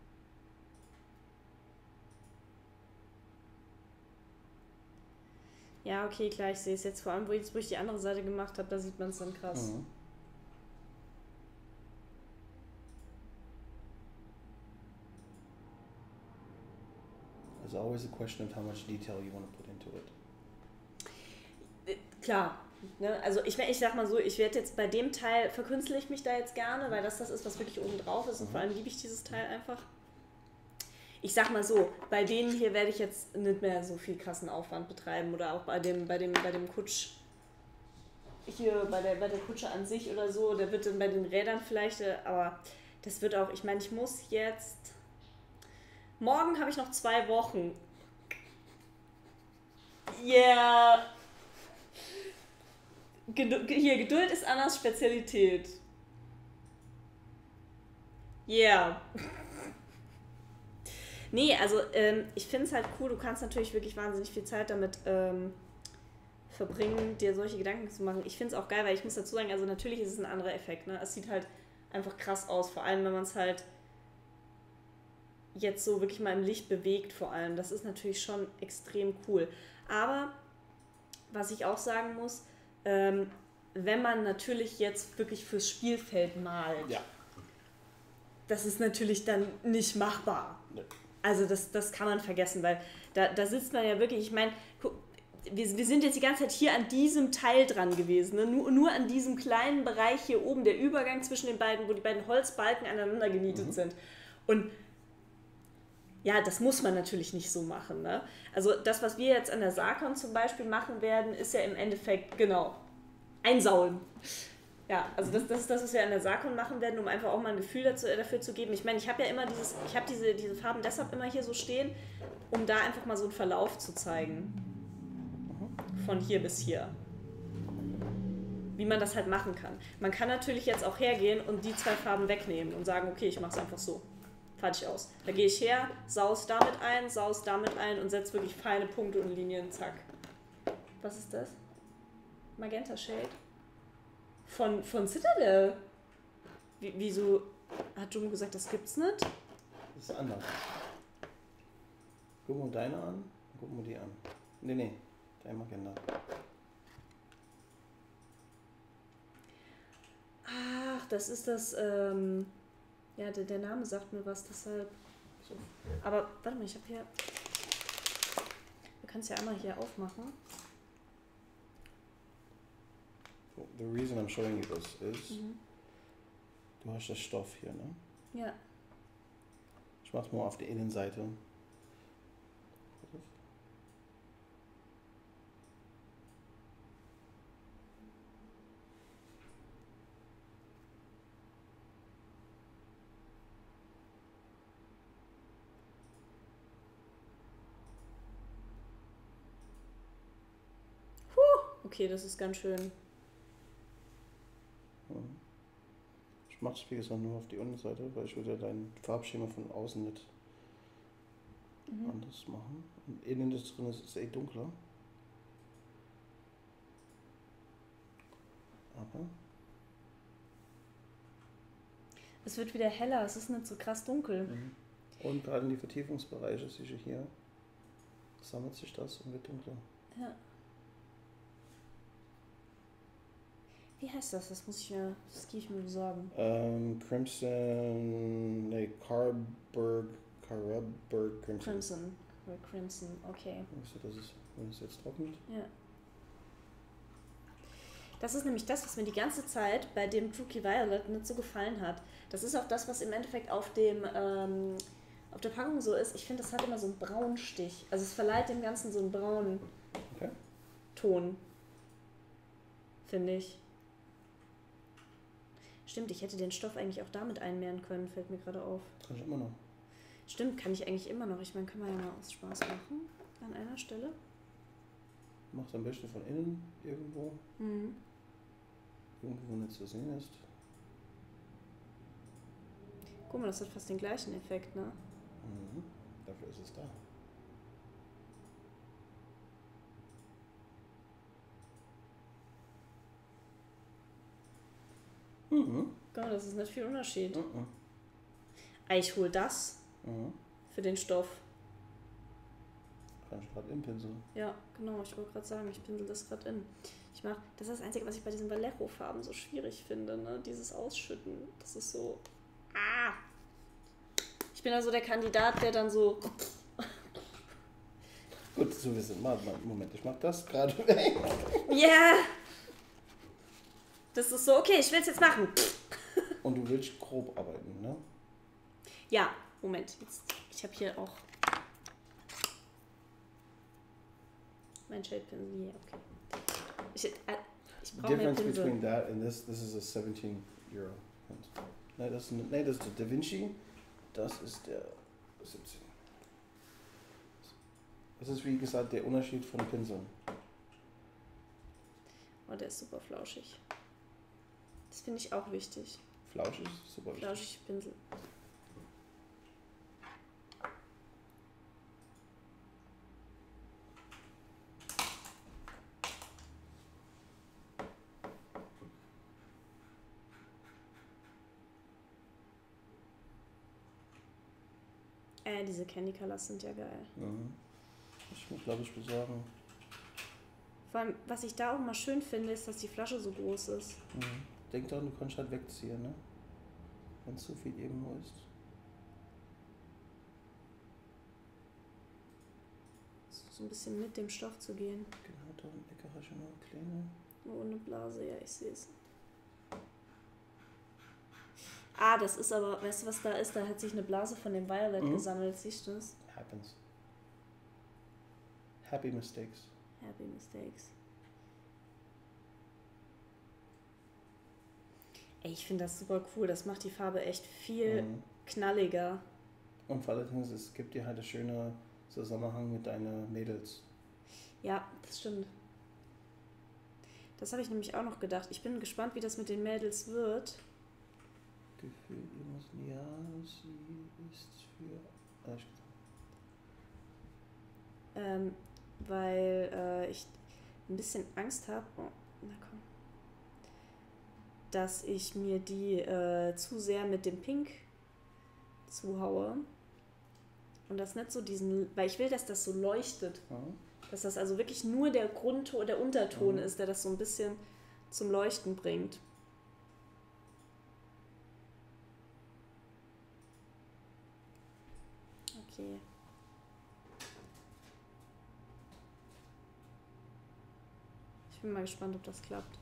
Ja, okay, klar, ich sehe es jetzt. Vor allem, wo ich die andere Seite gemacht habe, da sieht man es dann krass. There's always a question of how much detail you want to put into it. Klar. Ne? Also ich sag mal so, ich werde jetzt bei dem Teil, verkünstle ich mich da jetzt gerne, weil das ist, was wirklich oben drauf ist und vor allem liebe ich dieses Teil einfach. Ich sag mal so, bei denen hier werde ich jetzt nicht mehr so viel krassen Aufwand betreiben oder auch bei dem Kutsch, hier bei der Kutsche an sich oder so, da wird dann bei den Rädern vielleicht, aber das wird auch, ich meine, ich muss jetzt, morgen habe ich noch 2 Wochen. Yeah. Geduld ist Annas Spezialität. Yeah. Nee, also ich finde es halt cool, du kannst natürlich wirklich wahnsinnig viel Zeit damit verbringen, dir solche Gedanken zu machen. Ich finde es auch geil, weil ich muss dazu sagen, also natürlich ist es ein anderer Effekt, ne? Es sieht halt einfach krass aus, vor allem wenn man es halt jetzt so wirklich mal im Licht bewegt vor allem. Das ist natürlich schon extrem cool. Aber, was ich auch sagen muss, wenn man natürlich jetzt wirklich fürs Spielfeld malt, ja, das ist natürlich dann nicht machbar. Nee. Also das kann man vergessen, weil da sitzt man ja wirklich, ich meine, wir sind jetzt die ganze Zeit hier an diesem Teil dran gewesen, ne? Nur an diesem kleinen Bereich hier oben, der Übergang zwischen den beiden, wo die beiden Holzbalken aneinander genietet sind. Und ja, das muss man natürlich nicht so machen. Ne? Also das, was wir jetzt an der Sarkon zum Beispiel machen werden, ist ja im Endeffekt, genau, einsauen. Ja, also das ist das, was wir an der Sarkon machen werden, um einfach auch mal ein Gefühl dafür zu geben. Ich meine, ich habe ja immer diese Farben deshalb immer hier so stehen, um da einfach mal so einen Verlauf zu zeigen. Von hier bis hier. Wie man das halt machen kann. Man kann natürlich jetzt auch hergehen und die 2 Farben wegnehmen und sagen, okay, ich mache es einfach so. Fertig aus. Da gehe ich her, saus damit ein und setze wirklich feine Punkte und Linien, zack. Was ist das? Magenta Shade? Von Citadel. Wieso hat Jumbo gesagt, das gibt's nicht? Das ist anders. Gucken wir deine an, gucken wir die an. Nee, dein Magenta. Ach, das ist das, ja, der Name sagt mir was, deshalb. So. Aber warte mal, ich habe hier. Du kannst ja einmal hier aufmachen. The reason I'm showing you this is, du hast das Stoff hier, ne? Ja. Ich mach's mal auf der Innenseite. Okay, das ist ganz schön. Ich mache es wie gesagt nur auf die Unterseite, weil ich würde dein Farbschema von außen nicht anders machen. Und innen das drin ist eh dunkler. Aber Es wird wieder heller, es ist nicht so krass dunkel. und gerade in die Vertiefungsbereiche siehst du hier, sammelt sich das und wird dunkler. Ja. Wie heißt das? Das gehe ich mir besorgen. Crimson, Carberg Crimson. Crimson, okay. Also das ist, wenn es jetzt trocknet. Ja. Das ist nämlich das, was mir die ganze Zeit bei dem Druky Violet nicht so gefallen hat. Das ist auch das, was im Endeffekt auf der Packung so ist. Ich finde, das hat immer so einen Braunstich. Also es verleiht dem Ganzen so einen braunen Ton. Finde ich. Stimmt, ich hätte den Stoff eigentlich auch damit einmehren können, fällt mir gerade auf. Kann ich immer noch. Stimmt, kann ich eigentlich immer noch. Ich meine, können wir ja mal aus Spaß machen. An einer Stelle. Macht am besten von innen irgendwo. Irgendwo nicht zu sehen ist. Guck mal, das hat fast den gleichen Effekt, ne? Dafür ist es da. Guck mal, das ist nicht viel Unterschied. Ich hole das für den Stoff. Kann ich gerade im Pinsel. Ja, genau, ich wollte gerade sagen, ich pinsel das gerade in. Das ist das Einzige, was ich bei diesen Vallejo-Farben so schwierig finde, ne? Dieses Ausschütten. Das ist so. Ich bin also der Kandidat, der dann so. Gut zu wissen. Moment, ich mach das gerade weg. Ja! Das ist so, okay, ich will es jetzt machen. Und du willst grob arbeiten, ne? Ja, Moment. Ich habe hier auch mein Shade-Pinsel hier, okay. Ich brauche mehr Difference Pinsel. between that and this is a 17 Euro. Nein, das ist der Da Vinci. Das ist der 17. Das ist wie gesagt der Unterschied von Pinseln. Oh, der ist super flauschig. Das finde ich auch wichtig. Flauschig, super wichtig. Flauschig Pinsel. Diese Candy Colors sind ja geil. Ich muss, glaube ich, besorgen. Vor allem, was ich da auch mal schön finde, ist, dass die Flasche so groß ist. Denk daran, du kannst halt wegziehen, ne? Wenn zu viel irgendwo ist. so ein bisschen mit dem Stoff zu gehen. Genau, da in der Ecke hast du noch eine kleine. Oh, eine Blase, ja, ich sehe es. Ah, das ist aber, weißt du, was da ist? Da hat sich eine Blase von dem Violet gesammelt, siehst du das? Happens. Happy mistakes. Happy mistakes. Ey, ich finde das super cool. Das macht die Farbe echt viel knalliger. Und vor allem, es gibt dir halt einen schönen Zusammenhang mit deinen Mädels. Ja, das stimmt. Das habe ich nämlich auch noch gedacht. Ich bin gespannt, wie das mit den Mädels wird. Gefühl, ja, sie ist für... Weil ich ein bisschen Angst habe, dass ich mir die zu sehr mit dem Pink zuhaue und das nicht so weil ich will, dass das so leuchtet, dass das also wirklich nur der Grundton, der Unterton ist, der das so ein bisschen zum Leuchten bringt. Okay. Ich bin mal gespannt, ob das klappt.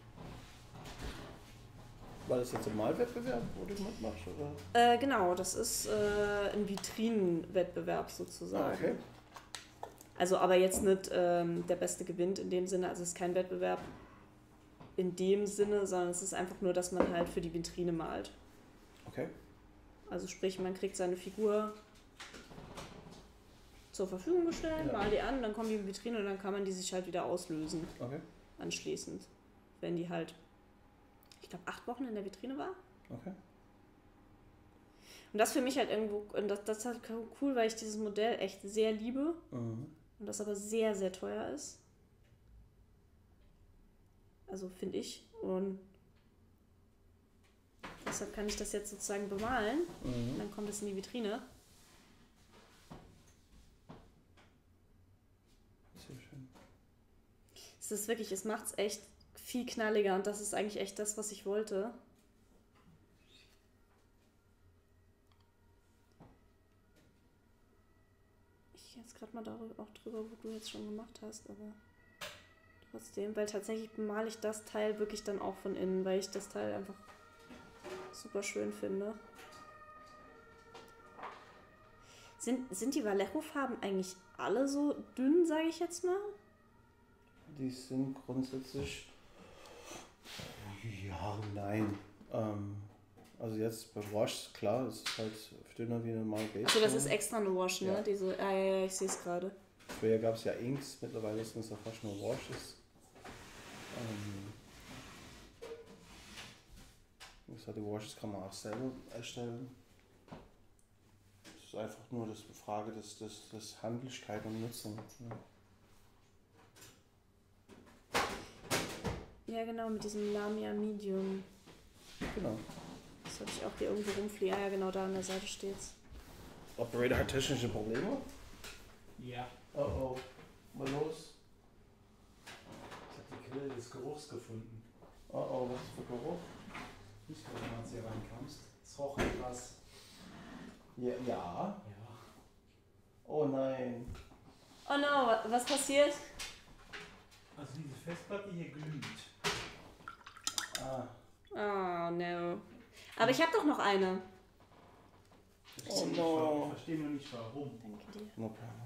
War das jetzt ein Malwettbewerb, wo du mitmachst? Oder? Genau, das ist ein Vitrinenwettbewerb sozusagen. Okay. Also aber jetzt nicht der Beste gewinnt in dem Sinne, also es ist kein Wettbewerb in dem Sinne, sondern es ist einfach nur, dass man halt für die Vitrine malt. Okay. Also sprich, man kriegt seine Figur zur Verfügung gestellt, malt die an, dann kommen die in die Vitrine und dann kann man die sich halt wieder auslösen. Okay. Anschließend, wenn die halt, ich glaube, 8 Wochen in der Vitrine war. Okay. Und das für mich halt irgendwo, und das ist halt cool, weil ich dieses Modell echt sehr liebe und das aber sehr, sehr teuer ist. Also finde ich. Und deshalb kann ich das jetzt sozusagen bemalen. Dann kommt es in die Vitrine. Sehr schön. Es ist wirklich, es macht es echt viel knalliger und das ist eigentlich echt das, was ich wollte. Ich jetzt gerade mal auch drüber, wo du jetzt schon gemacht hast, aber trotzdem, weil tatsächlich bemale ich das Teil wirklich dann auch von innen, weil ich das Teil einfach super schön finde. Sind die Vallejo-Farben eigentlich alle so dünn, sage ich jetzt mal? Die sind grundsätzlich... Ja, nein. Also jetzt bei Wash, klar, es ist halt dünner wie normal Base. Achso, das ist extra eine Wash, ne? Ja. Diese, ja, ich sehe es gerade. Früher gab es ja Inks, mittlerweile sind es ja fast nur Washes. Die Washes kann man auch selber erstellen. Es ist einfach nur das Frage des Handlichkeit und Nutzung. Ja, genau, mit diesem Lamia Medium. Genau. Das hatte ich auch hier irgendwo rumfliegen. Ja, genau, da an der Seite steht's. Operator hat technische Probleme. Ja. Oh, mal los. Ich habe die Quelle des Geruchs gefunden. Oh, was für Geruch? Nicht, wenn du mal hier reinkommst. Es roch etwas. Ja. Ja. Oh nein. Oh no, was passiert? Also diese Festplatte hier glüht. Oh no. Aber ich habe doch noch eine. Oh no. Ich verstehe nur nicht warum. Danke dir. No problem.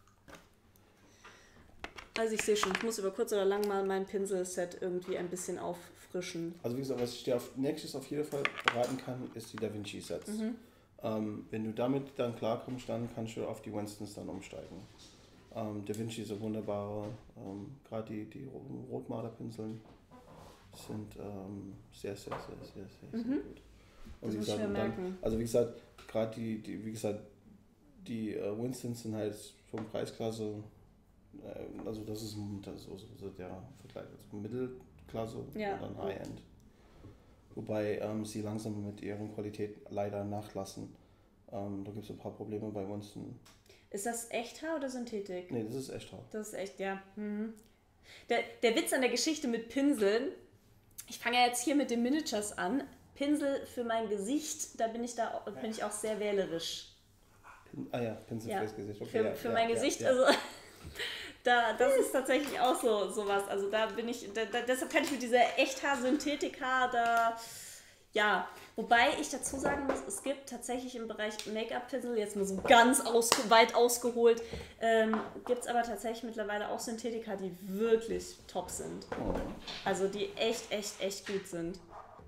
Also ich sehe schon, ich muss über kurz oder lang mal mein Pinselset irgendwie ein bisschen auffrischen. Also wie gesagt, was ich dir nächstes auf jeden Fall beraten kann, ist die Da Vinci Sets. Wenn du damit dann klarkommst, dann kannst du auf die Winstons dann umsteigen. Da Vinci ist ein wunderbarer, gerade die Rotmalerpinseln sind sehr, sehr, sehr, sehr, sehr, sehr gut. Und Das muss ich mir merken. Also wie gesagt, gerade die Winstons sind halt vom Preisklasse, also das ist so der Vergleich, also Mittelklasse und dann High-End. Wobei sie langsam mit ihren Qualität leider nachlassen. Da gibt es ein paar Probleme bei Winston. Ist das Echthaar oder Synthetik? Nee, das ist Echthaar. Das ist echt, ja. Der Witz an der Geschichte mit Pinseln, ich fange ja jetzt hier mit den Miniatures an. Pinsel für mein Gesicht, da bin ich auch sehr wählerisch. Pinsel fürs Gesicht. Okay, Für mein Gesicht, also Das ist tatsächlich auch sowas. Also da bin ich, deshalb kann ich mit dieser Echthaar-Synthetika ja, wobei ich dazu sagen muss, es gibt tatsächlich im Bereich Make-up-Pinsel, jetzt mal so ganz weit ausgeholt, gibt es aber tatsächlich mittlerweile auch Synthetika, die wirklich top sind. Also die echt gut sind.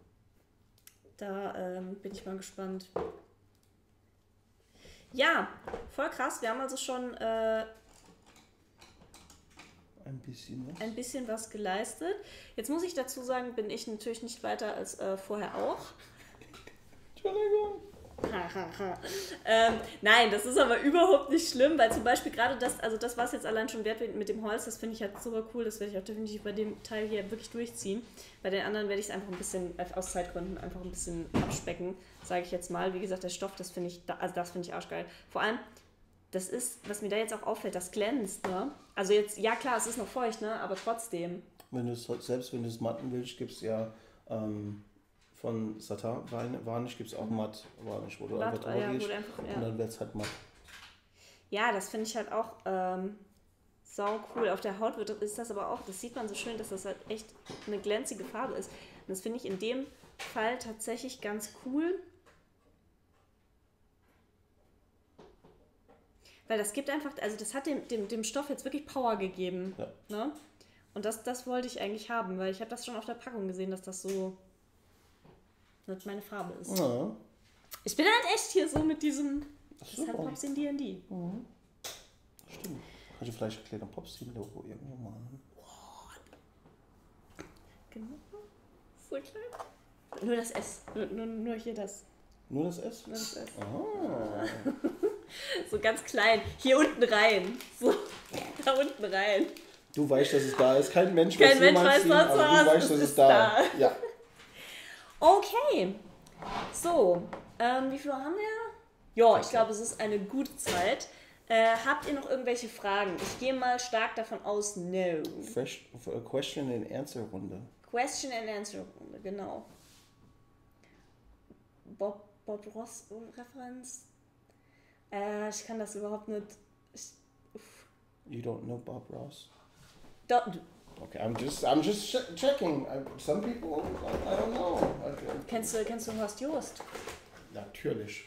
Da bin ich mal gespannt. Ja, voll krass. Wir haben also schon ein bisschen was geleistet. Jetzt muss ich dazu sagen, bin ich natürlich nicht weiter als vorher auch. Entschuldigung. Nein, das ist aber überhaupt nicht schlimm, weil zum Beispiel gerade das war es jetzt allein schon wert mit dem Holz, das finde ich halt super cool, das werde ich auch definitiv bei dem Teil hier wirklich durchziehen. Bei den anderen werde ich es einfach ein bisschen, aus Zeitgründen, einfach ein bisschen abspecken, sage ich jetzt mal. Wie gesagt, der Stoff, das finde ich arschgeil. Vor allem, das ist, was mir da jetzt auch auffällt, das glänzt, ne? Also jetzt, ja klar, es ist noch feucht, ne? Aber trotzdem. Selbst wenn du es matten willst, gibt es ja von Satin Varnish gibt es auch matt Varnish, wo du einfach drüber gehst und dann wird es halt matt. Ja, das finde ich halt auch sau cool. Auf der Haut ist das aber auch, das sieht man so schön, dass das halt echt eine glänzige Farbe ist. Und das finde ich in dem Fall tatsächlich ganz cool. Weil das gibt einfach, also das hat dem Stoff jetzt wirklich Power gegeben. Ja. Ne? Und das wollte ich eigentlich haben, weil ich habe das schon auf der Packung gesehen, dass das so nicht meine Farbe ist. Ja. Ich bin halt echt hier so mit diesem, das ist halt Pops in D&D. Mhm. Stimmt. Kannst du vielleicht ein kleiner Pops-Logo irgendwo machen? Genau. So klein. Nur das S. Nur hier das. Nur das S? Nur das S. Ah. So ganz klein. Hier unten rein. So, da unten rein. Du weißt, dass es da ist. Kein Mensch weiß sonst was. Du weißt, dass es da ist. Ja. Okay. So, wie viel haben wir? Ja, ich glaube, es ist eine gute Zeit. Habt ihr noch irgendwelche Fragen? Ich gehe mal stark davon aus, no. Question and Answer Runde. Question and Answer Runde, genau. Bob Ross Referenz. Ich kann das überhaupt nicht. You don't know Bob Ross? Okay, I'm just checking. Some people, I don't know. Kennst du Horst Jost? Natürlich.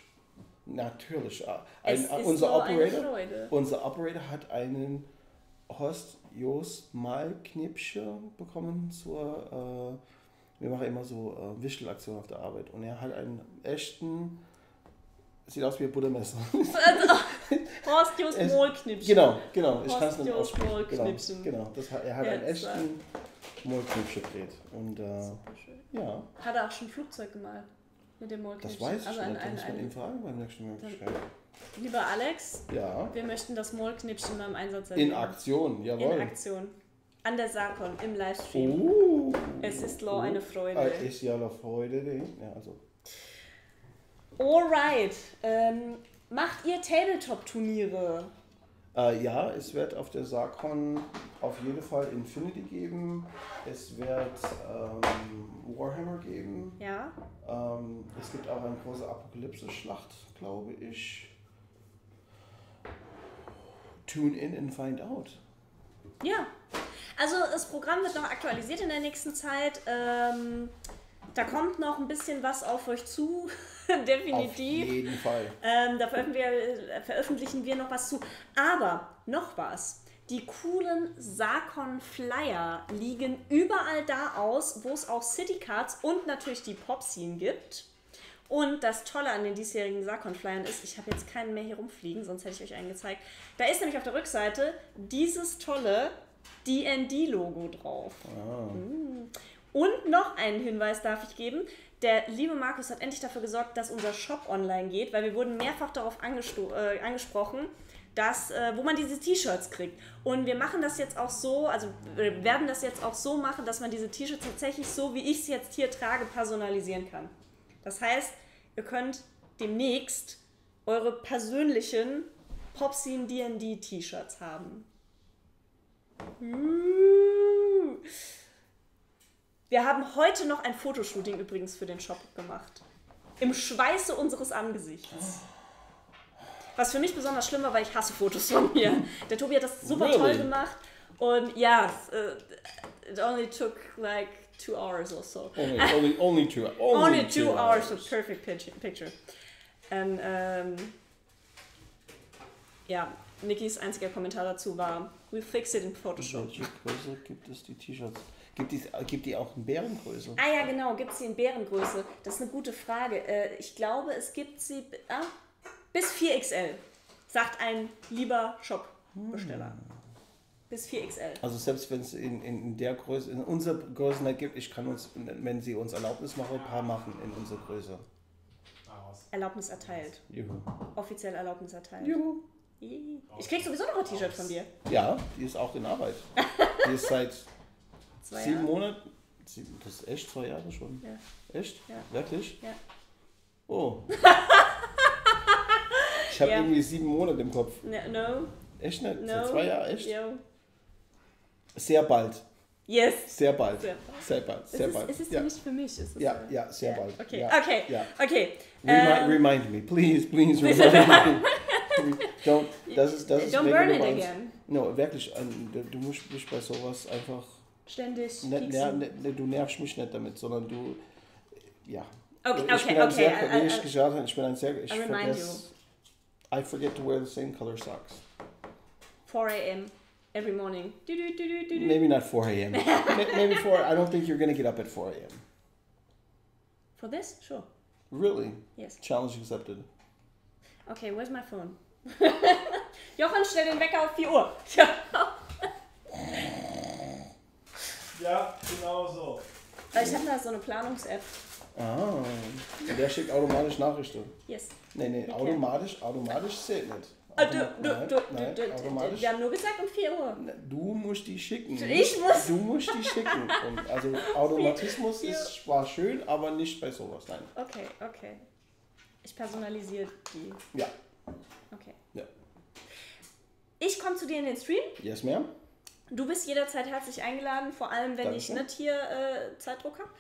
Unser Operator hat einen Horst Jost Malknipsche bekommen wir machen immer so Wischelaktionen auf der Arbeit und er hat einen echten, sieht aus wie ein Buttermesser. Horst Jost Mohlknipschen. Genau. Ich kann es nicht aussprechen. Genau. Er hat einen echten Mohlknipsche gedreht. Und ja. Hat er auch schon ein Flugzeug gemalt mit dem Mohlknipschen? Das weiß ich nicht. Da muss man ihn fragen beim nächsten Möglichkeit. Lieber Alex, ja. Wir möchten das Mohlknipschen beim Einsatz erleben. In Aktion, jawohl. In Aktion. An der Sarkon, im Livestream. Es ist eine Freude. Es ist ja eine Freude. Ja, also. Alright. Macht ihr Tabletop-Turniere? Ja, es wird auf der Sarkon auf jeden Fall Infinity geben. Es wird Warhammer geben. Ja. Es gibt auch eine große Apokalypse-Schlacht, glaube ich. Tune in and find out. Ja. Also das Programm wird noch aktualisiert in der nächsten Zeit. Da kommt noch ein bisschen was auf euch zu, definitiv. Auf jeden Fall. Da veröffentlichen wir noch was zu. Aber noch was. Die coolen Sarkon-Flyer liegen überall da aus, wo es auch Citycards und natürlich die Popscene gibt. Und das Tolle an den diesjährigen Sarkon-Flyern ist, ich habe jetzt keinen mehr hier rumfliegen, sonst hätte ich euch einen gezeigt. Da ist nämlich auf der Rückseite dieses tolle D&D-Logo drauf. Und noch einen Hinweis darf ich geben. Der liebe Markus hat endlich dafür gesorgt, dass unser Shop online geht, weil wir wurden mehrfach darauf angesprochen, dass, wo man diese T-Shirts kriegt. Und wir machen das jetzt auch so, also wir werden das jetzt auch so machen, dass man diese T-Shirts tatsächlich so, wie ich es jetzt hier trage, personalisieren kann. Das heißt, ihr könnt demnächst eure persönlichen Popscene D&D T-Shirts haben. Wir haben heute noch ein Fotoshooting übrigens für den Shop gemacht. Im Schweiße unseres Angesichts. Was für mich besonders schlimm war, weil ich hasse Fotos von mir. Der Tobi hat das super Really? toll gemacht. Und ja, it only took like 2 hours or so. Only 2 hours. Only 2 hours of perfect picture. Und, ja, Nikis einziger Kommentar dazu war, we'll fix it in Photoshop. Welche Größe gibt es die T-Shirts? Gibt die auch in Bärengröße? Ah ja, genau, gibt es sie in Bärengröße? Das ist eine gute Frage. Ich glaube, es gibt sie bis 4XL, sagt ein lieber Shop-Besteller. Bis 4XL. Also selbst wenn es in der Größe, in unserer Größe nicht gibt, ich kann uns, wenn sie uns Erlaubnis machen, ein paar machen in unserer Größe. Erlaubnis erteilt. Juhu. Offiziell Erlaubnis erteilt. Juhu. Ich krieg sowieso noch ein T-Shirt von dir. Ja, die ist auch in Arbeit. Die ist seit 7 Monaten. Das ist echt 2 Jahre schon. Ja. Echt? Ja. Wirklich? Ja. Oh. Ich habe irgendwie 7 Monate im Kopf. No. Echt nicht? No. Seit 2 Jahren? Echt? Yo. Sehr bald. Yes. Sehr bald. Sehr Sehr bald. Sehr bald. Es ist ja. nicht für mich. Ist es Ja, sehr bald. Okay, Ja. okay, Ja. okay. Remind me, please remind me. Don't burn it again. No, wirklich, du musst mich bei sowas einfach... Ständig Du nervst mich nicht damit, sondern du... Ja. Okay. Wie ich gesagt habe, ich bin ein sehr... I forget to wear the same color socks. 4 a.m. every morning. Maybe not 4 a.m. Maybe 4. I don't think you're going to get up at 4 a.m. For this? Sure. Really? Yes. Challenge accepted. Okay, where's my phone? Jochen, stell den Wecker auf 4 Uhr. Ja. Ja, genau so. Ich habe da so eine Planungs-App. Ah, der schickt automatisch Nachrichten. Yes. Nee, automatisch zählt nicht. Automatisch. Wir haben nur gesagt um 4 Uhr. Du musst die schicken. Du musst die schicken. Und also Automatismus ist zwar schön, aber nicht bei sowas. Nein. Okay. Ich personalisiere die. Ja. Okay. Ja. Ich komme zu dir in den Stream. Yes, ma'am. Du bist jederzeit herzlich eingeladen, vor allem wenn ich nicht hier Zeitdruck habe.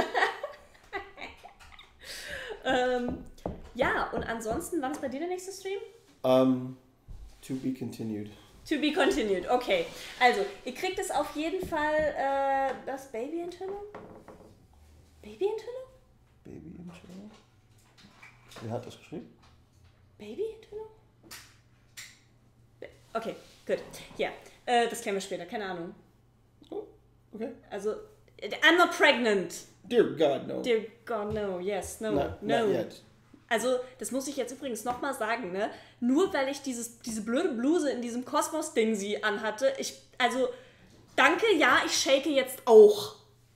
Ja, und ansonsten, wann ist bei dir der nächste Stream? To be continued. To be continued, okay. Also, ihr kriegt es auf jeden Fall, das Baby-Enthüllung? Baby-Enthüllung? Baby-Enthüllung? Wer hat das geschrieben? Baby-Enthüllung? Okay, gut. Ja, das klären wir später, keine Ahnung. Oh, okay. Also, I'm not pregnant. Dear God, no. Dear God, no. Yes, no, Not yet. Also, das muss ich jetzt übrigens nochmal sagen, ne? Nur weil ich diese blöde Bluse in diesem Kosmos-Ding sie anhatte, danke, ja, ich shake jetzt auch.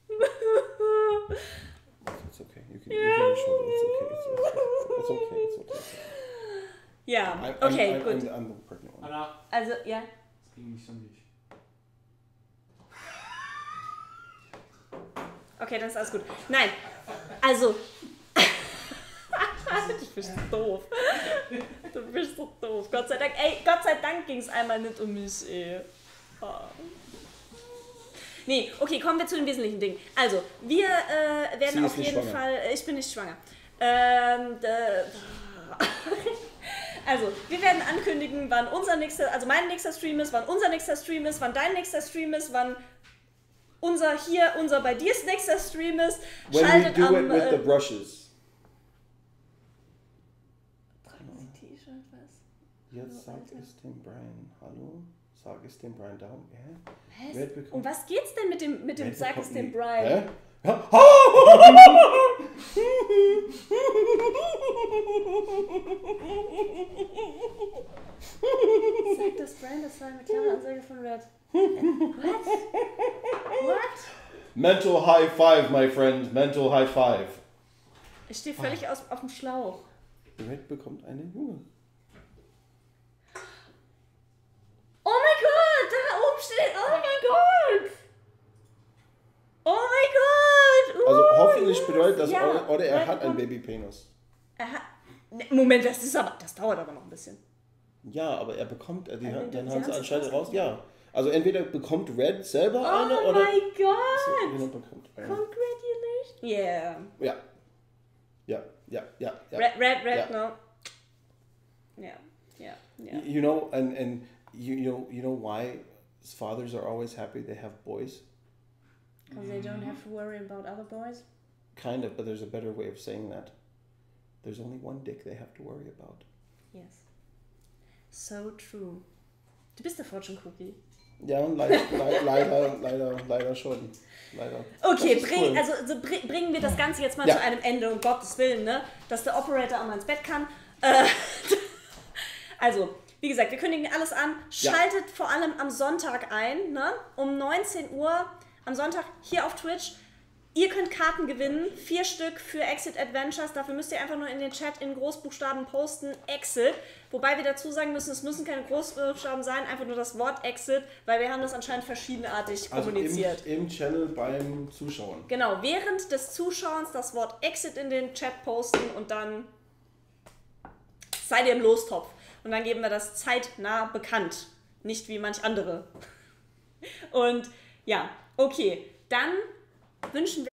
It's okay. You can show it. It's okay. Ja, okay, gut. I'm the pregnant one. Anna, Also, ja. es ging nicht um dich. Okay, dann ist alles gut. Nein, also... Du bist doof. Du bist so doof. Gott sei Dank ging es einmal nicht um mich, ey. Oh. Nee, okay, kommen wir zu den wesentlichen Dingen. Also, wir werden auf jeden Fall... Ich bin nicht schwanger. Also, wir werden ankündigen, wann mein nächster Stream ist, wann unser nächster Stream ist, wann dein nächster Stream ist, wann unser bei dir's nächster Stream ist. When we do it with the brushes. Jetzt sag es dem Brian. Hallo? Sag es dem Brian Daumen. Hä? Um was geht's denn mit dem Sag es dem Brian? Hä? Sag das Brian, das war eine klare Ansage von Red. What? Mental high five, my friend. Mental high five. Ich stehe völlig auf dem Schlauch. Red bekommt einen Junge. Oh mein Gott, da oben steht, oh mein Gott. Oh mein Gott. Also hoffentlich bedeutet das, oder er hat einen Babypenis. Moment, das dauert aber noch ein bisschen. Ja, aber er bekommt, dann haben sie anscheinend raus, ja. Also entweder bekommt Red selber eine, oder... Oh mein Gott. Jemand bekommt eine. Congratulations. Yeah. Ja. Red, ja. no. Ja. Yeah. You know, and you know why fathers are always happy they have boys? Because they don't have to worry about other boys? Kind of, but there's a better way of saying that. There's only one dick they have to worry about. Yes. So true. Du bist der Fortune Cookie. Ja, leider schon. Leider. Okay, cool. bringen wir das Ganze jetzt mal Ja. zu einem Ende, um Gottes Willen, ne? Dass der Operator auch mal ins Bett kann. Also, wie gesagt, wir kündigen alles an. Schaltet vor allem am Sonntag ein, ne? Um 19 Uhr am Sonntag hier auf Twitch. Ihr könnt Karten gewinnen, 4 Stück für Exit Adventures. Dafür müsst ihr einfach nur in den Chat in Großbuchstaben posten, Exit. Wobei wir dazu sagen müssen, es müssen keine Großbuchstaben sein, einfach nur das Wort Exit, weil wir haben das anscheinend verschiedenartig kommuniziert. Also im Channel beim Zuschauen. Genau, während des Zuschauens das Wort Exit in den Chat posten und dann seid ihr im Lostopf. Und dann geben wir das zeitnah bekannt. Nicht wie manch andere. Und ja, okay, dann wünschen wir